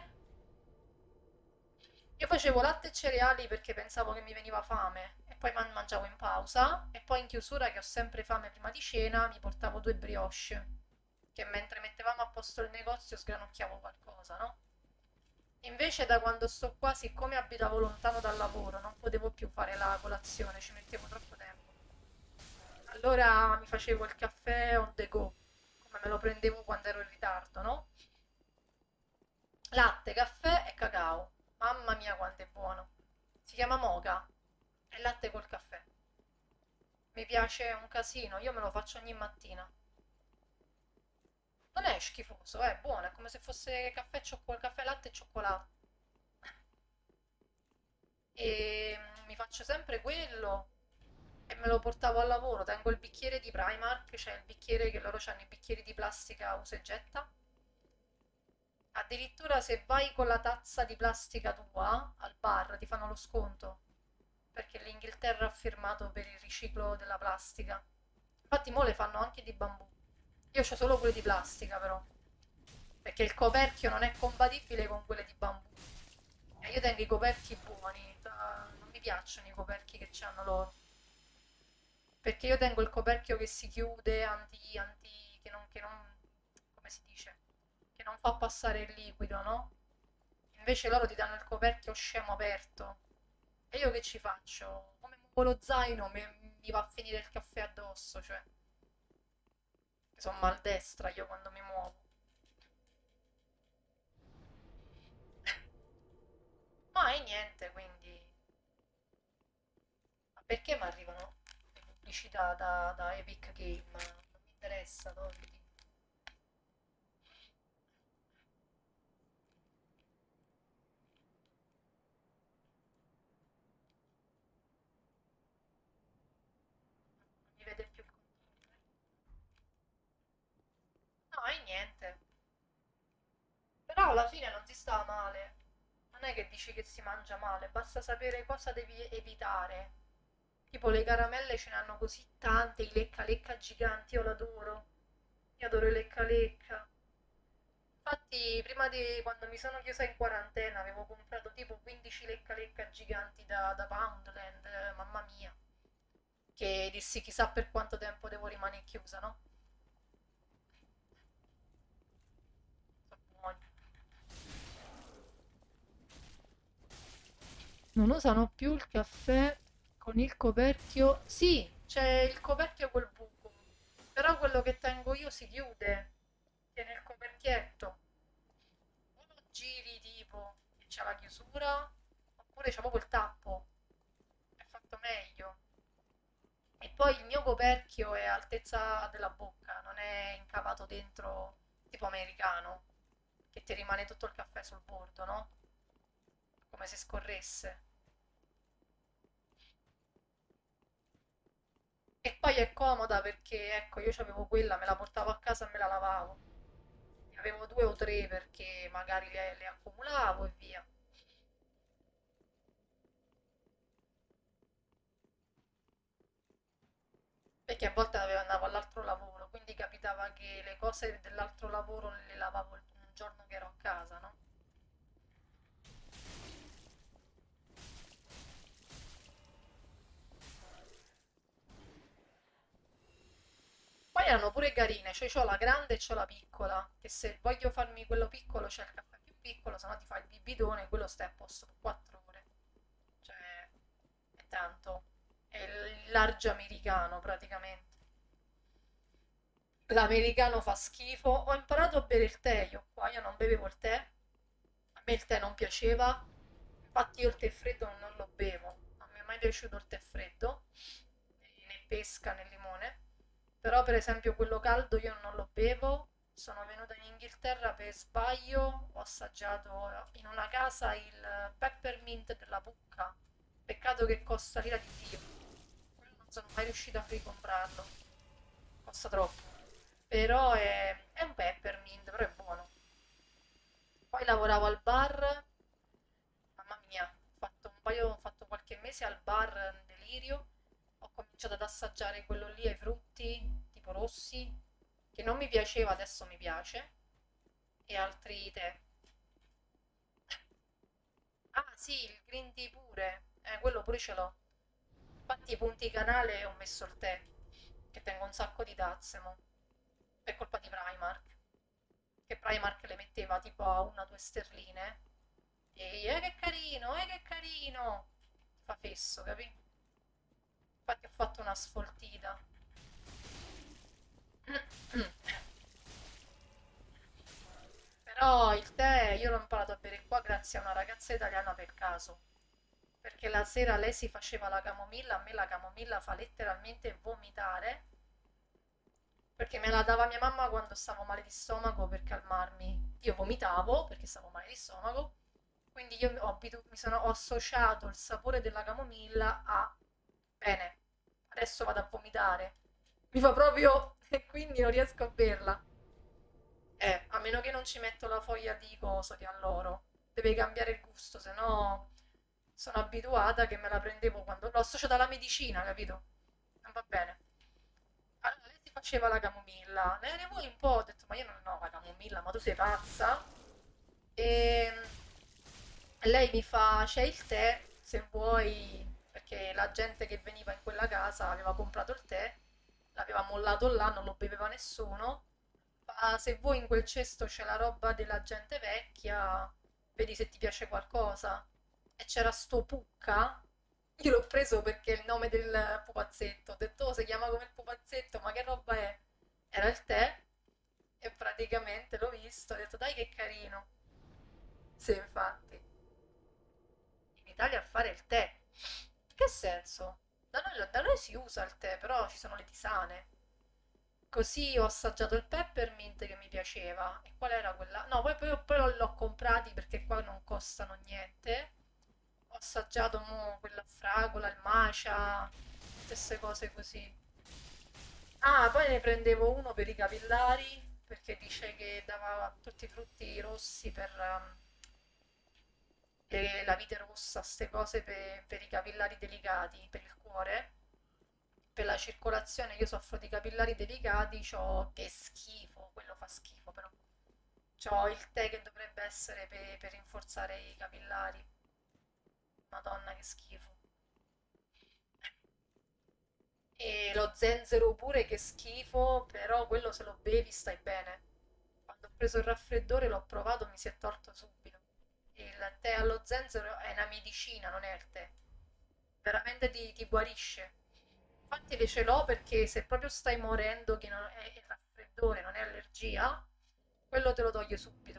Io facevo latte e cereali perché pensavo che mi veniva fame e poi man- mangiavo in pausa e poi in chiusura che ho sempre fame prima di cena mi portavo due brioche che mentre mettevamo a posto il negozio sgranocchiavo qualcosa, no? Invece da quando sto qua, siccome abitavo lontano dal lavoro, non potevo più fare la colazione, ci mettevo troppo tempo. Allora mi facevo il caffè on the go, come me lo prendevo quando ero in ritardo, no? Latte, caffè e cacao. Mamma mia quanto è buono. Si chiama mocha. È latte col caffè. Mi piace un casino, io me lo faccio ogni mattina. Non è schifoso, è buono, è come se fosse caffè, cioccol- caffè latte e cioccolato. E mm, mi faccio sempre quello e me lo portavo al lavoro. Tengo il bicchiere di Primark, c'è il bicchiere che loro hanno i bicchieri di plastica usa e getta. Addirittura se vai con la tazza di plastica tua al bar ti fanno lo sconto, perché l'Inghilterra ha firmato per il riciclo della plastica. Infatti mo le fanno anche di bambù. Io ho solo quelle di plastica però, perché il coperchio non è compatibile con quelle di bambù. E io tengo i coperchi buoni, da- non mi piacciono i coperchi che hanno loro. Perché io tengo il coperchio che si chiude, anti, anti, che non, come si dice, che non fa passare il liquido, no? Invece loro ti danno il coperchio scemo aperto. E io che ci faccio? Come muovo lo zaino mi, mi va a finire il caffè addosso, cioè. Sono maldestra io quando mi muovo. Ma e niente, quindi. Ma perché mi arrivano le pubblicità da, da Epic Game? Non mi interessa, togli. Non mi vede più il controller. No, e niente. Però alla fine non si sta male. Non è che dici che si mangia male, basta sapere cosa devi evitare. Tipo le caramelle ce ne hanno così tante, i lecca lecca giganti, io l'adoro. Io adoro i lecca lecca. Infatti, prima di quando mi sono chiusa in quarantena, avevo comprato tipo quindici lecca lecca giganti da, da Poundland, eh, mamma mia. Che dissi chissà per quanto tempo devo rimanere chiusa, no? Sono buoni. Non usano più il caffè con il coperchio. Sì, c'è il coperchio col buco, però quello che tengo io si chiude, tiene il coperchietto. O lo giri tipo che c'ha la chiusura, oppure c'è proprio il tappo. È fatto meglio. E poi il mio coperchio è a altezza della bocca, non è incavato dentro tipo americano, che ti rimane tutto il caffè sul bordo, no? Come se scorresse. E poi è comoda perché, ecco, io avevo quella, me la portavo a casa e me la lavavo. Ne avevo due o tre perché magari le, le accumulavo e via. Perché a volte avevo- andavo all'altro lavoro, quindi capitava che le cose dell'altro lavoro le lavavo il un giorno che ero a casa, no? Poi erano pure carine, cioè c'ho la grande e c'ho la piccola, che se voglio farmi quello piccolo c'è il caffè più piccolo, se no ti fai il bibitone, quello stai a posto per quattro ore. Cioè, è tanto. È il large americano praticamente. L'americano fa schifo. Ho imparato a bere il tè io qua, io non bevevo il tè. A me il tè non piaceva. Infatti io il tè freddo non lo bevo. Non mi è mai piaciuto il tè freddo, né pesca né limone. Però per esempio quello caldo io non lo bevo. Sono venuta in Inghilterra per sbaglio, ho assaggiato in una casa il peppermint della Pucca. Peccato che costa l'ira di Dio. Quello non sono mai riuscita a ricomprarlo. Costa troppo. Però è, è un peppermint, però è buono. Poi lavoravo al bar, mamma mia, ho fatto un paio, ho fatto qualche mese al bar in Delirio, ho cominciato ad assaggiare quello lì ai frutti, tipo rossi, che non mi piaceva, adesso mi piace, e altri tè. Ah sì, il green tea pure, eh, quello pure ce l'ho. Infatti ai punti canale ho messo il tè, che tengo un sacco di tazze, mo. Per colpa di Primark. Che Primark le metteva tipo a una o due sterline. E eh che carino, eh che carino! Fa fesso, capì? Infatti ho fatto una sfoltita. Però il tè io l'ho imparato a bere qua grazie a una ragazza italiana per caso. Perché la sera lei si faceva la camomilla, a me la camomilla fa letteralmente vomitare. Perché me la dava mia mamma quando stavo male di stomaco per calmarmi. Io vomitavo perché stavo male di stomaco, quindi io ho, abitu- mi sono, ho associato il sapore della camomilla a bene, adesso vado a vomitare. Mi fa proprio e quindi non riesco a berla. Eh, a meno che non ci metto la foglia di coso di alloro. Deve cambiare il gusto, se no sono abituata che me la prendevo quando l'ho associata alla medicina, capito? Non va bene. Allora, lei si faceva la camomilla. Ne ne vuoi un po'? Ho detto, ma io non ho la camomilla, ma tu sei pazza? E lei mi fa, c'è il tè, se vuoi, perché la gente che veniva in quella casa aveva comprato il tè, l'aveva mollato là, non lo beveva nessuno. Fa, fa, se vuoi in quel cesto c'è la roba della gente vecchia, vedi se ti piace qualcosa. E c'era sto Pucca, io l'ho preso perché è il nome del pupazzetto, ho detto, "Oh, si chiama come il pupazzetto, ma che roba è?" Era il tè, e praticamente l'ho visto, ho detto, dai che carino. Sì, infatti. In Italia a fare il tè. Che senso? Da noi, da noi si usa il tè, però ci sono le tisane. Così ho assaggiato il peppermint che mi piaceva. E qual era quella? No, poi, poi, poi l'ho comprati perché qua non costano niente. Ho assaggiato mo quella fragola, il matcha, tutte queste cose così. Ah, poi ne prendevo uno per i capillari perché dice che dava tutti i frutti rossi per ehm, le- la vite rossa, queste cose per, per i capillari delicati, per il cuore, per la circolazione. Io soffro di capillari delicati, c'ho che schifo, quello fa schifo però. C'ho il tè che dovrebbe essere per, per rinforzare i capillari. Madonna, che schifo. E lo zenzero pure, che schifo, però quello se lo bevi stai bene. Quando ho preso il raffreddore l'ho provato, mi si è tolto subito. Il tè allo zenzero è una medicina, non è il tè. Veramente ti, ti guarisce. Infatti le ce l'ho perché se proprio stai morendo, che non è il raffreddore, non è allergia, quello te lo toglie subito.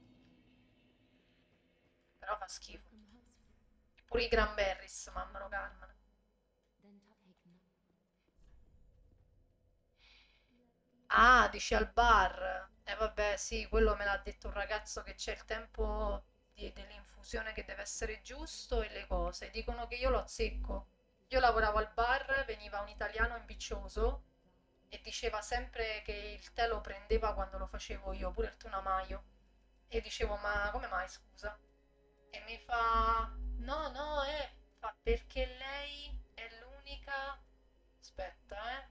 Però fa schifo. Welcome husband. Pure i cranberries, mamma lo calmano. Then Tuphaken. Ah, dici al bar. E vabbè, sì, quello me l'ha detto un ragazzo che c'è il tempo di- dell'infusione che deve essere giusto e le cose. Dicono che io lo azzecco. Io lavoravo al bar, veniva un italiano ambizioso e diceva sempre che il tè lo prendeva quando lo facevo io, pure il tunamaio. E dicevo, ma come mai, scusa? E mi fa, no, no, eh, fa perché lei è l'unica... Aspetta, eh.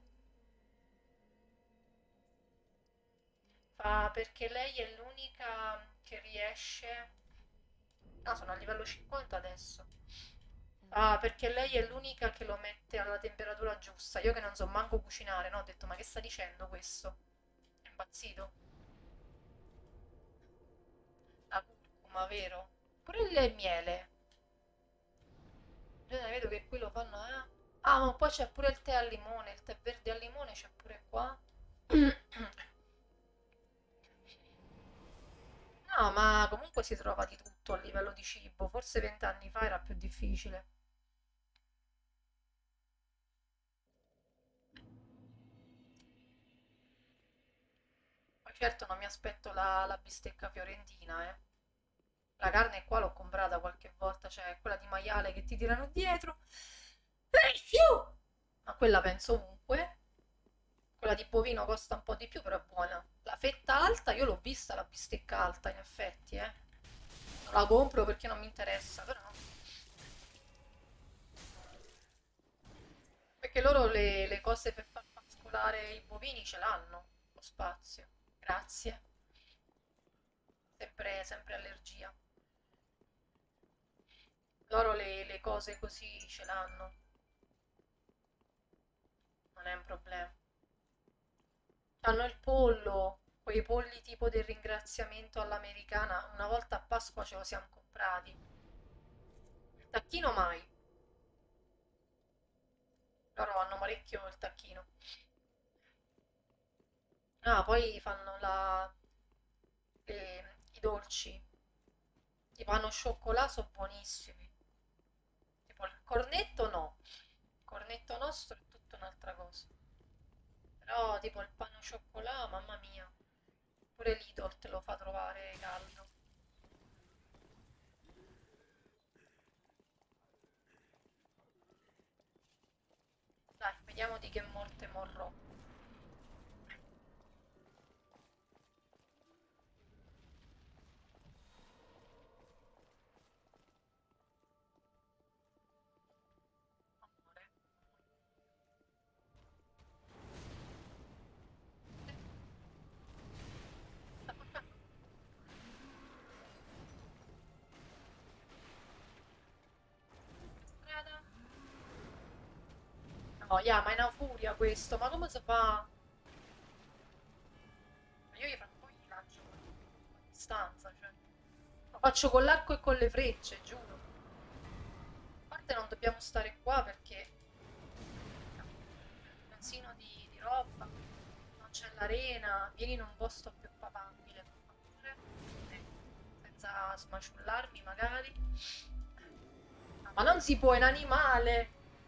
Fa perché lei è l'unica che riesce... Ah, sono a livello cinquanta adesso. Fa perché lei è l'unica che lo mette alla temperatura giusta. Io che non so manco cucinare, no? Ho detto, ma che sta dicendo questo? È impazzito. La curcuma, vero? Pure il miele. Io ne vedo che qui lo fanno, eh? Ah, ma poi c'è pure il tè al limone. Il tè verde al limone c'è pure qua. No, ma comunque si trova di tutto a livello di cibo. Forse vent'anni fa era più difficile. Poi certo non mi aspetto la, la bistecca fiorentina, eh. La carne qua l'ho comprata qualche volta, cioè quella di maiale che ti tirano dietro. Eh, fiu! Ma quella penso ovunque. Quella di bovino costa un po' di più, però è buona. La fetta alta, io l'ho vista la bistecca alta, in effetti, eh. Non la compro perché non mi interessa, però. Perché loro le, le cose per far pascolare i bovini ce l'hanno, lo spazio. Grazie. Sempre, sempre allergia. Loro le, le cose così ce l'hanno, non è un problema. Hanno il pollo, quei polli tipo del ringraziamento all'americana. Una volta a Pasqua ce lo siamo comprati. Il tacchino mai. Loro hanno parecchio il tacchino. Ah, poi fanno la, le- i dolci. I panno au chocolat sono buonissimi. Tipo il cornetto no. Il cornetto nostro è tutta un'altra cosa. Però tipo il panno au chocolat, mamma mia. Pure Lidl te lo fa trovare caldo. Dai, vediamo di che morte morrò. Amore. Sta portando per strada? No, yeah, ma è una furia questo. Ma come si fa? Io gli faccio con l'arco e con le frecce, giuro. A parte non dobbiamo stare qua perché un casino di, di roba, non c'è l'arena, vieni in un posto più papabile, per favore. Eh, senza smaciullarmi magari. Ah, ma non si può, è un animale!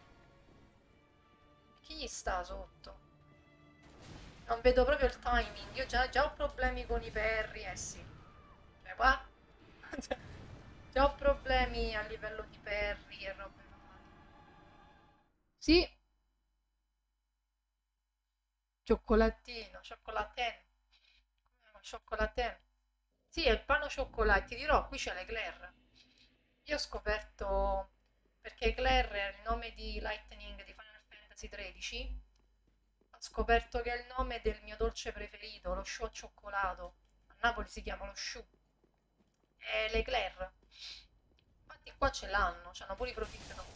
Chi gli sta sotto? Non vedo proprio il timing, io già, già ho problemi con i perri, eh sì. Cioè, qua... già ho problemi a livello di perri e robe varie. Sì, cioccolatino, cioccolaten. Come cioccolaten. Sì, è il pano cioccolato. Ti dirò, qui c'è l'eclair. Io ho scoperto, perché Eclair è il nome di Lightning di Final Fantasy tredici, ho scoperto che è il nome del mio dolce preferito, lo choux al cioccolato. A Napoli si chiama lo choux. È l'Eclair. Infatti qua ce l'hanno, c'hanno pure i profittano.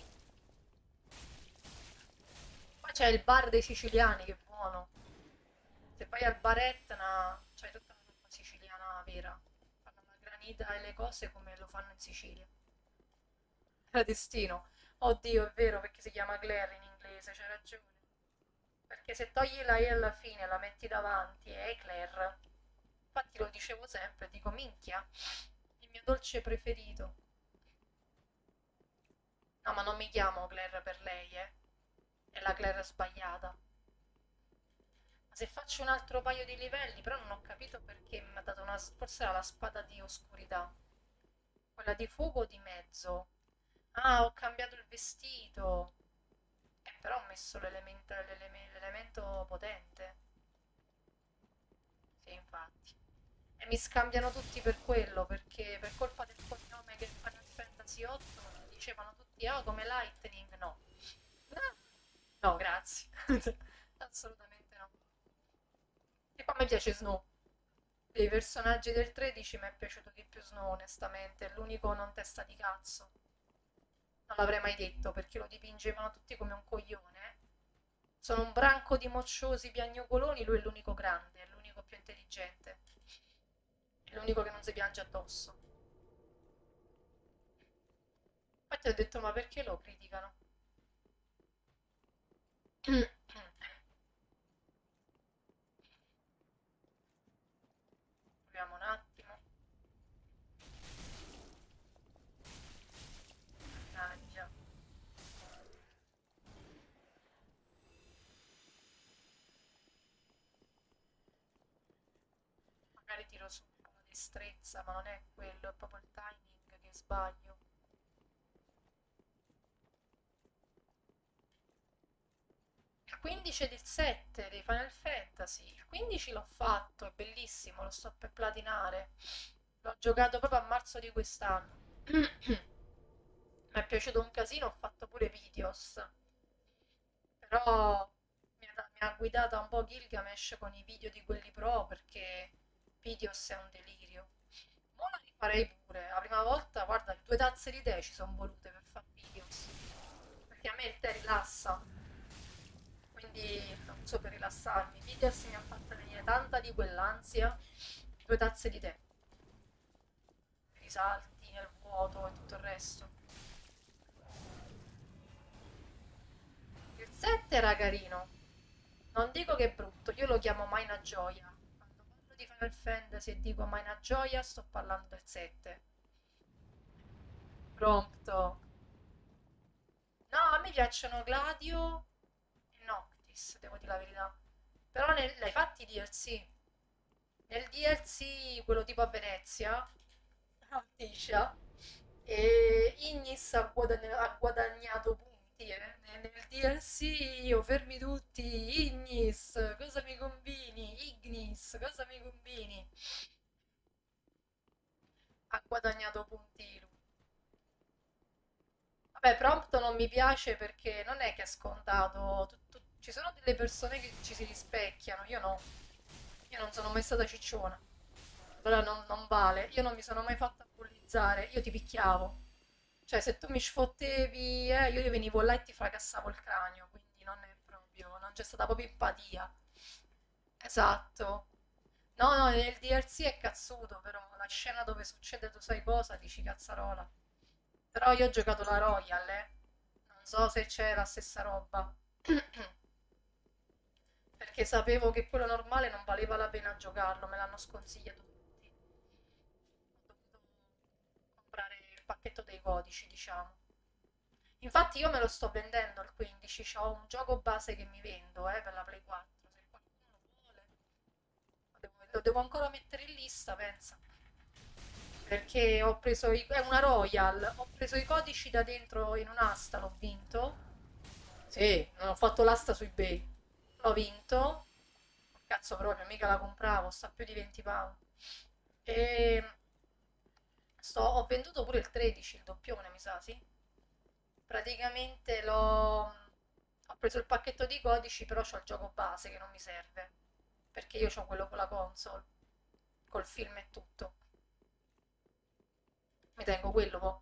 Poi c'è il bar dei siciliani, che è buono. Se vai al bar Etna, c'hai tutta la roba siciliana vera. Fanno la granita e le cose come lo fanno in Sicilia. Era destino. Oddio, è vero perché si chiama Claire in inglese, c'hai ragione. Perché se togli la E alla fine e la metti davanti è Claire. Infatti lo dicevo sempre, dico minchia, il mio dolce preferito. No, ma non mi chiamo Claire per lei, eh. È la Claire sbagliata. Ma se faccio un altro paio di livelli, però non ho capito perché mi ha dato una... forse era la spada di oscurità. Quella di fuoco di mezzo. Ah, ho cambiato il vestito. Eh, però ho messo l'elemento l'eleme- l'elemento potente. Sì, infatti. E mi scambiano tutti per quello, perché per colpa del cognome che è Final Fantasy otto dicevano tutti, ah, come Lightning, no. No, grazie. Assolutamente no. E poi mi piace Snow. Dei personaggi del tredici mi è piaciuto di più Snow, onestamente. È l'unico non testa di cazzo. Non l'avrei mai detto perché lo dipingevano tutti come un coglione. Sono un branco di mocciosi piagnucoloni, lui è l'unico grande, è l'unico più intelligente. È l'unico che non si piange addosso. Infatti ho detto, ma perché lo criticano? Proviamo un attimo. Mannaggia. Magari tiro su un po' di destrezza, ma non è quello, è proprio il timing che sbaglio. Il quindici ed il sette dei Final Fantasy. Il quindici l'ho fatto, è bellissimo, lo sto per platinare. L'ho giocato proprio a marzo di quest'anno. Mi è piaciuto un casino, ho fatto pure videos. Però mi ha, mi ha guidata un po' Gilgamesh con i video di quelli pro perché videos è un delirio. Ma la rifarei pure. La prima volta, guarda, due tazze di tè ci sono volute per fare videos. Perché a me il tè rilassa. Quindi lo uso per rilassarmi. Videos mi ha fatto venire tanta di quell'ansia. Due tazze di tè. Risalti nel vuoto e tutto il resto. Il sette era carino. Non dico che è brutto, io lo chiamo Maina Gioia. Quando parlo di Final Fantasy e dico Maina Gioia, sto parlando del sette. Prompto. No, a me piacciono Gladio e Noctis, devo dire la verità. Però nel, l'hai fatti i D L C? Nel D L C, quello tipo a Venezia, a Tiscia, e Ignis ha, guadagn- ha guadagnato punti, eh. Nel nel D L C io fermi tutti, Ignis, cosa mi combini? Ignis, cosa mi combini? Ha guadagnato punti lui. Vabbè, Prompt non mi piace perché non è che è scontato. tu- tu- ci sono delle persone che ci si rispecchiano, io no. Io non sono mai stata cicciona. Allora non, non vale. Io non mi sono mai fatta bullizzare, io ti picchiavo. Cioè, se tu mi sfottevi, eh, io venivo là e ti fracassavo il cranio, quindi non è proprio, non c'è stata proprio empatia. Esatto. No, no, No, nel D L C è cazzuto, però la scena dove succede tu sai cosa, dici cazzarola. Però io ho giocato la Royal, eh. Non so se c'è la stessa roba. Perché sapevo che quello normale non valeva la pena giocarlo, me l'hanno sconsigliato tutti. Ho dovuto comprare il pacchetto dei codici, diciamo. Infatti io me lo sto vendendo il quindici, ho un gioco base che mi vendo, eh, per la Play quattro, se qualcuno lo vuole. Lo devo, lo devo ancora mettere in lista, pensa. Perché ho preso i, è una Royal, ho preso i codici da dentro in un'asta, l'ho vinto. Sì, non ho fatto l'asta su eBay. L'ho vinto. Cazzo proprio, mica la compravo, sta più di venti pound. E sto, ho venduto pure il tredici, il doppione, mi sa, sì. Praticamente l'ho... Ho preso il pacchetto di codici, però c'ho il gioco base che non mi serve. Perché io ho quello con la console, col film e tutto. Mi tengo quello, po'.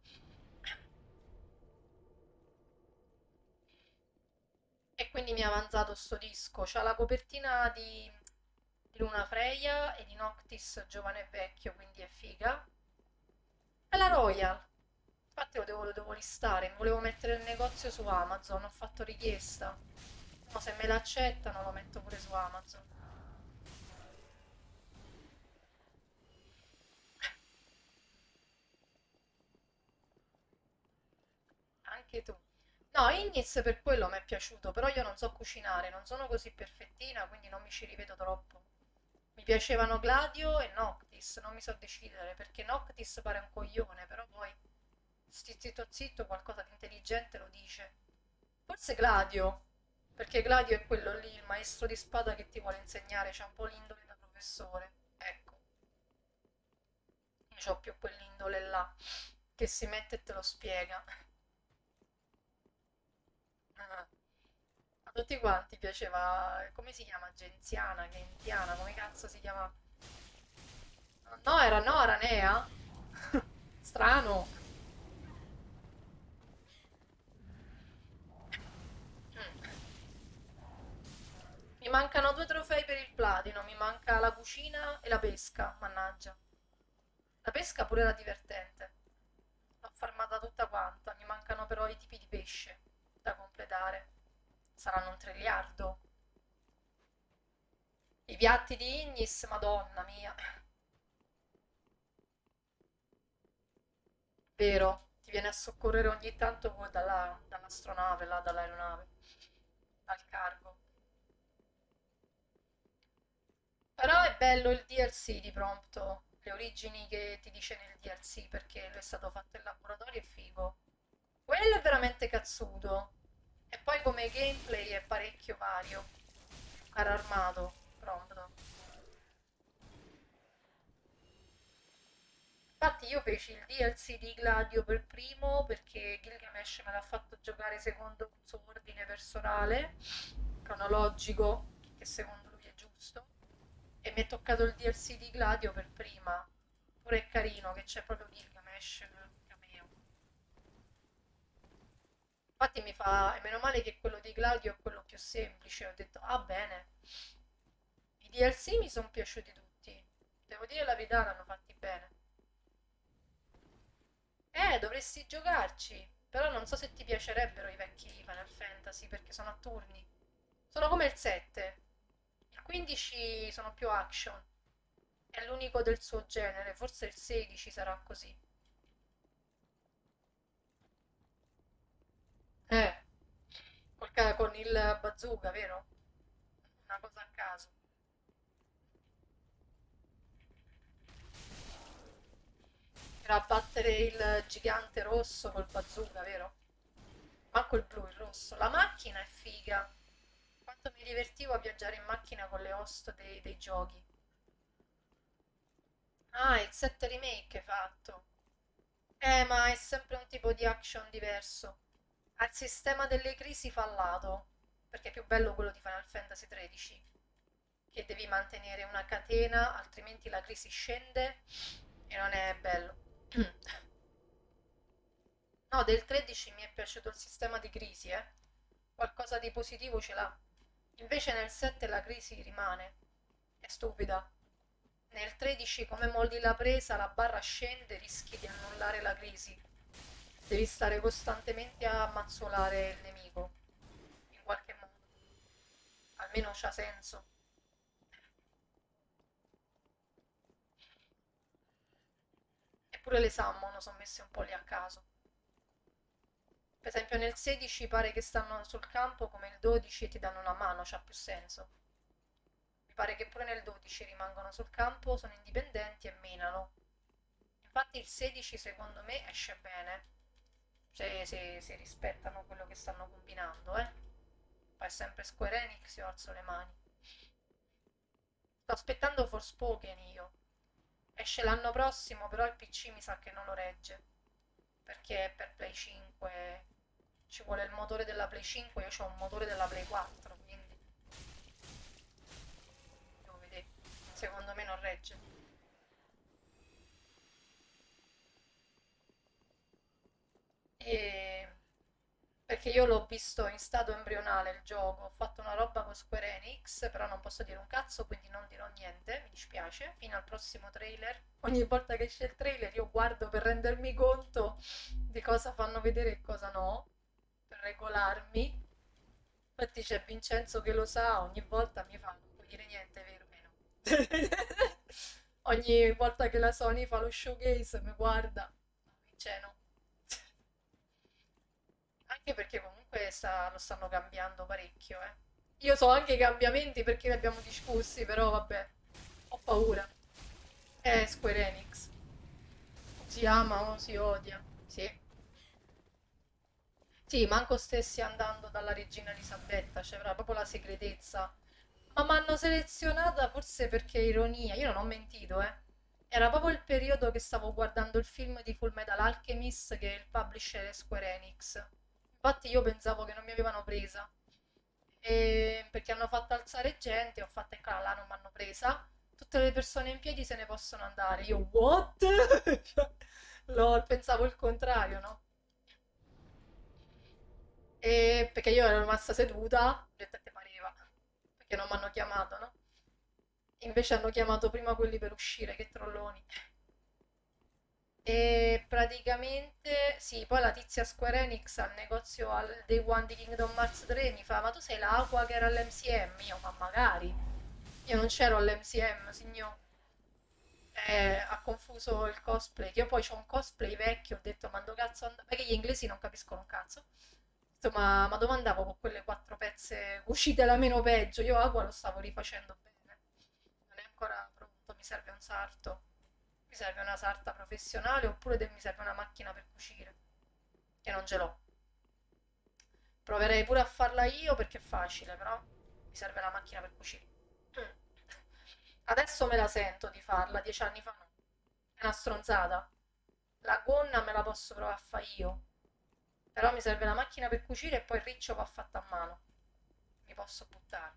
E quindi mi ha avanzato sto disco. C'ha la copertina di, di Luna Freya e di Noctis giovane e vecchio, quindi è figa. È la Royal. Infatti lo devo, lo devo listare. Mi volevo mettere il negozio su Amazon, ho fatto richiesta. No, se me l'accettano lo metto pure su Amazon. Anche tu. No, Ignis per quello mi è piaciuto, però io non so cucinare, non sono così perfettina, quindi non mi ci rivedo troppo. Mi piacevano Gladio e Noctis, non mi so decidere, perché Noctis pare un coglione, però poi sti zitto zitto qualcosa di intelligente lo dice. Forse Gladio, perché Gladio è quello lì, il maestro di spada che ti vuole insegnare, c'ha un po' l'indole da professore. Ecco, io ho più quell'indole là, che si mette e te lo spiega. Ah. A tutti quanti piaceva, come si chiama? Genziana, Gentiana, come cazzo si chiama? No, era no, era Nea. Strano. Mm. Mi mancano due trofei per il platino, mi manca la cucina e la pesca, mannaggia. La pesca pure era divertente. L'ho farmata tutta quanta, mi mancano però i tipi di pesce da completare. Saranno un triliardo. I piatti di Ignis, madonna mia. Vero, ti viene a soccorrere ogni tanto poi dalla- dall'astronave, là, dall'aeronave, dal cargo. Però è bello il D L C di Prompto, le origini che ti dice nel D L C perché lui è stato fatto in laboratorio è figo. Quello è veramente cazzuto. E poi come gameplay è parecchio vario. Carro armato, Prompto. Infatti io feci il D L C di Gladio per primo perché Gilgamesh me l'ha fatto giocare secondo un suo ordine personale, cronologico, che secondo lui è giusto, e mi è toccato il D L C di Gladio per prima. Pure è carino che c'è proprio Gilgamesh nel cameo. Infatti mi fa, e meno male che quello di Gladio è quello più semplice, ho detto, ah bene, i D L C mi sono piaciuti tutti, devo dire la verità, l'hanno fatti bene. Eh, dovresti giocarci, però non so se ti piacerebbero i vecchi Final Fantasy perché sono a turni. Sono come il sette. Il quindici sono più action. È l'unico del suo genere, forse il sedici sarà così. Eh, col ca- con il bazooka, vero? Una cosa a caso. Era battere il gigante rosso col bazooka, vero? Manco il blu, il rosso. La macchina è figa. Quanto mi divertivo a viaggiare in macchina con le host dei, dei giochi. Ah, il sette remake hai fatto. Eh, ma è sempre un tipo di action diverso. Ha il sistema delle crisi fallato, perché è più bello quello di Final Fantasy tredici, che devi mantenere una catena, altrimenti la crisi scende e non è bello. No, del tredici mi è piaciuto il sistema di crisi, eh. Qualcosa di positivo ce l'ha. Invece nel sette la crisi rimane. È stupida. nel tredici come molli la presa, la barra scende, rischi di annullare la crisi. Devi stare costantemente a mazzolare il nemico, in qualche modo. Almeno c'ha senso. Eppure le summon sono messe un po' lì a caso. Per esempio nel sedici pare che stanno sul campo come il dodici ti danno una mano, c'ha più senso. Mi pare che pure nel dodici rimangono sul campo, sono indipendenti e menano. Infatti il sedici secondo me esce bene, se, se- se rispettano quello che stanno combinando, eh. Poi è sempre Square Enix, io alzo le mani. Sto aspettando Forspoken io. Esce l'anno prossimo, però il P C mi sa che non lo regge. Perché per Play cinque ci vuole il motore della Play cinque, io ho un motore della Play quattro, quindi devo vedere. Secondo me non regge. E... Perché io l'ho visto in stato embrionale il gioco, ho fatto una roba con Square Enix, però non posso dire un cazzo, quindi non dirò niente, mi dispiace, fino al prossimo trailer. Ogni volta che esce il trailer io guardo per rendermi conto di cosa fanno vedere e cosa no, per regolarmi. Infatti c'è Vincenzo che lo sa, ogni volta mi fa, non puoi dire niente, vero? Eh no. Ogni volta che la Sony fa lo showcase mi guarda, Vince no. Anche perché comunque sta- lo stanno cambiando parecchio, eh. Io so anche i cambiamenti perché li abbiamo discussi, però vabbè, ho paura. È Square Enix. Si ama o si odia. Sì. Sì, manco stessi andando dalla regina Elisabetta, c'era proprio la segretezza. Ma mi hanno selezionata forse perché ironia, io non ho mentito, eh. Era proprio il periodo che stavo guardando il film di Full Metal Alchemist che il publisher è Square Enix. Infatti io pensavo che non mi avevano presa. E perché hanno fatto alzare gente, ho fatto entrare là, non mi hanno presa. Tutte le persone in piedi se ne possono andare. Io, what? Cioè, lol, pensavo il contrario, no? E perché io ero rimasta seduta, ho detto che pareva, perché non mi hanno chiamato, no? Invece hanno chiamato prima quelli per uscire, che trolloni. E praticamente, sì, poi la tizia Square Enix al negozio al Day One di Kingdom Hearts tre mi fa, ma tu sei l'acqua che era all'M C M? Io, ma magari. Io non c'ero all'M C M, signor. Eh, ha confuso il cosplay, che io poi ho un cosplay vecchio, ho detto, ma dove cazzo andavo? Perché gli inglesi non capiscono un cazzo. Ho detto, ma, ma dove andavo con quelle quattro pezze uscite la meno peggio? Io Aqua lo stavo rifacendo bene. Non è ancora pronto, mi serve un sarto. Mi serve una sarta professionale oppure de- mi serve una macchina per cucire, che non ce l'ho. Proverei pure a farla io perché è facile, però mi serve la macchina per cucire. Mm. Adesso me la sento di farla, dieci anni fa no. È una stronzata. La gonna me la posso provare a fare io, però mi serve la macchina per cucire e poi il riccio va fatto a mano. Mi posso buttare.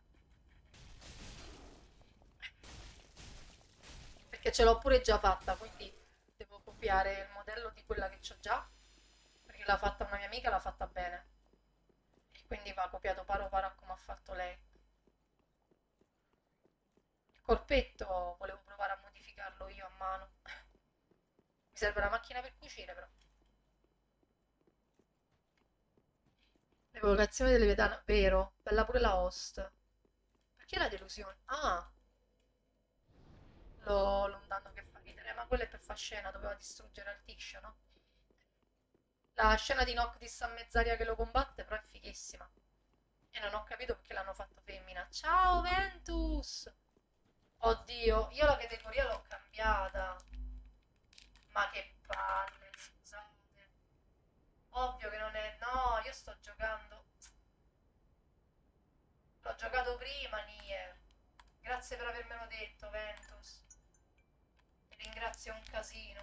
Perché ce l'ho pure già fatta, quindi devo copiare il modello di quella che ho già, perché l'ha fatta una mia amica, l'ha fatta bene. E quindi va copiato paro paro a come ha fatto lei. Il corpetto volevo provare a modificarlo io a mano. Mi serve la macchina per cucire però. L'evocazione delle vedane, vero, bella pure la host. Perché la delusione? Ah, lo, lo danno che fa ridere, ma quella è per far scena, doveva distruggere al tizio, no? La scena di Noctis a mezz'aria che lo combatte però è fighissima. E non ho capito perché l'hanno fatto femmina. Ciao Ventus! Oddio, io la categoria l'ho cambiata. Ma che palle, scusate. Ovvio che non è... No, io sto giocando... L'ho giocato prima, Nier. Grazie per avermelo detto, Ventus. Ti ringrazio un casino.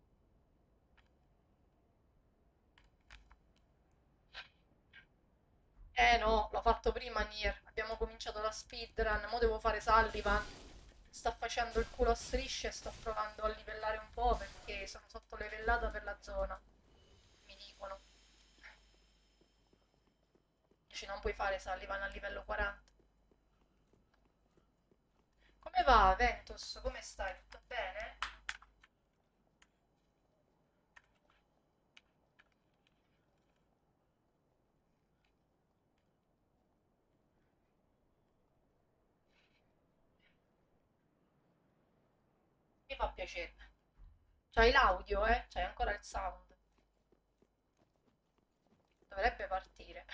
Eh no, l'ho fatto prima, Nier. Abbiamo cominciato la speedrun, mo devo fare Sullivan. Sto facendo il culo a strisce e sto provando a livellare un po' perché sono sottolevellata per la zona. Mi dicono. Dici non puoi fare Sullivan a livello quaranta. Come va, Ventus? Come stai? Tutto bene? Mi fa piacere. C'hai l'audio, eh? C'hai ancora il sound. Dovrebbe partire.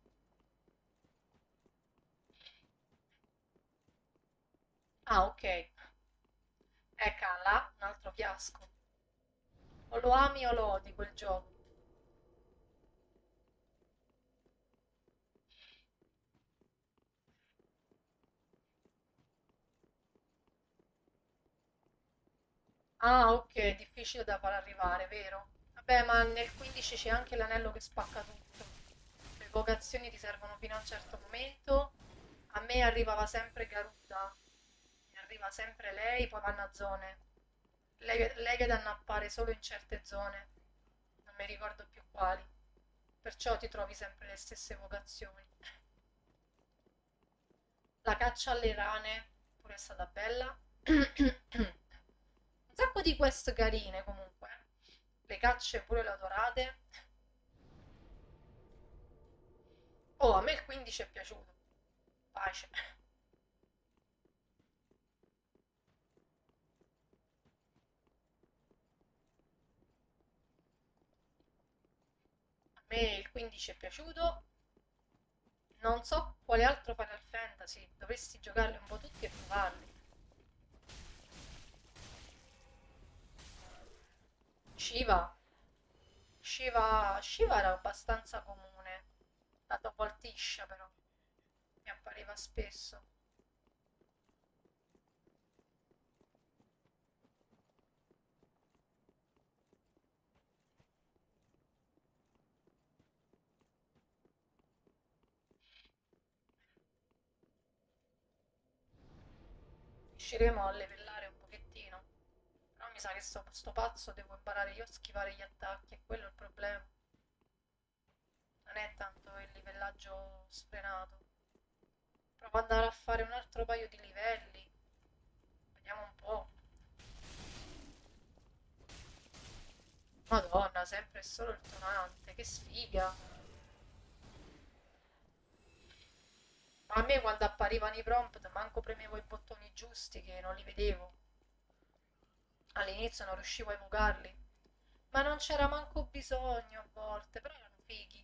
Ah, ok. Eccola, un altro fiasco. O lo ami o lo odi quel gioco. Ah, ok, difficile da far arrivare, vero? Vabbè, ma nel quindici c'è anche l'anello che spacca tutto. Le vocazioni ti servono fino a un certo momento. A me arrivava sempre Garuda, mi arriva sempre lei, poi vanno a zone. Lei, lei che danno appare solo in certe zone, non mi ricordo più quali. Perciò ti trovi sempre le stesse vocazioni. La caccia alle rane, pure è stata bella. Un sacco di quest carine comunque. Le cacce pure le ho adorate. Oh, a me il quindici è piaciuto. Pace. A me il quindici è piaciuto. Non so quale altro Final Fantasy. Dovresti giocarli un po' tutti e provarli. Shiva. Shiva, Shiva era abbastanza comune. La dopo Altiscia però. Mi appariva spesso. Riusciremo a livellare un pochettino. Però mi sa che sto, sto pazzo devo imparare io a schivare gli attacchi. È quello il problema. Non è tanto il livellaggio sfrenato. Provo ad andare a fare un altro paio di livelli. Vediamo un po'. Madonna, sempre e solo il tonante. Che sfiga. Ma a me quando apparivano i prompt manco premevo i bottoni giusti che non li vedevo. All'inizio non riuscivo a evocarli. Ma non c'era manco bisogno a volte, però erano fighi.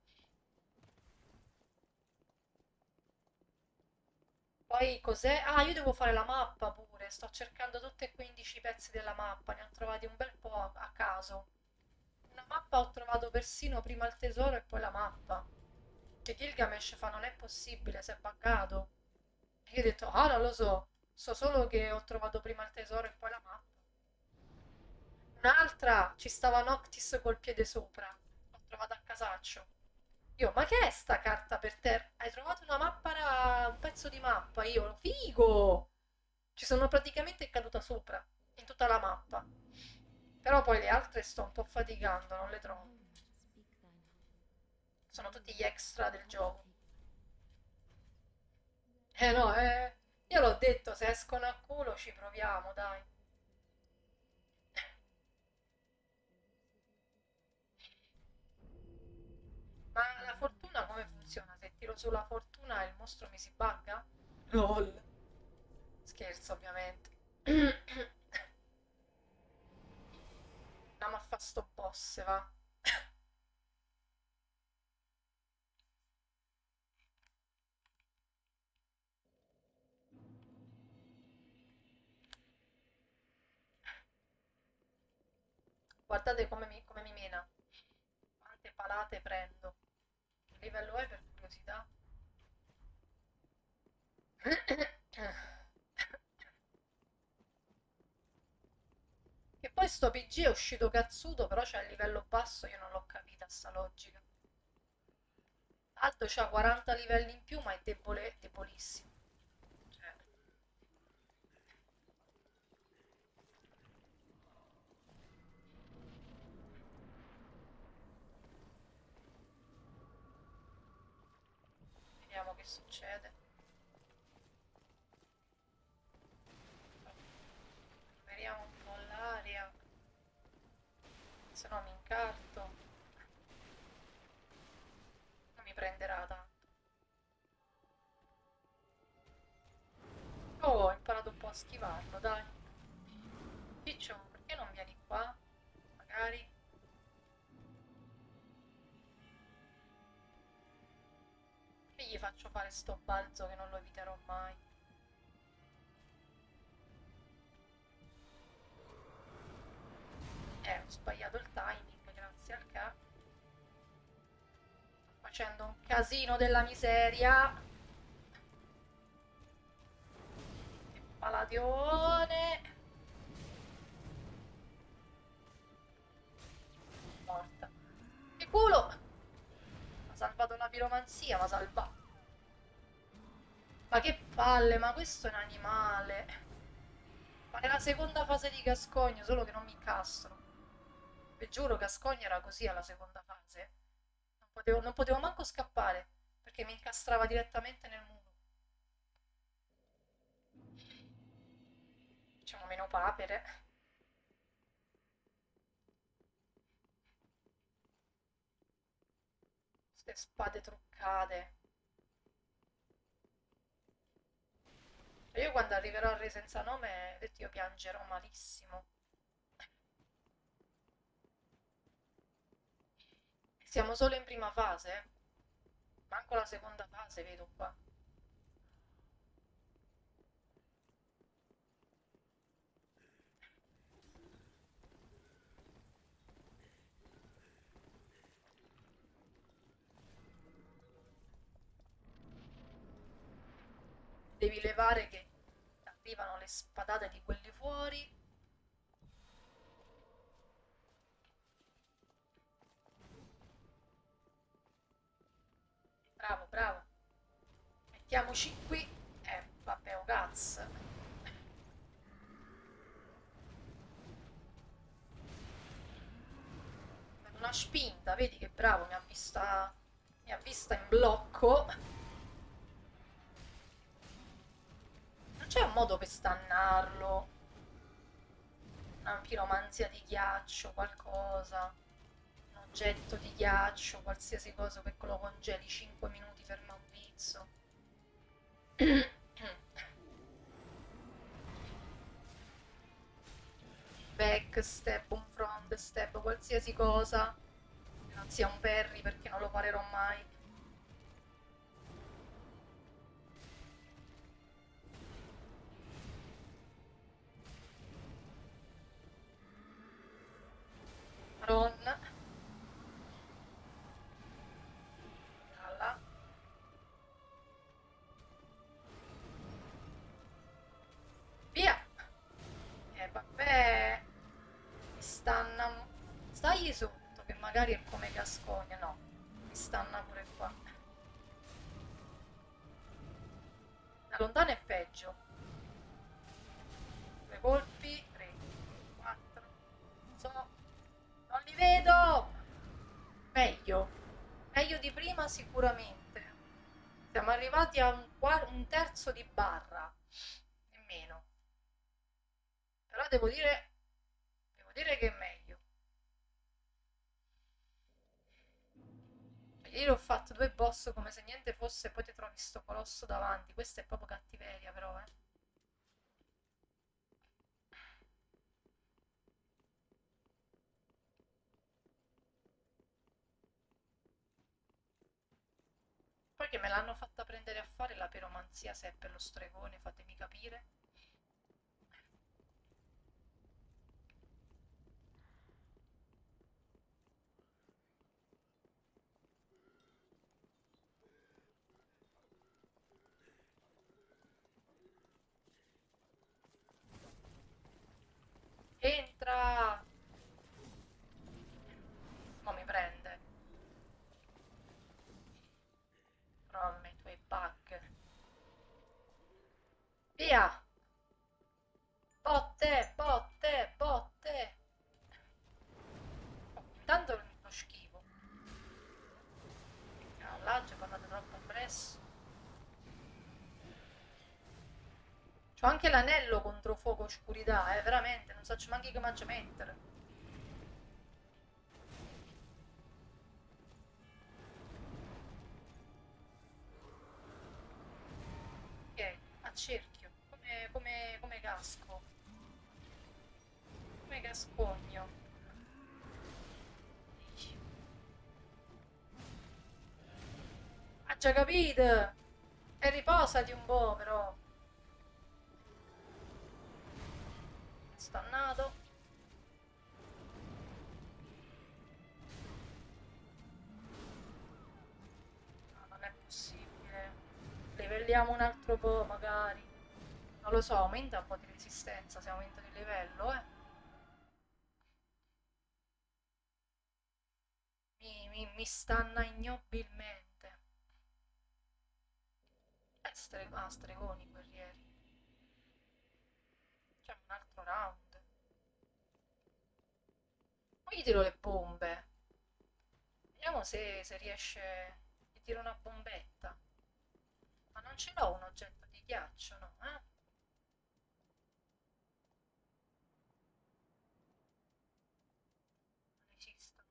Poi cos'è? Ah, io devo fare la mappa pure. Sto cercando tutti e quindici i pezzi della mappa. Ne ho trovati un bel po' a, a caso. Una mappa ho trovato persino prima il tesoro e poi la mappa. Che Gilgamesh fa non è possibile, si è buggato. E io ho detto, ah, non lo so. So solo che ho trovato prima il tesoro e poi la mappa. Un'altra ci stava Noctis col piede sopra. L'ho trovata a casaccio. Io, ma che è sta carta per terra? Hai trovato una mappa, ra- un pezzo di mappa? Io, figo! Ci sono praticamente caduta sopra, in tutta la mappa. Però poi le altre sto un po' faticando, non le trovo. Behold, speak thine heart. Sono Very tutti gli well. extra del Let us gioco. take Eh no, eh, io l'ho detto, se escono a culo ci proviamo, dai. Ma la fortuna come funziona? Se tiro sulla fortuna il mostro mi si bugga? LOL. Scherzo, ovviamente. Andiamo a fa sto boss, va. Guardate come mi, come mi mena. Quante palate prendo. Che livello è per curiosità? Che poi sto P G è uscito cazzuto, però c'è il livello basso, io non l'ho capita sta logica. Alto c'ha quaranta livelli in più, ma è debole, debolissimo. Cioè, vediamo che succede. se no mi incarto. Non mi prenderà tanto. Oh, ho imparato un po' a schivarlo, dai. Piccio, perché non vieni qua? Magari. E gli faccio fare sto balzo che non lo eviterò mai. Eh, ho sbagliato il timing, grazie al ca. Sto facendo un casino della miseria. Che paladione. Morta. Che culo! Ha salvato la piromanzia, ma salva. Ma che palle, ma questo è un animale. Ma è la seconda fase di Gascogno, solo che non mi incastro. Vi giuro, Gascogno era così alla seconda fase. Non potevo, non potevo manco scappare, perché mi incastrava direttamente nel muro. Facciamo meno papere. Queste spade truccate. Cioè, io quando arriverò al re senza nome, detto io piangerò malissimo. Siamo solo in prima fase, eh. Manco la seconda fase vedo qua. Devi levare che arrivano le spadate di quelli fuori. Bravo, bravo. Mettiamoci qui. Eh, vabbè, oh cazzo. Una spinta, vedi che bravo, mi ha vista, mi ha vista in blocco. Non c'è un modo per stannarlo? Una piromanzia di ghiaccio, qualcosa. Un oggetto di ghiaccio, qualsiasi cosa che lo congeli cinque minuti ferma un pizzo. Back step, un front step, qualsiasi cosa. Che non sia un parry perché non lo parerò mai. Madonna. Alla. Via. E vabbè. Mi stanna. Stai sotto, che magari è come Gascogna. No, mi stanna pure qua. Da lontano è peggio. Due colpi. Tre. Quattro. Non so. Non li vedo. Meglio. Meglio di prima sicuramente. Siamo arrivati a un, qua- un terzo di barra. Nemmeno. Però devo dire. Devo dire che è meglio. Ieri ho fatto due boss come se niente fosse, poi ti trovi sto colosso davanti. Questa è proprio cattiveria, però, eh. Poi che me l'hanno fatta prendere a fare la piromanzia se è per lo stregone, fatemi capire. Entra! Ma mi prende. From i tuoi bug. Via! Botte, botte, botte! Oh, intanto lo schifo. Callaggio, parlate troppo presto. C'ho anche l'anello contro fuoco oscurità, eh, veramente, non so manchi che mangia mettere. cerchio. Come, come, come casco. Come cascogno. Ha già capito! E riposati un po', però. Stannato. No, non è possibile. Livelliamo un altro po', magari. Non lo so, aumenta un po' di resistenza se aumenta di livello, eh. Mi, mi, mi stanna ignobilmente. Eh, stre- ah, stregoni, guerrieri. C'è un altro round. Poi gli tiro le bombe. Vediamo se, se riesce. Gli tiro una bombetta. Ma non ce l'ho un oggetto di ghiaccio, no? Eh? Non esistono.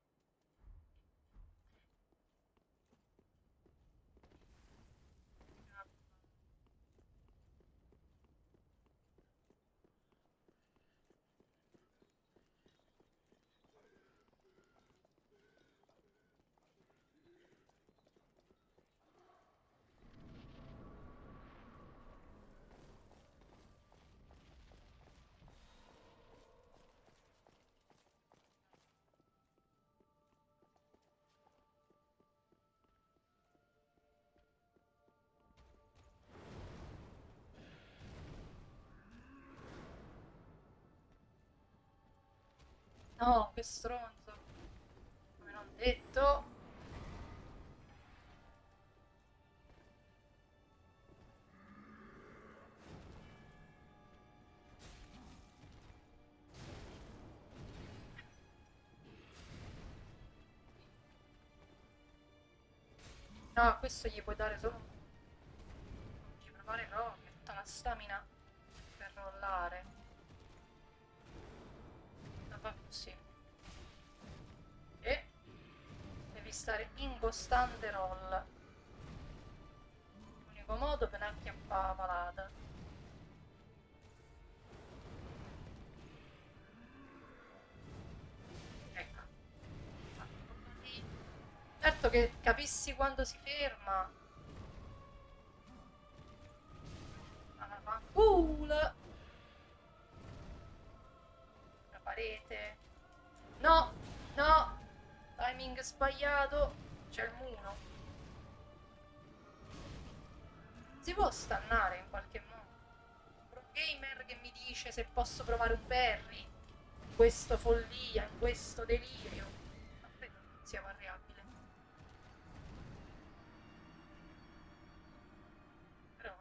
No, che stronzo. Come non detto. No, a questo gli puoi dare solo. Non ci provare proprio. Tutta la stamina per rollare. La fa così. E devi stare in costante roll. L'unico modo per non acchiappare palata. Ecco. Fatto così. Certo che capissi quando si ferma. Alla fanculo. La parete. No, no. Timing sbagliato. C'è il muro. Si può stannare in qualche modo. Pro gamer che mi dice se posso provare un parry. In questo follia, in questo delirio. Ma credo non sia variabile. Però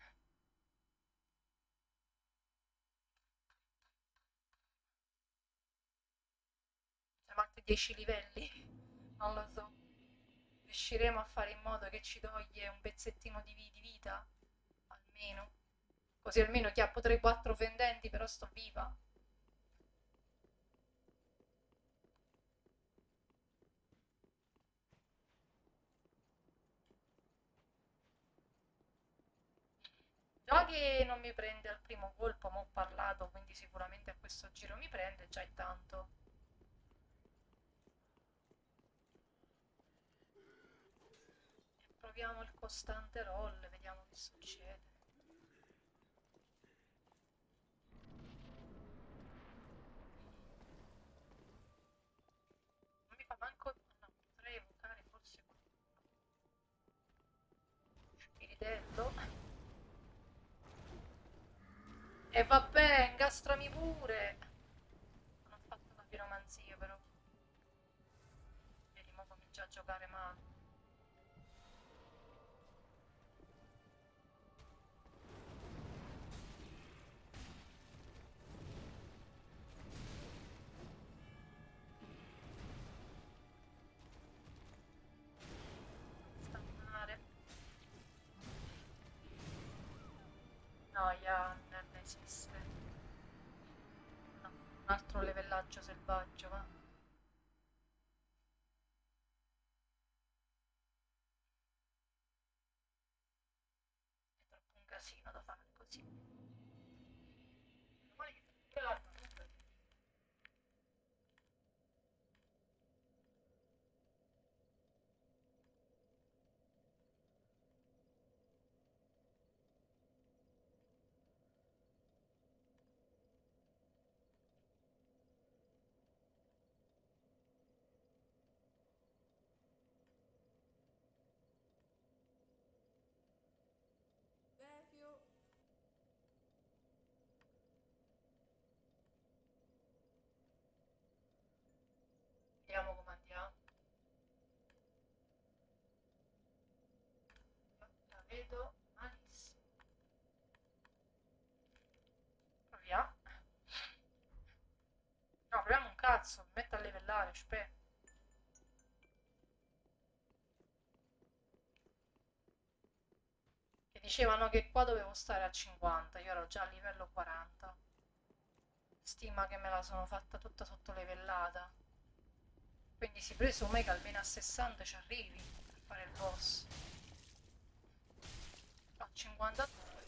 siamo altri dieci livelli. Non lo so. Riusciremo a fare in modo che ci toglie un pezzettino di, vi- di vita? Almeno. Così almeno chiappo tre quattro fendenti, però sto viva. Già che non mi prende al primo colpo, ma ho parlato, quindi sicuramente a questo giro mi prende, già è tanto. Proviamo il costante roll, vediamo che succede. Non mi fa manco. No, potrei evocare forse qualcuno. Spiritello. E vabbè, incastrami pure. Non ho fatto la piromanzia, però. Vedi, mo comincia a giocare male. Stannare. No, Jan non esiste. No, un altro levellaggio selvaggio, va. È troppo un casino da fare così. Vediamo come andiamo. La vedo malissimo. Proviamo. No, proviamo un cazzo. Mi metto a livellare, aspetta. Che dicevano che qua dovevo stare a cinquanta, io ero già a livello quaranta. Stima che me la sono fatta tutta sottolivellata. Quindi si presume che almeno a sessanta ci arrivi per fare il boss. A cinquantadue.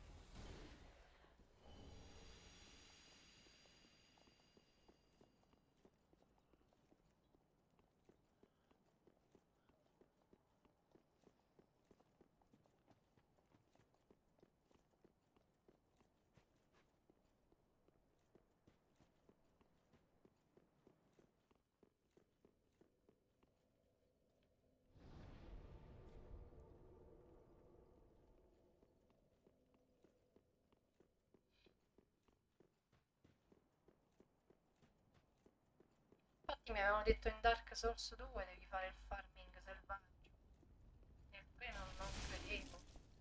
Infatti mi avevano detto in Dark Souls due devi fare il farming selvaggio. E poi non, non credevo.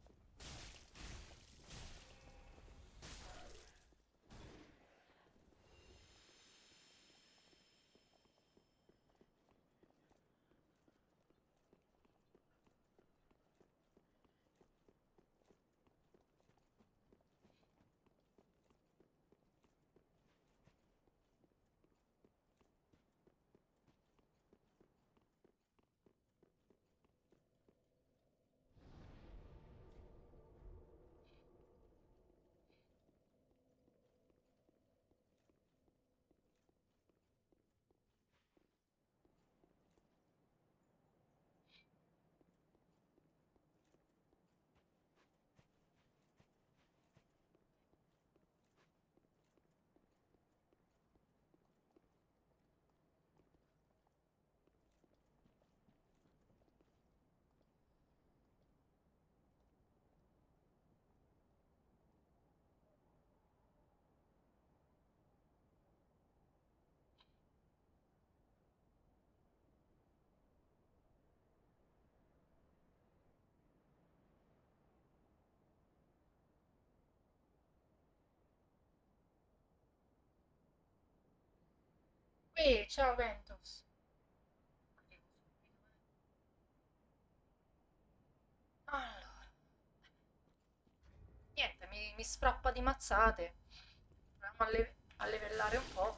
Ehi, ciao Ventus. Arrivo subito, eh. Allora, niente, mi, mi sfrappa di mazzate. Proviamo a, le- a livellare un po'.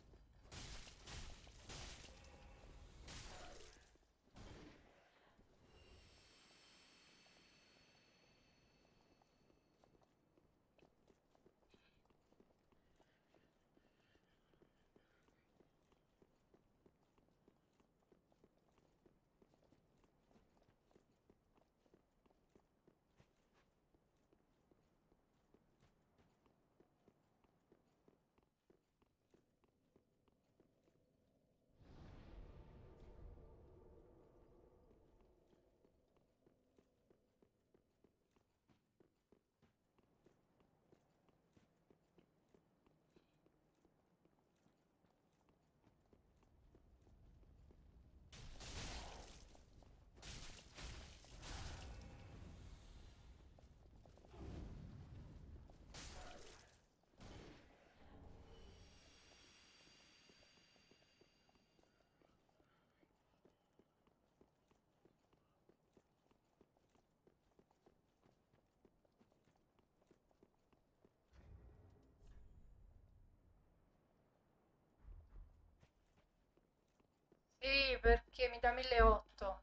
Sì, perché mi dà milleottocento.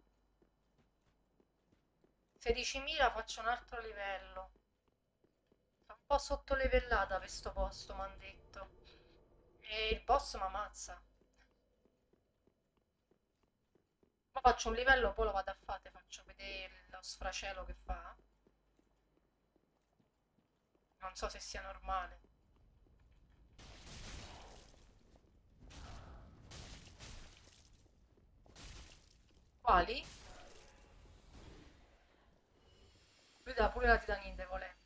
sedicimila faccio un altro livello. Sto un po' sottolevellata per sto posto, mi hanno detto. E il boss mi ammazza. Ma faccio un livello, poi lo vado a fare, faccio vedere lo sfracello che fa. Non so se sia normale. Quali? Lui dà pure la titanite, volendo.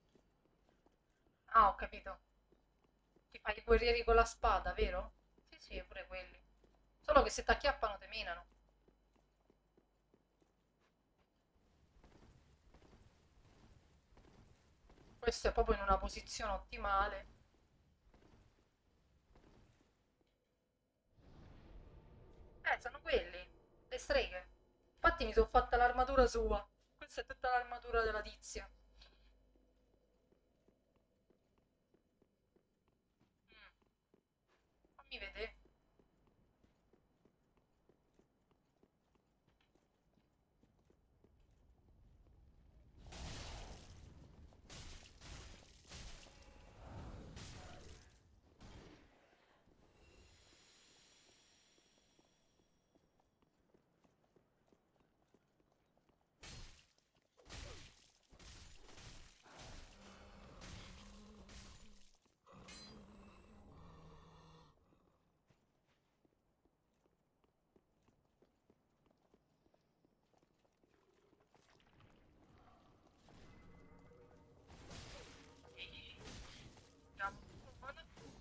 Ah, ho capito. Ti fai i guerrieri con la spada, vero? Sì, sì. Sì, pure quelli. Solo che se ti acchiappano te menano. Questo è proprio in una posizione ottimale. Eh, sono quelli. Le streghe. Infatti mi sono fatta l'armatura sua. Questa è tutta l'armatura della tizia. Mm, fammi vedere. Ehi, vediamo un po'.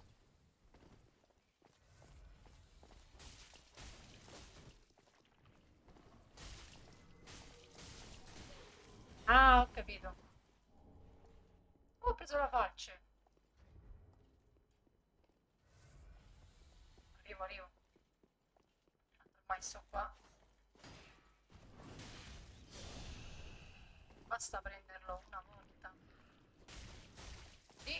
Ah, ho capito. Oh, ho preso la falce. Arrivo, arrivo. Ormai sto qua. Basta prenderlo una volta. Sì.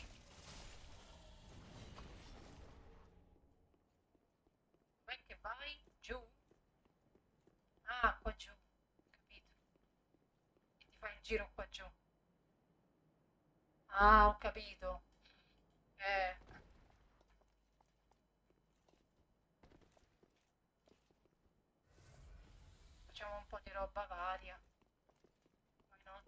Dov'è che vai? Giù? Ah, qua giù. Capito. E ti fai il giro qua giù. Ah, ho capito. Eh, facciamo un po' di roba varia. Why not?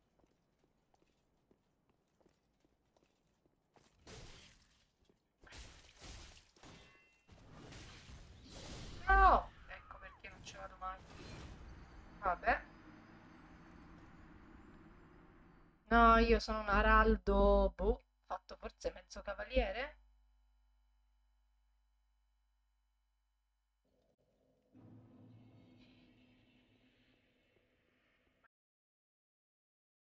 No! Ecco perché non ci vado mai. Vabbè. No, io sono un araldo, boh, fatto forse mezzo cavaliere?